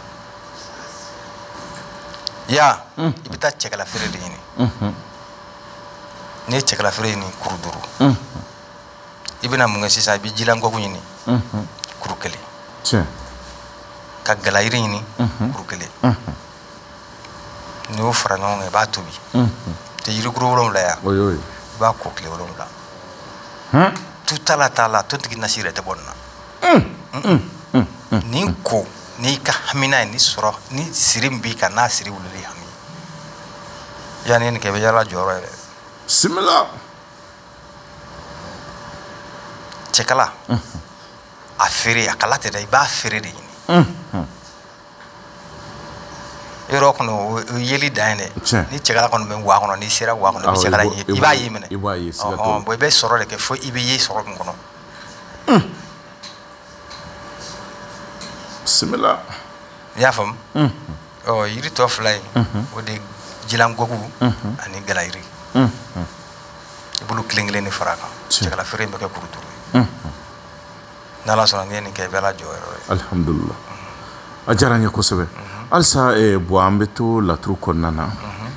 ya i bɛ taa cɛkala feere de ɲini n'i ye cɛkala feere ɲini kuru duuru i bɛna mun kɛ sisan i bɛ jilankɔku ɲini kuru kelen tiɲɛ ka galayiri ɲini kuru kelen n'i y'o fara ɲɔgɔn kan i b'a tobi tɛ yirikuru wolonwula yan o y'o ye i b'a ko tile wolonwula tu t'a la t'a la tontigi nasi yɛrɛ tɛ bɔ nin na nin ko n'i ka hamina ye ni sɔrɔ ni siri min b'i kan n'a siri wulili hami yanni nin kɛ i bɛ yala jɔyɔrɔ yɛrɛ bisimila cɛkala a feere a kala tɛ dɛ i b'a feere de ɲini yɔrɔ kɔnɔ o ye yeli dan ye dɛ ni cɛkala kɔni bɛ wa kɔnɔ n'i sera wa kɔnɔ i bɛ cɛkala ye i b'a ye minɛ i b'a ye siga t'o la ɔhɔn bon i bɛ sɔrɔ de kɛ fo i bɛ ye sɔrɔ min kɔnɔ bisimila i y'a faamu ɔ yiri tɔ fila in o de ye jilangogu ani galayiri i bolo kelen kelen de fara a kan cɛkala feere in bɛ kɛ kuru duuru ye n'ala sɔnna n'i ye nin kɛ i bɛ ala jɔ yɔrɔ ye alihamudulila a diyara n ye kosɛbɛ halisa bɔn an bɛ to laturu kɔnɔna na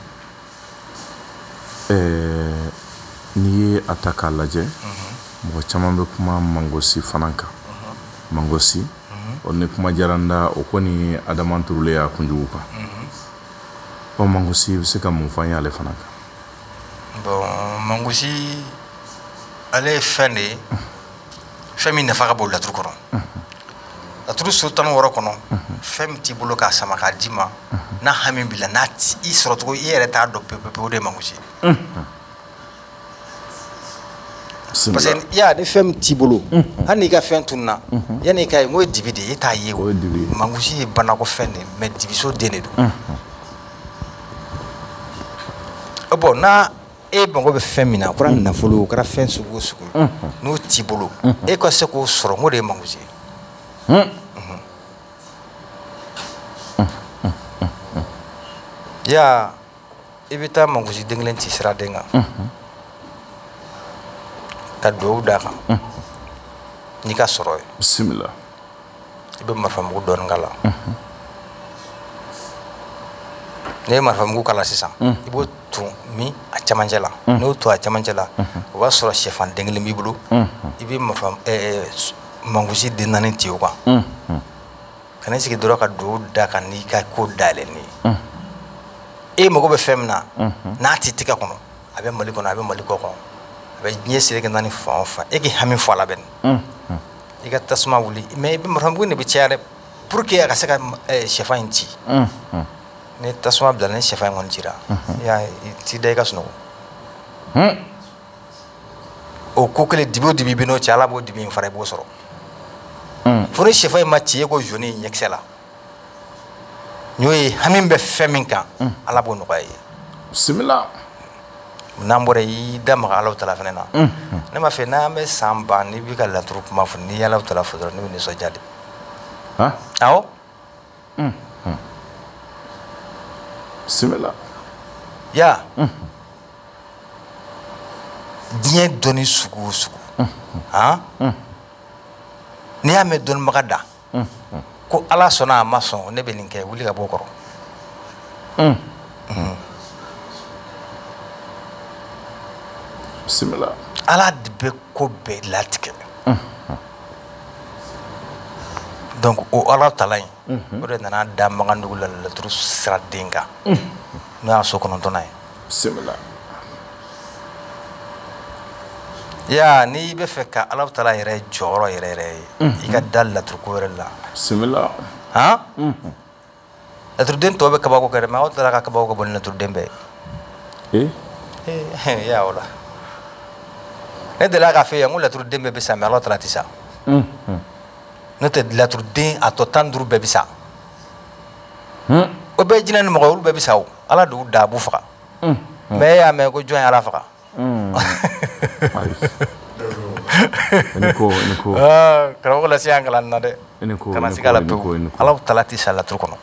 n'i ye a ta k'a lajɛ mɔgɔ caman bɛ kuma mangosi fana kan mangosi o ni kuma diyara n da o kɔni adama turulen y'a kunjugu kan ɔ mangosi i bɛ se ka mun fɔ an ye ale fana kan bon mangosi ale ye fɛn de ye fɛn min nafa ka bon laturu kɔnɔ laturu so tan ni wɔɔrɔ kɔnɔ fɛn min t'i bolo k'a sama k'a d'i ma n'a hami b'i la n'a i sɔrɔ cogo i yɛrɛ t'a dɔn pewu pewu o de ye mangosi parce que il y a des femmes tibolo hani ka fɛn tunna yani ka ngo dibi de e ta ye o mangusi ye bana ko fɛn de mais dibiso de ne do bon na e bongo be fɛn mina kora nafolo kora fɛn sugu sugu no tibolo e ko se ko sɔrɔ ngo de mangusi ya ibita mangusi denglen ti sira denga ta do da kan ni ka sɔrɔ ye bismillah ibe marfamu don ngala ne marfamu kala sisan ibo tu mi a chamanjela no to a chamanjela o ba sɔrɔ chefan dengle mi bulu ibe marfam eh mangusi denani ti o kan kana sigi doro ka do da kan ni ka ko dale ni e mago be femna na ti tika kono abe mali kono abe mali ko kono abe nye sire ke nani fa fa e ki hami fa la ben e ka tasma wuli mais be maram bu ne be tiare pour que aka saka chefa inti ne tasma bla ne chefa ngon jira ya ti dai ka suno o ko kele dibo dibi bino ti ala bo dibi fare bo soro pour chefa ma ti ko joni nyexela ñoy hamin be feminka ala bo no kay bismillah nambore yi dam ga Allah taala fenena ne ma fe na me samba ni bi ka la troupe ma fu ni Allah taala fu ni ni so jade ha awo bismillah ya diɲɛ dɔnni sugu o sugu han ni y'a mɛn dɔnnibaga da ko ala sɔnna a ma sɔn ne bɛ nin kɛ wuli ka bɔ o kɔrɔ bismillah ala de bɛ ko bɛɛ latigɛ donc o ala tala in o de nana da magandugu la laturu sira den kan n'o y'a so kɔnɔntɔnna ye bismillah ya ni be fɛ ka ala tala yɛrɛ jɔyɔrɔ yɛrɛ yɛrɛ ye i ka da laturu ko wɛrɛ la bismillah han laturu den tɔ bɛ kabako kɛ dɛ mais aw tala ka kabako ka bɔ ni laturu den bɛɛ eh eh ya wala ne de la ka fɛ yan ko laturu den bɛɛ bɛ sa mais ala tala tɛ sa ne tɛ laturu den a tɔ tan duuru bɛɛ bɛ sa o bɛɛ jinɛ ni mɔgɔ olu bɛɛ bɛ sa o ala de y'u da a b'u faga mais e y'a mɛn ko jɔn ye ala faga Eniko, eniko. Ah, karamɔgɔ la se an kalan na dɛ. Eniko, kana se kala pewu. Ala tala ti sa laturu kɔnɔ.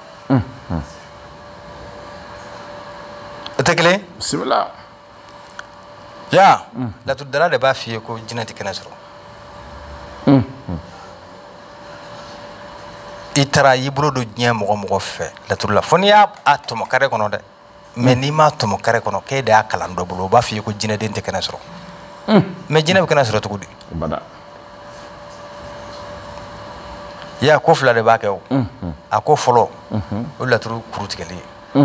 O tɛ kelen. Bismillah. Ya, laturu dala de b'a f'i ye ko jinɛ tɛ kɛnɛ sɔrɔ. I taara y'i bolo don diɲɛ mɔgɔ mɔgɔ fɛ laturu la fo n'i y'a tɔmɔ kare kɔnɔ dɛ. mais n'i m'a tɔmɔ kare kɔnɔ k'e de y'a kalan dɔ bolo o b'a f'i ye ko jinɛden tɛ kɛnɛ sɔrɔ mais jinɛ bɛ kɛnɛ sɔrɔ cogo di ya ko fila de b'a kɛ o a ko fɔlɔ o laturu kuru tigɛli ye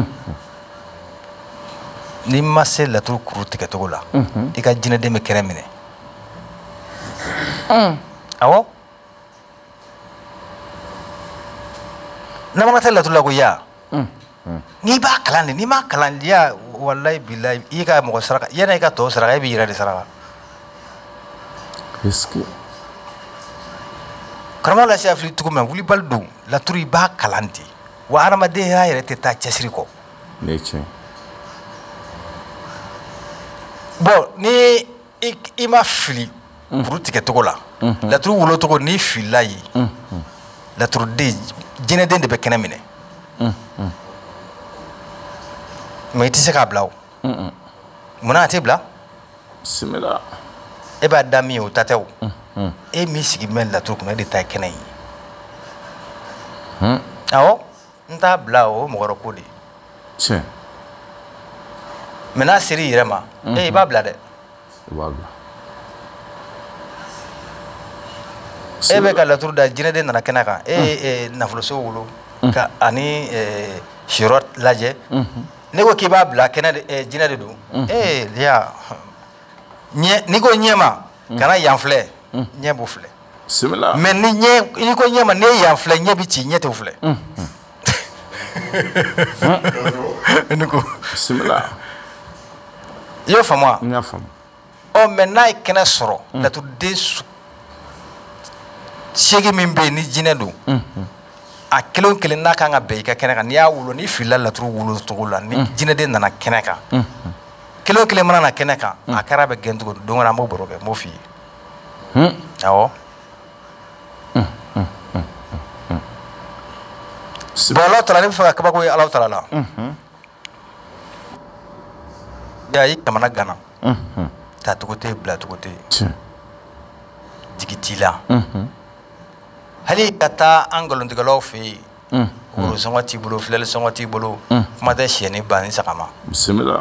n'i ma se laturu kuru tigɛcogo la i ka jinɛden bɛ kɛnɛ minɛ awɔ n'a mana taa laturu la ko ya n'i b'a kalan de n'i m'a kalan ya wallahi billahi i ka mɔgɔ saraka yana i ka tɔ saraka e b'i yɛrɛ de saraka est-ce que karamɔgɔ la se afili cogo min wulibali don laturu i b'a kalan de wa adamadenya yɛrɛ tɛ taa cɛsiri kɔ ne ye tiɲɛ bon ni i ma fili kuru tigɛcogo la laturu wolocogo n'i filila yen laturuden jinɛden de bɛ kɛnɛ minɛ mais i tɛ se k'a bila o munna a tɛ bila bisimila e b'a da min ye o ta tɛ o e min sigi mɛ laturu kɔnɔ e de ta ye kɛnɛ ye awɔ n t'a bila o mɔgɔ wɛrɛ ko de ye tiɲɛ mais n'a ser'i yɛrɛ ma e i b'a bila dɛ i b'a bila e bɛ ka laturu da jinɛden nana kɛnɛ kan e ye nafoloso wolo ka ani siyɔrɔ lajɛ ne ko k'i b'a bila kɛnɛ jinɛ de don ee ya ɲɛ n'i ko ɲɛ ma kana yan filɛ ɲɛ b'o filɛ bisimila mais ni ɲɛ n'i ko ɲɛ ma n'i ye yan filɛ ɲɛ bi ci ɲɛ t'o filɛ ne ko bisimila i y'o faamu wa n y'a faamu ɔ mɛ n'a ye kɛnɛ sɔrɔ laturuden seegin min bɛ yen ni jinɛ don a kelen o kelen n'a kan ka bɛn i ka kɛnɛ kan n'i y'a wolo n'i filila laturu wolo cogo la ni jinɛden nana kɛnɛ kan kelen o kelen mana na kɛnɛ kan a kɛra bɛ gɛn cogo don wɛrɛ an b'o baro kɛ n b'o f'i ye awɔ bon Alahu Taala ne bɛ fɛ ka kabako ye Alahu Taala la ya i jamana gana taacogo tɛ yen bilacogo tɛ yen jigi t'i la hali ka taa an nkalontigɛlaw fɛ yen woro sɔngɔ t'i bolo filɛli sɔngɔ t'i bolo kuma tɛ siyɛ ni ba ni sagama bisimila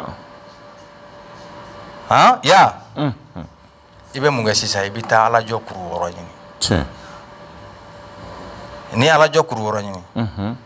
han ya i bɛ mun kɛ sisan i bɛ taa alajɔ kuru wɔɔrɔ ɲini ni alajɔ kuru wɔɔrɔ ɲini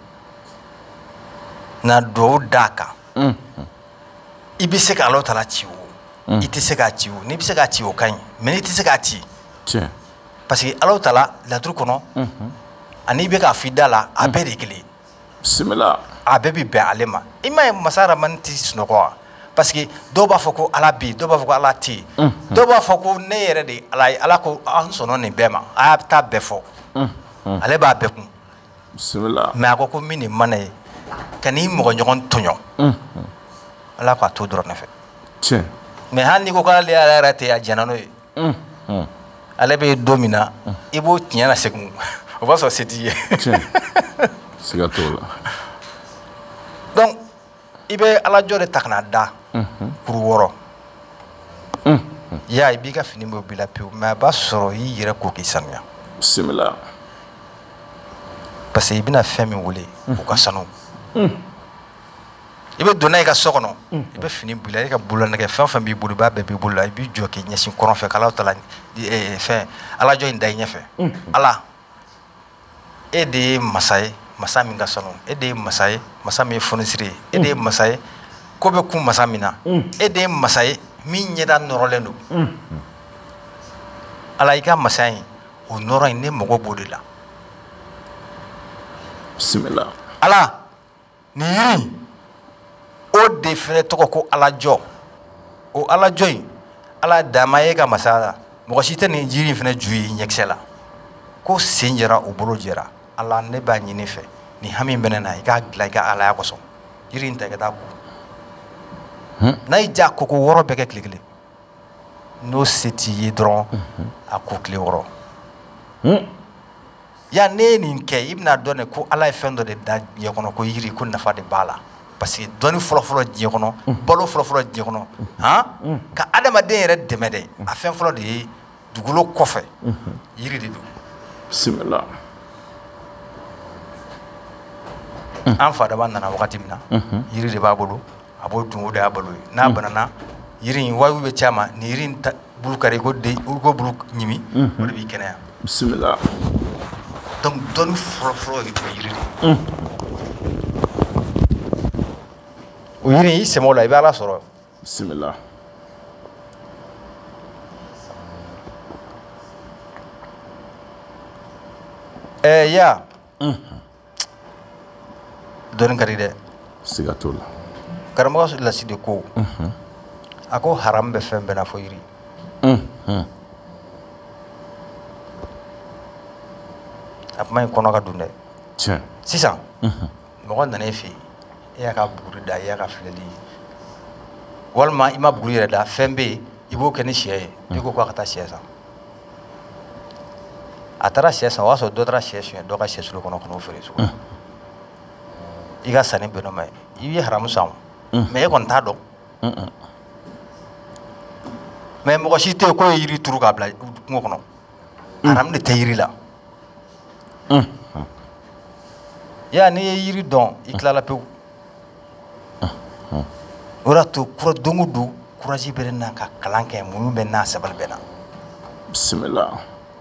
na duwawu d'a kan i bɛ se ka Alahu Taala ci o i tɛ se k'a ci o n'i bɛ se k'a ci o ka ɲi mais n'i tɛ se k'a ci parce que Alahu Taala laturu kɔnɔ ani bɛ k'a fɔ i da la a bɛɛ de ye kelen ye bisimila a bɛɛ bɛ bɛn ale ma i m'a ye masa Rahamani tɛ sunɔgɔ wa parce que dɔw b'a fɔ ko Ala bɛ yen dɔw b'a fɔ ko Ala tɛ yen dɔw b'a fɔ ko ne yɛrɛ de Ala ye Ala ko an sɔnna nin bɛɛ ma a y'a taa bɛɛ fɔ ale b'a bɛɛ kun bisimila mais a ko ko min nin mana ye ka n'i mɔgɔ ɲɔgɔn tɔɲɔ Ala k'a to dɔrɔn ne fɛ mais hali n'i ko k'ale yɛrɛ tɛ a jɛnna n'o ye ale bɛ don min na i b'o tiɲɛ na segin o b'a sɔrɔ se t'i ye siga t'o la donc i bɛ alajɔ de ta ka na da kuru wɔɔrɔ ya i b'i ka fini bɔ bi la pewu mais a b'a sɔrɔ i yɛrɛ ko k'i sanuya bisimila parce que i bɛna fɛn min wele o ka sanu i bɛ donna i ka so kɔnɔ i bɛ fini bila i ka bolonɛgɛ fɛn o fɛn b'i bolo i b'a bɛɛ b'i bolo la i b'i jɔ k'i ɲɛsin kɔrɔn fɛ k'Alahu Taala fɛn alajɔ in da i ɲɛfɛ Ala e de ye masa ye masa min ka sanu e de ye masa ye masa min ye fonisire ye e de ye masa ye ko bɛ kun masa min na e de ye masa ye min ɲɛda nɔrɔlen don Ala i ka masaya in o nɔrɔ in ne mago b'o de la bisimila Ala nin yiri o de fɛnɛ tɔgɔ ko alajɔ o alajɔ in Ala dama ye ka masaya la mɔgɔ si tɛ nin jiri in fɛnɛ ju ye ɲɛkisɛ la ko sen jɛra o bolo jɛra Ala ne b'a ɲini fɛ nin hami bɛ ne na i k'a dilan i ka Alaya kosɔn jiri in ta i ka taa ko n'a y'i diya koko wɔɔrɔ bɛɛ kɛ tile kelen n'o se t'i ye dɔrɔn a ko tile wɔɔrɔ ya ne ye nin kɛ i bɛna dɔn de ko Ala ye fɛn dɔ de da diɲɛ kɔnɔ ko yiri ko nafa de b'a la parce que dɔnni fɔlɔfɔlɔ diɲɛ kɔnɔ balo fɔlɔfɔlɔ diɲɛ kɔnɔ han ka adamaden yɛrɛ dɛmɛ dɛ a fɛn fɔlɔ de ye dugukolo kɔfɛ yiri de don bisimila an fa dama nana wagati min na yiri de b'a bolo a b'o dun o de y'a balo ye n'a banana yiri in waajibi bɛ c'a ma nin yiri in bulu kari ko de ko bulu ɲimi o de b'i kɛnɛya bisimila donc dɔnni fɔlɔfɔlɔ ye yiri de o yiri in i sɛmɛ o la i bɛ Ala sɔrɔ bisimila ɛɛ ya dɔnni ka di dɛ siga t'o la karamɔgɔ Lasidi ko a ko haramu bɛ fɛn bɛɛ na fɔ yiri a kuma in kɔnɔ ka dun dɛ tiɲɛ sisan mɔgɔ nana e fɛ yen e y'a ka buguri da i y'a ka filɛli ye walima i ma buguri yɛrɛ da fɛn bɛ yen i b'o kɛ ni sɛ ye i ko k'a ka taa sɛ san a taara sɛ san o y'a sɔrɔ dɔ taara sɛ suɲɛ dɔ ka sɛ sulu kɔnɔ ka n'o feere sugu i ka sanni bɛnn'o ma i ye haramu san mais e kɔni t'a dɔn mais mɔgɔ si tɛ yen k'o ye yiri turu k'a bila kungo kɔnɔ haramu de tɛ yiri la ya n'i ye yiri dɔn i tilala pewu o de y'a to kura don o don kuraji bɛ ne na ka kalan kɛ muɲu bɛ n na sabali bɛ n na bisimila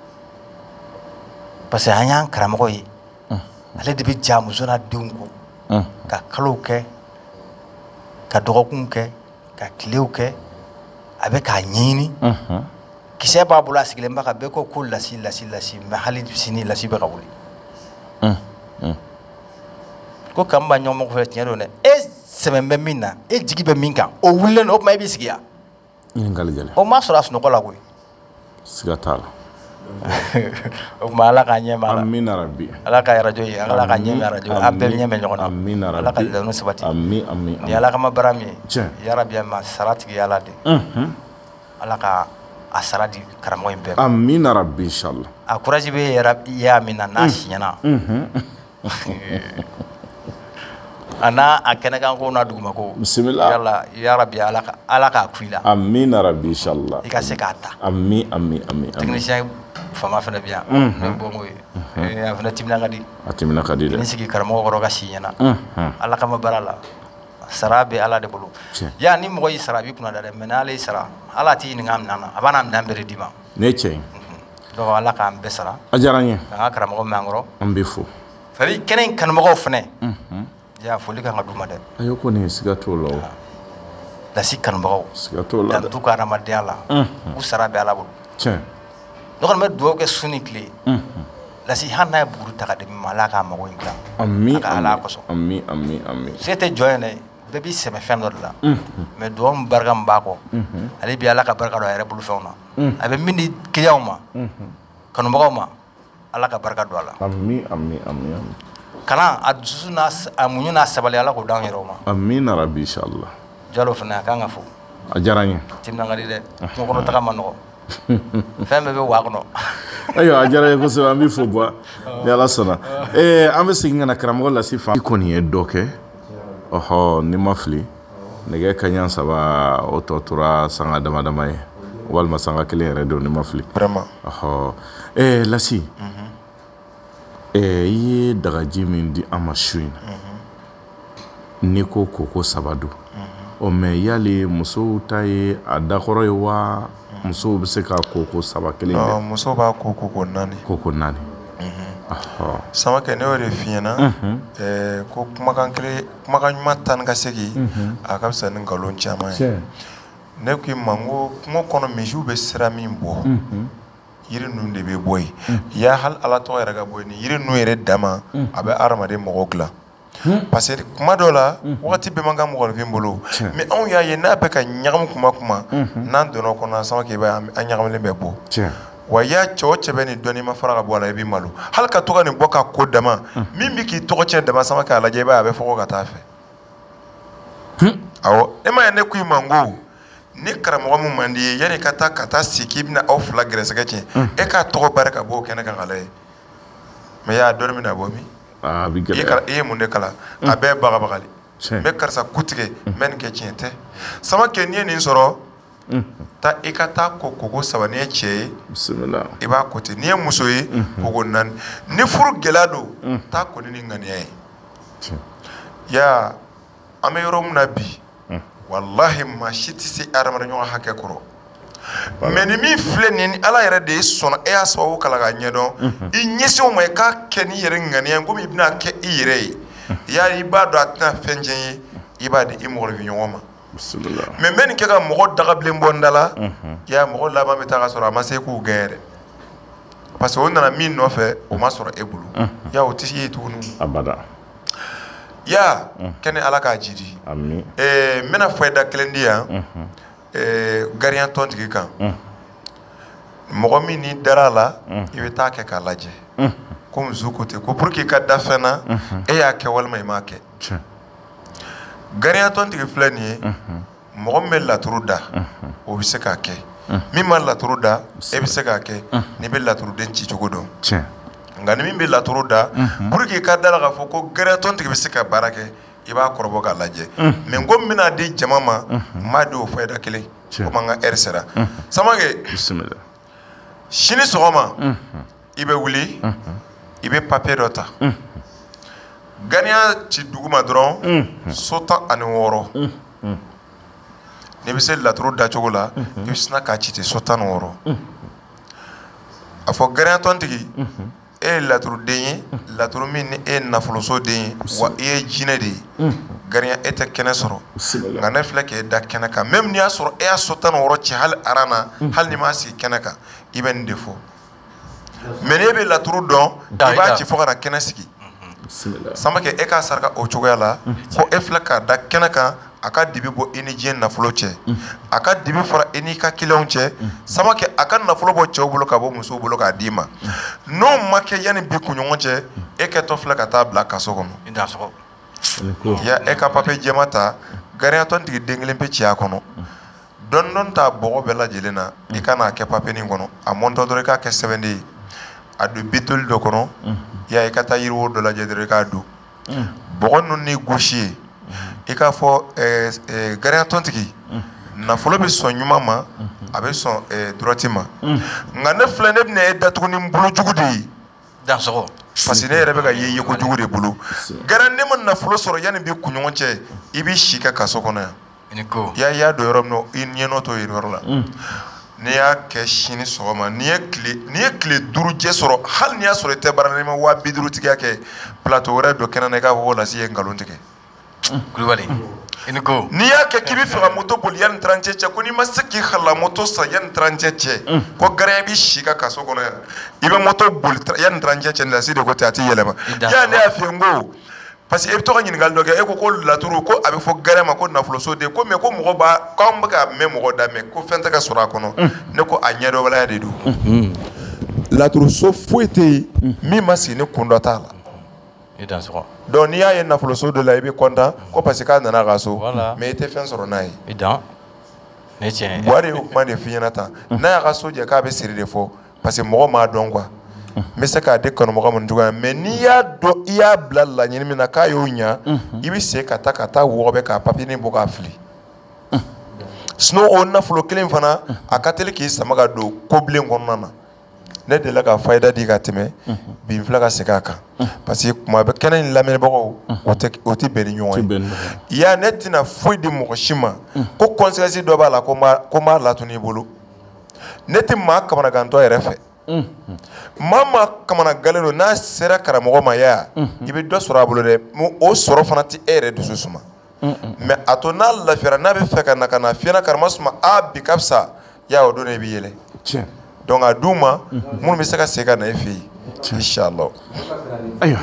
parce que an y'an karamɔgɔ ye ale de bɛ ja muso n'a denw kɔ ka kalow kɛ ka dɔgɔkunw kɛ ka tilew kɛ a bɛ k'a ɲɛɲini kisɛ b'a bolo a sigilen b'a kan bɛɛ ko ko lasi lasi lasi mais hali sini lasi bɛ ka wuli ko k'an b'a ɲɔgɔn fɛ tiɲɛ don dɛ e sɛbɛn bɛ min na e jigi bɛ min kan o wulilen don o tuma e b'i sigi yan ɲininkali gɛlɛn o ma sɔrɔ a sunɔgɔ la koyi siga t'a la o tuma ala k'a ɲɛ ma la amina rabi ala ka radio ye ala ka ɲɛ ma radio a bɛɛ ɲɛ mɛ ɲɔgɔn na amina rabi ala ka danu sabati ami ami ni ala kama bara min ye tiɲɛ ya rabbi ma sara tigi ala de ala ka a sara di karamɔgɔ in bɛɛ ma amina rabi inshallah a courage bɛ yɛrɛ ya min na n'a siɲɛna a n'a a kɛnɛkan ko n'a duguma ko bisimila yala ya rabbi ala ka ala k'a ku i la amina rabi inshallah i ka se k'a ta ami ami ami technicien fama fana bɛ yan ne bongo ye a fana timina ka di a timina ka di dɛ ni sigi karamɔgɔ kɔrɔ ka si ɲɛna ala kama bara la sara bɛ ala de bolo ya ni mɔgɔ y'i sara a b'i kunna da dɛ mais n'ale y'i sara ala t'i ɲininka minɛn na a b'a n'a minɛn bɛɛ de d'i ma ne cɛ ye donc ala k'an bɛɛ sara a diyara n ye k'an ka karamɔgɔ mɛn an kɔrɔ an bɛ fo c'est à dire kɛnɛ in kanubagaw fɛnɛ ya foli kan ka d'u ma dɛ ayo kɔni siga t'o la o lasi kanubagaw siga t'o la dan t'u ka hadamadenya la u sara bɛ ala bolo tiɲɛ ne kɔni bɛ dugawu kɛ su ni tile lasi hali n'a ye buguri ta ka di min ma ala k'a mago in dilan ami a ka ala kosɔn ami ami ami se tɛ jɔn ye dɛ bɛɛ b'i sɛmɛ fɛn dɔ de la mais dugawu min barika min b'a kɔ ale bi ala ka barika don a yɛrɛ bolo fɛnw na a bɛ min di clients ma kanubagaw ma ala ka barika don a la ami ami ami ami kalan a dusu n'a a muɲu n'a sabali ala k'o d'an yɛrɛw ma amina rabi inshallah jalo fana a kan ka fo a diyara n ye timina ka di dɛ kungo kɔnɔ taga ma nɔgɔ fɛn bɛɛ bɛ wa kɔnɔ ayiwa a diyara n ye kosɛbɛ an bɛ fo bɔ ni ala sɔnna ee an bɛ segin ka na karamɔgɔ lasi fan i kɔni ye dɔ kɛ ɔhɔ ni ma fili nɛgɛ kaɲa saba o tɔ tora sanga dama dama ye walima sanga kelen yɛrɛ don ni ma fili vraiment ɔhɔ ee lasi ee i ye dagaji min di an ma su in na n'i ko koko saba don o mɛ yali musow ta ye a dakɔrɔ ye wa musow bɛ se ka koko saba kelen kɛ musow b'a ko koko naani koko naani Samakɛ ne y'o de f'i ɲɛna ko kumakan kelen kumakan ɲuman tan ni ka segin a ka fisa ni nkalon caman ye ne ko i ma n ko kungo kɔnɔ misiw bɛ sira min bɔ yiri ninnu de bɛ bɔ yen ya hali ala tɔgɔ yɛrɛ ka bɔ yen yiri ninnu yɛrɛ dama a bɛ adamaden mɔgɔ dilan parce que kuma dɔ la wagati bɛɛ man kan mɔgɔninfin bolo mais anw y'a ye n'a bɛ ka ɲagamu kuma kuma n'an donna o kɔnɔ Samakɛ i b'a ye an ɲagamilen bɛ bɔ wa y'a cɛ o cɛ bɛ nin dɔnni ma fara ka bɔ a la i b'i malo hali ka to ka nin bɔ ka ko dama min bɛ k'i tɔgɔ tiɲɛ dama Samakɛ a lajɛ i b'a ye a bɛ fɔgɔ ka taa fɛ awɔ e ma ye ne ko i ma n ko ni karamɔgɔ min man di ye yanni ka taa ka taa sigi k'i bɛna aw fila gɛrɛsɛgɛ tiɲɛ e k'a tɔgɔ bari ka bɔ o kɛnɛ kan ka lajɛ mais y'a dɔnni bɛna bɔ min i ye mun de kalan a bɛɛ ye bagabagali n bɛ karisa ku tigɛ n bɛ nin kɛ tiɲɛ tɛ Samakɛ n'i ye nin sɔrɔ taa i ka taa ko koko saba n'i ye cɛ ye i b'a ko ten n'i ye muso ye koko naani ni furu gɛlɛya don taa ko ni ŋaniya ye yaa an bɛ yɔrɔ min na bi walahi maa si tɛ se adamaden ɲɔgɔn hakɛ kɔrɔ mais ni min filɛ nin ni ala yɛrɛ de ye sɔnna e y'a sababu kala k'a ɲɛdɔn i ɲɛsin o ma i k'a kɛ n'i yɛrɛ ŋaniya komi i bɛna kɛ i yɛrɛ ye yaa i b'a dɔn a tɛna fɛn tiɲɛ ye i b'a di i mɔgɔninfin ɲɔgɔn ma mais n bɛ nin kɛ ka mɔgɔ dagabilen bɔ n da la yaa mɔgɔ laban bɛ taa ka sɔrɔ a ma se k'u gɛn yɛrɛ parce que o nana min nɔfɛ o ma sɔrɔ e bolo yaa o tɛ se ye tuguni abada yaa kɛnɛ ala k'a jidi n bɛna fɔ da kelen di yan gariyan tɔntigi kan mɔgɔ min n'i dara a la i bɛ taa kɛ k'a lajɛ ko muso ko ten ko pour que i ka da fɛn na e y'a kɛ walima i m'a kɛ gariyan tɔntigi filɛ nin ye mɔgɔ min bɛ laturu da o bɛ se k'a kɛ min ma laturu da e bɛ se k'a kɛ n'i bɛ laturuden ci cogo dɔn nka ni min bɛ laturu da pour que i ka da la k'a fɔ ko gariyan tɔntigi bɛ se ka baara kɛ i b'a kɔrɔbɔ k'a lajɛ mais ko n bɛna di jama ma n b'a di o fayida kelen komi an ka heure sera Samakɛ sini sɔgɔma i bɛ wuli i bɛ papier dɔ ta ganiya ci dugu ma dɔrɔn so tan ani wɔɔrɔ n'i bɛ se laturu dacogo la i bɛ sina k'a ci ten so tan ni wɔɔrɔ a fɔ ganiya tɔntigi e ye laturuden ye laturu min ni e ye nafoloso den ye wa i ye jinɛ de ye gariya e tɛ kɛnɛ sɔrɔ nka ne filɛ k'e da kɛnɛ kan même n'i y'a sɔrɔ e y'a so tan ni wɔɔrɔ ci hali aran na hali n'i m'a sigi kɛnɛ kan i bɛ nin de fɔ mais n'e bɛ laturu dɔn i b'a ci fo ka na kɛnɛ sigi Samakɛ e k'a saraka o cogoya la ko e filɛ k'a da kɛnɛ kan a ka dibi bɔ i ni diɲɛ nafolo cɛ a ka dibi fara i n'i ka kiliyanw cɛ sama kɛ a ka nafolo bɔ cɛw bolo ka bɔ musow bolo k'a d'i ma n'o ma kɛ yanni bi kunɲɔgɔn cɛ e kɛtɔ filɛ ka taa bila kaso kɔnɔ ya e ka papiye jɛma ta gariɲatɔn tigi den kelen pe ci a kɔnɔ dɔɔni dɔɔni ta bɔgɔ bɛɛ lajɛlen na i ka n'a kɛ papiye nin kɔnɔ a mɔntɔ dɔrɔn i k'a kɛ sɛbɛnden ye a don bitoli dɔ kɔnɔ ya i ka taa yiriwo dɔ lajɛ dɔrɔn i k'a don bɔgɔ ninnu ni gosi ye i k'a fɔ gariɲatɔn tigi nafolo bɛ sɔn ɲuman ma a bɛ sɔn droite ma nka ne filɛ ne bɛna e datugu ni bolo jugu de ye parce que ne yɛrɛ bɛ ka ye yeko jugu de bolo gariɲɛ ne ma nafolo sɔrɔ yanni bi kunɲɔgɔn cɛ i b'i si ka kaso kɔnɔ yan ya y'a don yɔrɔ min na i ɲɛnɔ t'o yɔrɔ la n'i y'a kɛ sini sɔgɔma n'i ye tile n'i ye tile duuru jɛ sɔrɔ hali n'i y'a sɔrɔ i tɛ baara la i ma waa bi duuru tigiya kɛ plateau wɛrɛ don kɛnɛ na i k'a fɔ ko Lasi ye nkalon tigɛ Kulubali n'i y'a kɛ k'i bɛ fɛ ka moto boli yanni tirancɛ cɛ ko n'i ma se k'i hala moto san yanni tirancɛ cɛ ko gariɲɛ b'i si ka kaso kɔnɔ yan i bɛ moto boli yanni tirancɛ cɛ Lasi de ko ten a tɛ yɛlɛma y'a ne y'a f'i ye n ko parce que e bɛ to ka ɲininkali dɔ kɛ e ko ko laturu ko a bɛ fɔ gariɲɛ ma ko nafoloso de ko mais ko mɔgɔ b'a k'anw bɛ ka mɛn mɔgɔ da mɛ ko fɛn tɛ ka sɔrɔ a kɔnɔ ne ko a ɲɛdɔnbaliya de don laturuso foyi tɛ yen min ma sigi ni kun dɔ t'a la donc n'i y'a ye nafoloso dɔ la i bɛ content ko parce que k'a nana a ka so mais i tɛ fɛn sɔrɔ n'a ye Buhari y'o kuma de f'i ɲɛna tan n'a y'a ka so jɛ k'a bɛ siri de fɔ parce que mɔgɔ m'a dɔn quoi n bɛ se k'a di kanumɔgɔ minnu cogoya mais n'i y'a dɔn i y'a bila laɲini min na k'a y'o ɲa i bɛ segin ka taa ka taa wɔgɔbɛ k'a papiye bɔ k'a fili sinon o nafolo kelen fana a ka teli k'i sama ka don kobilen kɔnɔna na ne delila ka fayida di ka tɛmɛ bi n filɛ ka segin a kan parce que kuma bɛ kɛnɛ in lamɛnbagaw o tɛ bɛn ni ɲɔgɔn ye ya ne tɛna foyi di mɔgɔ si ma ko conséquence dɔ b'a la ko n b'a latunu i bolo ne tɛ maa kamanagantɔ yɛrɛ fɛ maa maa kamanagalen don n'a sera karamɔgɔ ma ya i bɛ dɔ sɔrɔ a bolo dɛ o sɔrɔ fana tɛ e yɛrɛ dusu suma mais a to n'a lafiyara n'a bɛ fɛ ka na ka na fiyɛ na karama suma a bi ka fisa ya o don i bɛ yɛlɛ donc a d'u ma minnu bɛ se ka segin ka na e fɛ yen inshallah ayiwa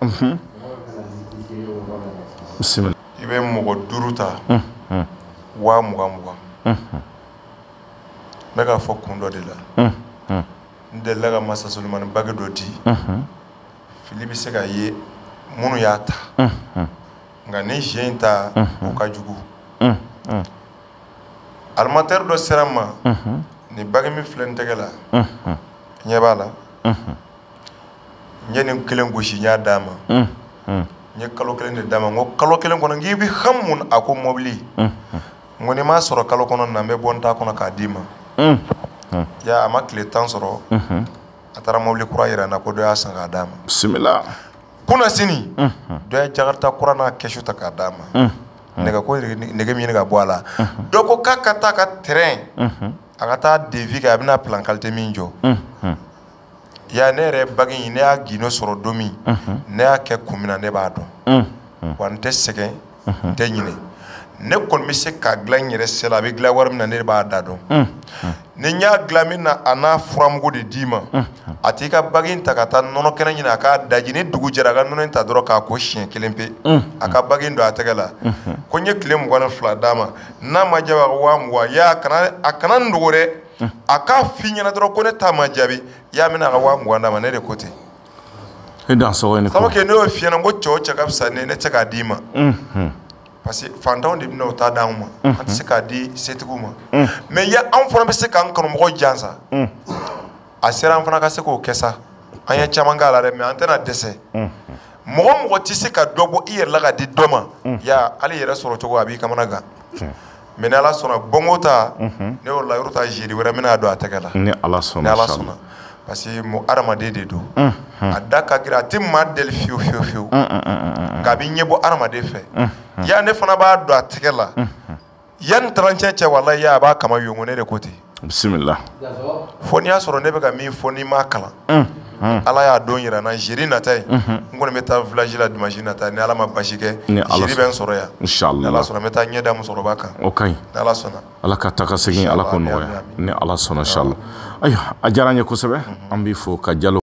i bɛ mɔgɔ duuru ta waa mugan mugan n bɛ k'a fɔ kun dɔ de la n delila ka masa Solomani bage dɔ di fili bɛ se ka ye minnu y'a ta nka ni jɛ in ta o ka jugu alimentaire dɔ sera n ma ni bage min filɛ n tɛgɛ la ɲɛ b'a la n ye nin kelen gosi n y'a d'a ma n ye kalo kelen de d'a ma n ko kalo kelen kɔnɔ k'i bɛ hami mun a ko mɔbili n ko n'i m'a sɔrɔ kalo kɔnɔ na n bɛ bɔ n t'a kɔnɔ k'a d'i ma ya a ma tile tan sɔrɔ a taara mɔbili kura yira n na ko dɔ y'a san k'a d'a ma bisimila kunna sini dɔ ye jakarita kura n'a kɛsu ta k'a d'a ma nɛgɛ ko nɛgɛ min ɲini ka bɔ a la dɔ ko k'a ka taa ka terrain a ka taa devi kɛ a bɛna plan qualité min jɔ ya ne yɛrɛ bagi in ne y'a gindo sɔrɔ don min ne y'a kɛ kun min na ne b'a dɔn wa n tɛ sɛgɛn n tɛ ɲinɛ ne kɔni bɛ se k'a dilan n yɛrɛ se la a bɛ dilan wari min na ne b'a da dɔn ni n y'a dilan min na a n'a furamugu de d'i ma a t'i ka bagi in ta ka taa nɔnɔ kɛnɛ ɲini a k'a daji ni dugu jɛra a ka nɔnɔ in ta dɔrɔn k'a ko siɲɛ kelen pe a ka bagi in don a tɛgɛ la ko n ye tile mugan ni fila d'a ma n'a ma jaabi a ko waa mugan ya a kana n dogo dɛ a k'a f'i ɲɛna dɔrɔn ko ne ta ma jaabi y'a minɛ a ka waa mugan d'a ma ne de ko ten sabu kɛ ne y'o f'i ɲɛna n ko cɛ o cɛ ka fisa ne ne tɛ se k'a d'i ma parce que fantanw de bɛna o ta d'anw ma an tɛ se k'a di setigiw ma mais ya anw fana bɛ se k'an kanumɔgɔ jansa a sera an fana ka se k'o kɛ sa an ye caman k'a la dɛ mais an tɛna dɛsɛ mɔgɔ mɔgɔ tɛ se ka dɔ bɔ i yɛrɛ la ka di dɔ ma ya hali yɛrɛ sɔrɔ cogo a b'i kamana gan mais ni ala sɔnna bɔnko ta ne y'o la yɔrɔ ta ziiri wɛrɛ bɛna don a tɛgɛ la ni ala sɔnna ni ala sɔnna parce que mo adamaden de don a da ka girin a tɛ maa deli fiyewu fiyewu fiyewu nka a bɛ ɲɛ bɔ adamaden fɛ ya ne fana b'a don a tɛgɛ la yanni tarancɛ cɛ walahi ya a b'a kama yongo ne de ko ten bisimila fo n'i y'a sɔrɔ ne bɛ ka min fɔ n'i m'a kalan ala y'a don yira n na ziiri nata ye n kɔni bɛ taa village la dimanche nata ni ala ma basi kɛ ziiri bɛ n sɔrɔ yan ni ala sɔnna n bɛ taa ɲɛ da musokɔrɔba kan o ka ɲi ni ala sɔnna ala ka taa ka segin ala k'o nɔgɔya ni ala sɔnna inshallah ayiwa a diyara n ye kosɛbɛ an b'i fo ka jalo